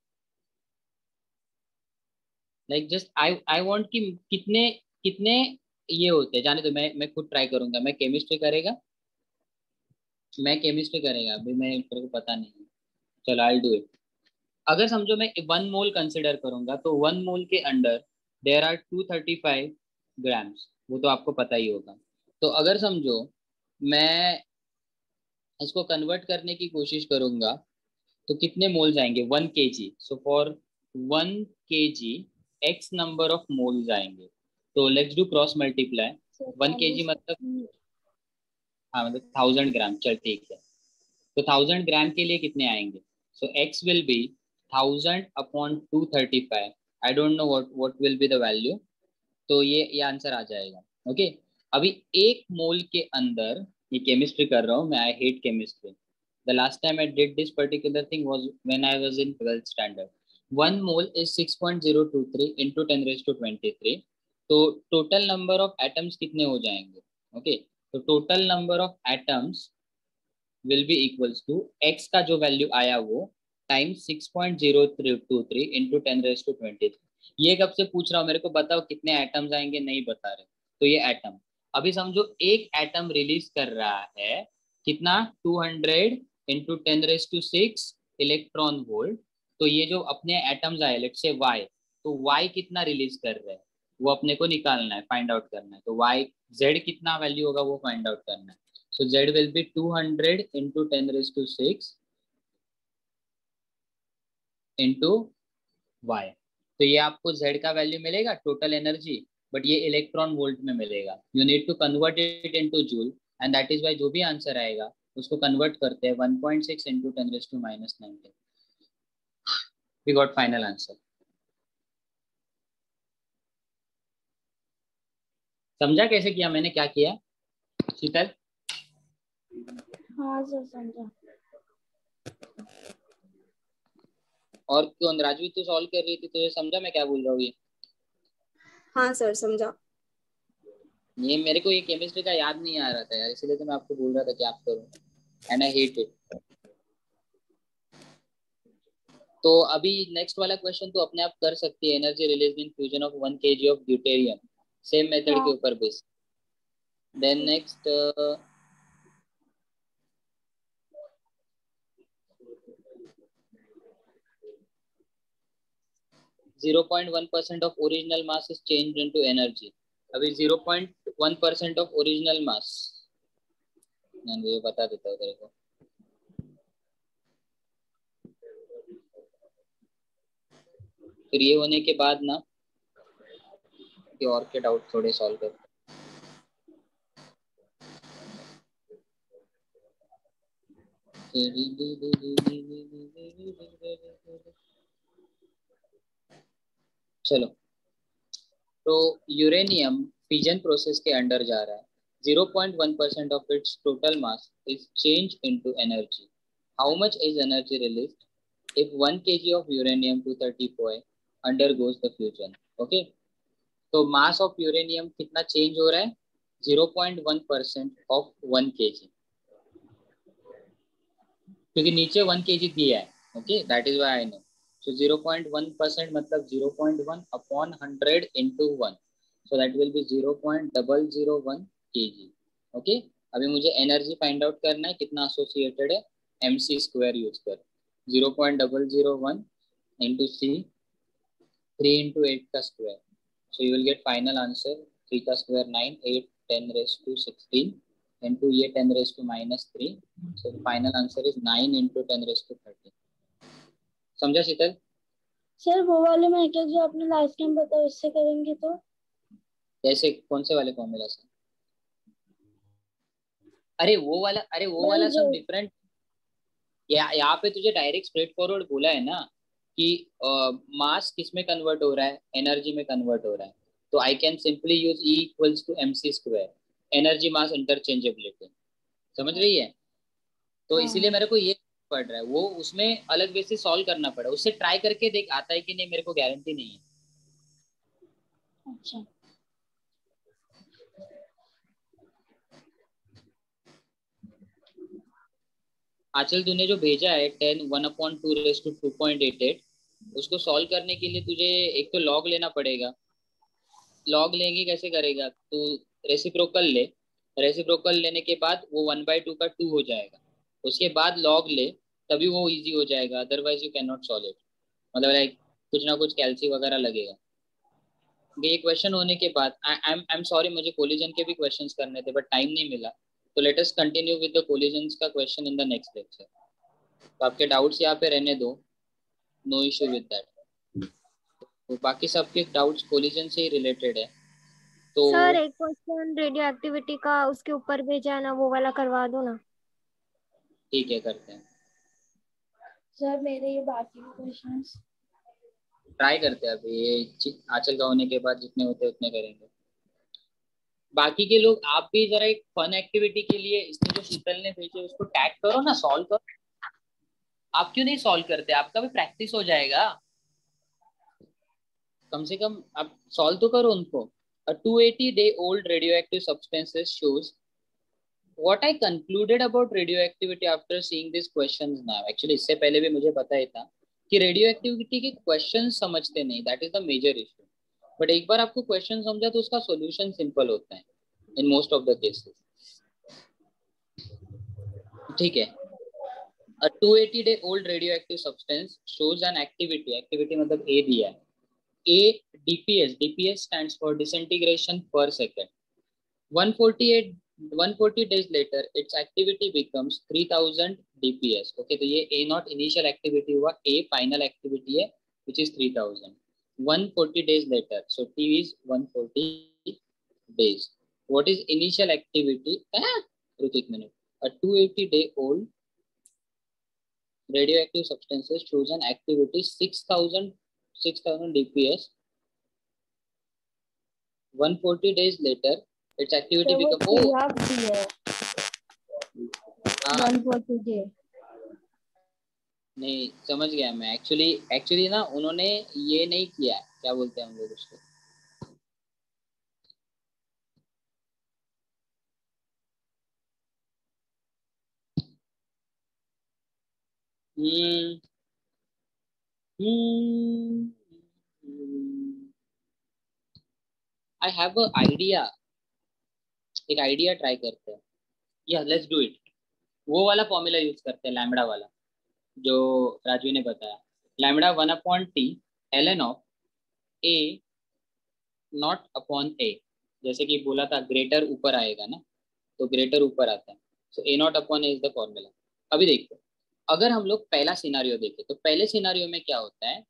like just I I want कि कितने कितने ये होते हैं, जाने दो, मैं मैं खुद ट्राई करूंगा। मैं केमिस्ट्री करेगा मैं केमिस्ट्री करेगा अभी, मैं मेरे को पता नहीं है। चलो आई डू इट। अगर समझो मैं वन मोल कंसिडर करूंगा तो वन मोल के अंदर there are two thirty five grams, वो तो आपको पता ही होगा। तो अगर समझो मैं इसको कन्वर्ट करने की कोशिश करूंगा तो कितने मोल जाएंगे, one K ji. So for one K G X number of moles आएंगे। तो let's do cross multiply. One K G मतलब, हाँ मतलब थाउजेंड ग्राम, चल ठीक है। तो थाउजेंड ग्राम के लिए कितने आएंगे? So X will be thousand upon two thirty five. I don't know what what will be the value. तो ये ये आंसर आ जाएगा। Okay okay? अभी एक मोल के अंदर, ये केमिस्ट्री कर रहा हूँ मैं, I hate chemistry. The last time I did this particular thing was when I was in twelfth standard. One mole is six point zero two three into ten raise to twenty three. तो टोटल नंबर ऑफ एटम्स कितने हो जाएंगे? Okay okay? तो total number of atoms will be equals to X का जो वैल्यू आया वो times six point zero three two three into ten raise to twenty three. ये कब से पूछ रहा हूँ, मेरे को बताओ कितने एटम्स आएंगे, नहीं बता रहे। तो ये एटम, अभी समझो एक एटम रिलीज कर रहा है कितना, two hundred into ten raise to six electron volt. तो ये जो अपने एटम्स आए लेट्स से वाई, तो वाई कितना रिलीज कर रहे हैं वो अपने को निकालना है, फाइंड आउट करना है। तो वाई जेड कितना वैल्यू होगा वो फाइंड आउट करना है। So Z will be two hundred into ten raised to six into Y। तो ये आपको Z का वैल्यू मिलेगा टोटल एनर्जी, बट ये इलेक्ट्रॉन वोल्ट में मिलेगा। You need to convert it into joule and that is why जो भी आंसर आएगा उसको कन्वर्ट करते हैं one point six into ten raised to minus nineteen। We got final answer। समझा कैसे किया मैंने, क्या किया शीतल? हाँ सर समझा। और कौन, राजवी तू सॉल्व कर रही थी, तुझे समझा मैं क्या बोल रहा हूँ? ये हाँ सर समझा। ये मेरे को ये केमिस्ट्री का याद नहीं आ रहा था यार, इसलिए तो मैं आपको बोल रहा था कि आप करो, एंड आई हेट इट। तो अभी नेक्स्ट वाला क्वेश्चन तो अपने आप कर सकती है, energy release in fusion of one KG of deuterium, same method के ऊपर base. Then next zero point one percent of original mass is changed into energy। अभी zero point one percent of original mass, मैं ये बता देता हूँ तेरे को। फिर ये होने के बाद ना कि और के डाउट थोड़े सॉल्व कर। चलो, तो यूरेनियम फिजन प्रोसेस के अंडर जा रहा है। zero point one percent of its total mass is changed into energy। How much is energy released if one kg of uranium two thirty-five undergoes the fusion? Okay, तो mass of uranium कितना change हो रहा है? zero point one percent of one kg, क्योंकि नीचे one kg दिया है। Okay, that is why I know। So zero point one percent मतलब zero point one upon one hundred into one. So that will be zero point zero zero one kg. Okay. अभी मुझे एनर्जी फाइंड आउट करना है कितना एसोसिएटेड है, एम सी स्क्वायर यूज कर zero point zero zero one into c three into eight का square. So you will get final answer three का square nine, eight, ten raised to sixteen into ये ten raised to minus three. So the final answer is nine into ten raised to thirteen. समझा शीतल? सर वो वाले में क्या जो आपने लास्ट टाइम बताया उससे करेंगे तो कैसे, कौन से वाले फॉर्मूला से? अरे वो वाला, अरे वो वाला सब डिफरेंट. या यहाँ पे तुझे डायरेक्ट स्ट्रेट फॉरवर्ड बोला है ना कि मास किस में कन्वर्ट हो रहा है, एनर्जी में कन्वर्ट हो रहा है. तो I can simply use E equals to M C square, energy mass interchangeability. समझ रही है? तो इसीलिए मेरे को ये पड़ रहा है, वो उसमें अलग वे से सॉल्व करना पड़ा. उससे ट्राई करके देख आता है कि नहीं, मेरे को गारंटी नहीं है. अच्छा. आंचल तूने जो भेजा है ten one upon two raise to two point eight eight, उसको सॉल्व करने के लिए तुझे एक तो लॉग लेना पड़ेगा. लॉग लेंगे कैसे करेगा तू? रेसिप्रोकल ले. रेसिप्रोकल लेने के बाद वो वन बाई टू का टू हो जाएगा. उसके बाद लॉग ले, तभी वो इजी हो जाएगा. Otherwise you can not solve it. मतलब लाइक कुछ ना कुछ कैल्सी वगैरह लगेगा. ये क्वेश्चन होने के बाद I am I am sorry, मुझे कोलिजन के भी क्वेश्चंस करने थे बट टाइम नहीं मिला. तो let us continue with the collisions का question in the next lecture. तो आपके डाउट्स यहाँ पे रहने दो, नो इश्यू विद दैट. तो बाकी सबके डाउट्स कोलिजन से ही रिलेटेड है. तो सर एक क्वेश्चन रेडियो एक्टिविटी का उसके ऊपर भेजा है ना, वो वाला करवा दो ना. ठीक है, करते हैं. सर मेरे ये बाकी क्वेश्चंस ट्राई करते हैं. अभी ये आंचल का होने के बाद जितने होते उतने करेंगे. बाकी के लोग आप भी जरा एक फन एक्टिविटी के लिए इसमें जो शीतल ने भेजे उसको टैग करो ना, सॉल्व करो. आप क्यों नहीं सॉल्व करते? आपका भी प्रैक्टिस हो जाएगा. कम से कम आप सॉल्व तो करो उनको. A two hundred eighty day old radioactive substances shows what I concluded about radioactivity after seeing these questions now. Actually इससे पहले भी मुझे पता ही था कि रेडियो एक्टिविटी के क्वेश्चन समझते नहीं, that is the major issue. But एक बार आपको क्वेश्चन समझा तो उसका सॉल्यूशन सिंपल होता है in most of the cases. ठीक है. A two hundred eighty day old radioactive substance shows an activity, activity मतलब A दिया है, A D P S, D P S stands for disintegration per second. one forty-eight, one forty days later, its activity becomes three thousand D P S. Okay, तो ये A not initial activity हुआ, A final activity है, which is three thousand. one forty days later, so T is one forty days. What is initial activity? Ah, रुक एक minute. A two hundred eighty day old radioactive substances shows an activity six thousand six thousand D P S. one forty days later, its activity तो become वो oh. आप दिया है हाँ, one forty day. नहीं समझ गया मैं. एक्चुअली एक्चुअली ना उन्होंने ये नहीं किया, क्या बोलते हैं हम लोग उसको, hmm hmm I have a idea. एक आइडिया ट्राई करते हैं. या लेट्स डू इट. वो वाला फॉर्मूला यूज करते हैं, लैम्बडा वाला जो राजू ने बताया. Lambda one upon T L N of A naught upon A. जैसे कि बोला था ग्रेटर ऊपर आएगा ना, तो ग्रेटर ऊपर आता है. So A naught upon A is the formula. अभी देखो, अगर हम लोग पहला सिनारियो देखें तो पहले सिनारियो में क्या होता है,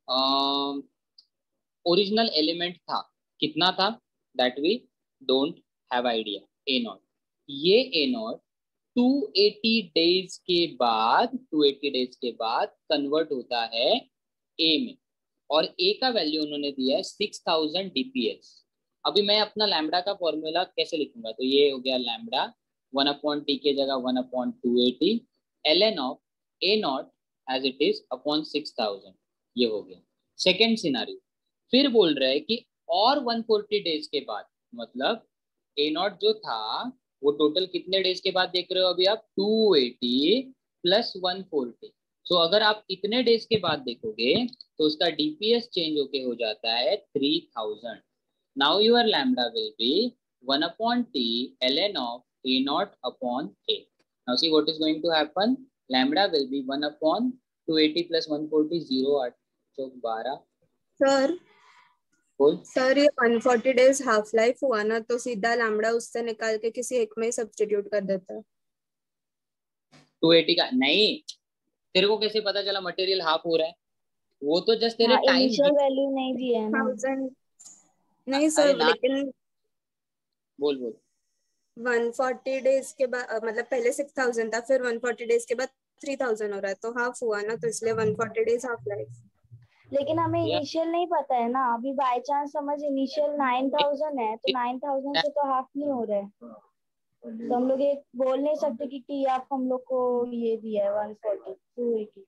ओरिजिनल uh, एलिमेंट था, कितना था that we don't have idea, A naught. ये A naught two eighty days के बाद टू एटी डेज के बाद कन्वर्ट होता है ए में, और ए का वैल्यू उन्होंने दिया है सिक्स थाउजेंड डीपीएस. अभी मैं अपना लैम्बडा का फॉर्मूला कैसे लिखूंगा, तो ये हो गया लैम्बडा वन अपॉन टी के जगह one upon two eighty L N of A naught as it is upon six thousand. ये हो गया सेकेंड सिनारियो. फिर बोल रहे हैं कि और वन फोर्टी डेज के बाद, मतलब ए नॉट जो था वो टोटल कितने डेज के बाद देख रहे हो अभी आप, two eighty plus one forty. So so, अगर आप इतने डेज के बाद देखोगे तो उसका डीपीएस चेंज होके हो जाता है three thousand. Now your lambda will be one upon T ln of a naught upon a. Now see what is going to happen. Lambda will be one upon two eighty plus one forty, zero आठ चौक बारह. सर बोल. सर ये one forty days half life हुआ ना, तो सीधा लैम्बडा उससे निकाल के किसी एक में सब्स्टिट्यूट कर देता है. टू एटी का नहीं, तेरे को कैसे पता चला मटेरियल हाफ हो रहा है? वो तो जस्ट तेरे हाँ, टाइम इनिशियल वैल्यू नहीं दिया है ना. थाउजेंड नहीं अरे सर, ना, लेकिन बोल बोल. वन फोर्टी डेज के बाद मतलब पहले सिक्स थाउजेंड था, फिर वन फोर्टी डेज के बाद थ्री थाउजेंड हो रहा है, तो हाफ हुआ ना, तो इसलिए one forty days half life. लेकिन हमें यार इनिशियल नहीं पता है ना. अभी बाय चांस समझ इनिशियल नाइन थाउजेंड है तो नाइन थाउजेंड से तो हाफ नहीं हो रहा है. तो हम लोग ये बोल नहीं सकते कि टी आप हम लोग को ये दिया है one forty two eighty.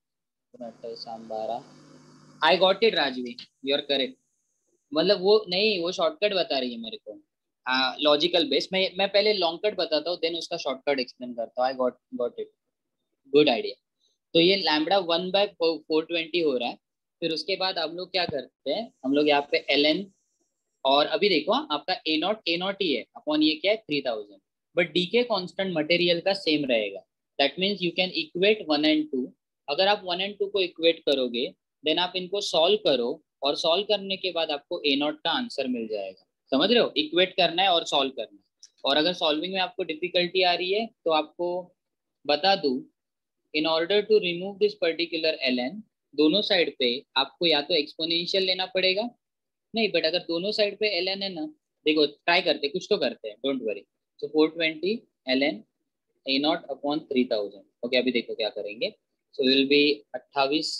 I got it Rajvi, you are correct. मतलब वो नहीं, वो शॉर्टकट बता रही है मेरे को, लॉजिकल बेस. मैं मैं पहले लॉन्ग कट बताता हूँ, देन उसका शॉर्टकट एक्सप्लेन करता हूँ. I got got it, good idea. तो ये lambda one by four twenty हो रहा है. फिर उसके बाद हम लोग क्या करते हैं, हम लोग यहाँ पे एल एन, और अभी देखो आपका ए नॉट ए नॉट ही है अपॉन ये क्या है three thousand. But decay constant material का सेम रहेगा. That means you can equate one and two. अगर आप वन एंड टू को इक्वेट करोगे देन आप इनको सॉल्व करो, और सॉल्व करने के बाद आपको ए नॉट का आंसर मिल जाएगा. समझ रहे हो? इक्वेट करना है और सॉल्व करना है. और अगर सॉल्विंग में आपको डिफिकल्टी आ रही है तो आपको बता दूं, in order to remove this particular L N, दोनों साइड पे आपको या तो एक्सपोनेंशियल लेना पड़ेगा, नहीं बट अगर दोनों साइड पे एल एन है ना, देखो ट्राई करते कुछ तो करते हैं, don't worry. So four twenty L N A naught upon three thousand. Okay, अभी देखो क्या करेंगे. सो विल बी अट्ठाईस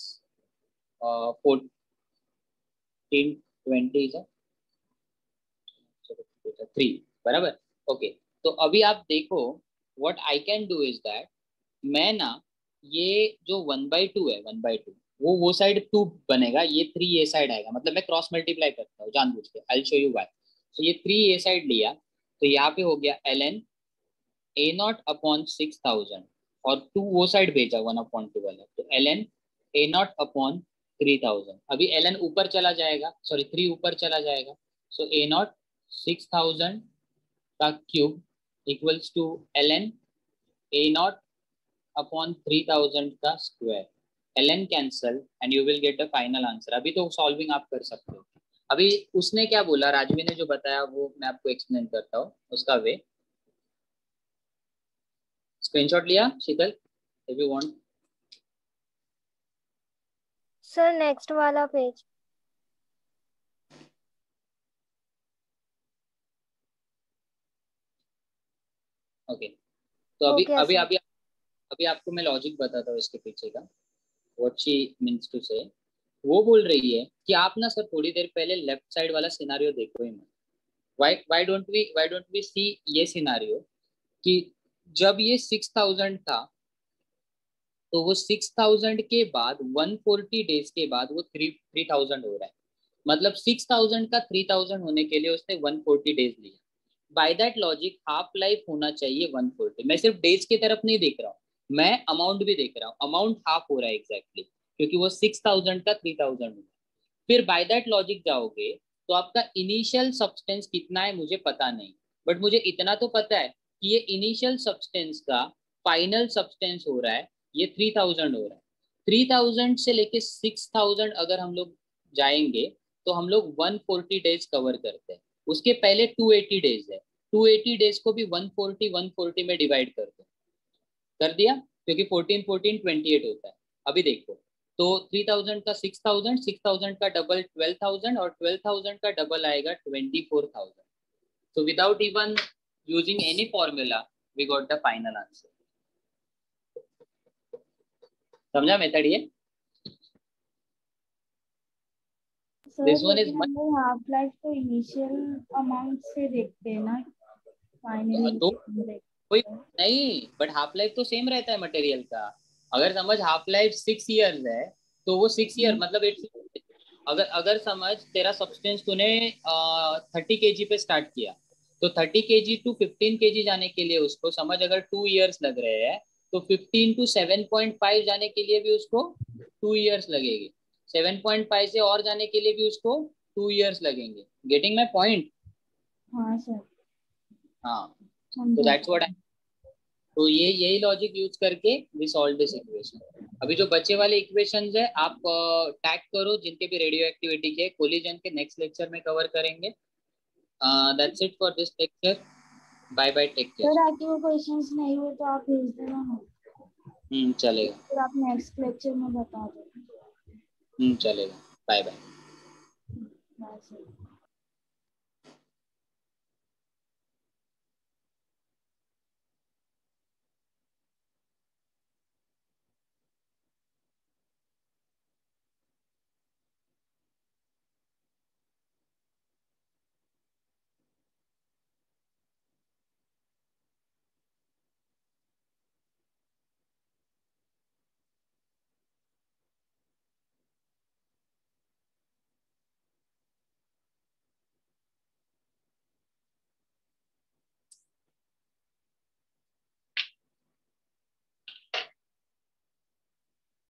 फोर्टीन ट्वेंटी थ्री बराबर. ओके, तो अभी आप देखो what I can do is that, मैं ना ये जो वन बाई टू है, वन बाई टू वो वो साइड टू बनेगा, ये थ्री ये साइड आएगा. मतलब मैं क्रॉस मल्टीप्लाई करता हूँ जानबूझ के, I will show you why. So ये थ्री ये साइड लिया तो यहाँ पे हो गया L N A naught upon six thousand, और टू वो साइड भेजा वन अपॉन टू वाला, तो L N A naught upon three thousand. अभी एल एन ऊपर चला जाएगा, सॉरी थ्री ऊपर चला जाएगा. So A naught six thousand का cube equals to L N A naught upon three thousand का square. ln cancel and you will get the final answer. अभी तो सॉल्विंग आप कर सकते हो. अभी उसने क्या बोला, राजवी ने जो बताया वो मैं आपको एक्सप्लेन करता हूँ उसका वे. स्क्रीनशॉट लिया Sheetal, if you want. Sir next वाला पेज. ओके, तो अभी Okay, अभी sir. अभी अभी आपको मैं लॉजिक बताता हूँ इसके पीछे का, व्हाट शी मींस टू से. वो बोल रही है कि आप ना सर थोड़ी देर पहले लेफ्ट साइड वाला सिनारियो देखो ही मत. Why why don't we why don't we see ये सिनारियो कि जब ये सिक्स थाउजेंड था तो वो सिक्स थाउजेंड के बाद वन फोर्टी डेज के बाद वो थ्री थ्री थाउजेंड हो रहा है. मतलब सिक्स थाउजेंड का थ्री थाउजेंड होने के लिए उसने वन फोर्टी डेज लिया. By that logic half life होना चाहिए वन फोर्टी. मैं सिर्फ डेज की तरफ नहीं देख रहा हूँ, मैं अमाउंट भी देख रहा हूँ. अमाउंट हाफ हो रहा है एग्जैक्टली exactly, क्योंकि वो सिक्स थाउजेंड का थ्री थाउजेंड हुआ. फिर बाय दैट लॉजिक जाओगे तो आपका इनिशियल सब्सटेंस कितना है मुझे पता नहीं, बट मुझे इतना तो पता है कि ये इनिशियल सब्सटेंस का फाइनल सब्सटेंस हो रहा है ये थ्री थाउजेंड हो रहा है. थ्री थाउजेंड से लेके सिक्स थाउजेंड अगर हम लोग जाएंगे तो हम लोग वन फोर्टी डेज कवर करते हैं. उसके पहले टू एटी डेज है, टू एटी डेज को भी वन फोर्टी वन फोर्टी में डिवाइड कर दो. कर दिया, क्योंकि फोर्टीन फोर्टीन ट्वेंटी एट होता है. अभी देखो तो थ्री थाउजेंड का सिक्स थाउजेंड, सिक्स थाउजेंड का डबल ट्वेल्व थाउजेंड, और ट्वेल्व थाउजेंड का डबल आएगा twenty four thousand. So without even using any formula we got the final answer. समझा मेथड ये? सर This one is लेकिन much- हम लोग हाफ लाइफ तो इनिशियल अमाउंट से देखते हैं ना, फाइनली तो कोई नहीं, बट हाफ लाइफ तो सेम रहता है मटेरियल का. अगर समझ हाफ लाइफ सिक्स ईयर्स है तो वो सिक्स ईयर मतलब एट. अगर अगर समझ तेरा सब्सटेंस तूने थर्टी के जी पे स्टार्ट किया तो थर्टी के जी टू फिफ्टीन के जी जाने के लिए उसको समझ अगर टू ईयर्स लग रहे हैं तो fifteen to seven point five जाने के लिए भी उसको टू इयर्स लगेंगे, सेवन पॉइंट फाइव से और जाने के लिए भी उसको टू इयर्स लगेंगे। Getting my point? हाँ सर। हाँ, तो दैट्स व्हाट आई, तो ये यही लॉजिक यूज करके वी सॉल्व दिस इक्वेशन। अभी जो बच्चे वाले इक्वेशंस है आप टैग uh, करो जिनके भी रेडियो एक्टिविटी के, कोलिजन के नेक्स्ट लेक्चर में कवर करेंगे। That's it for this lecture, bye bye, take care. Sir आपके वो क्वेश्चंस नहीं हुए तो आप भेज देना ना। हम्म चलेगा। फिर आप नेक्स्ट लेक्चर में बता दो। हम्म चलेगा, बाय बाय। Bye sir.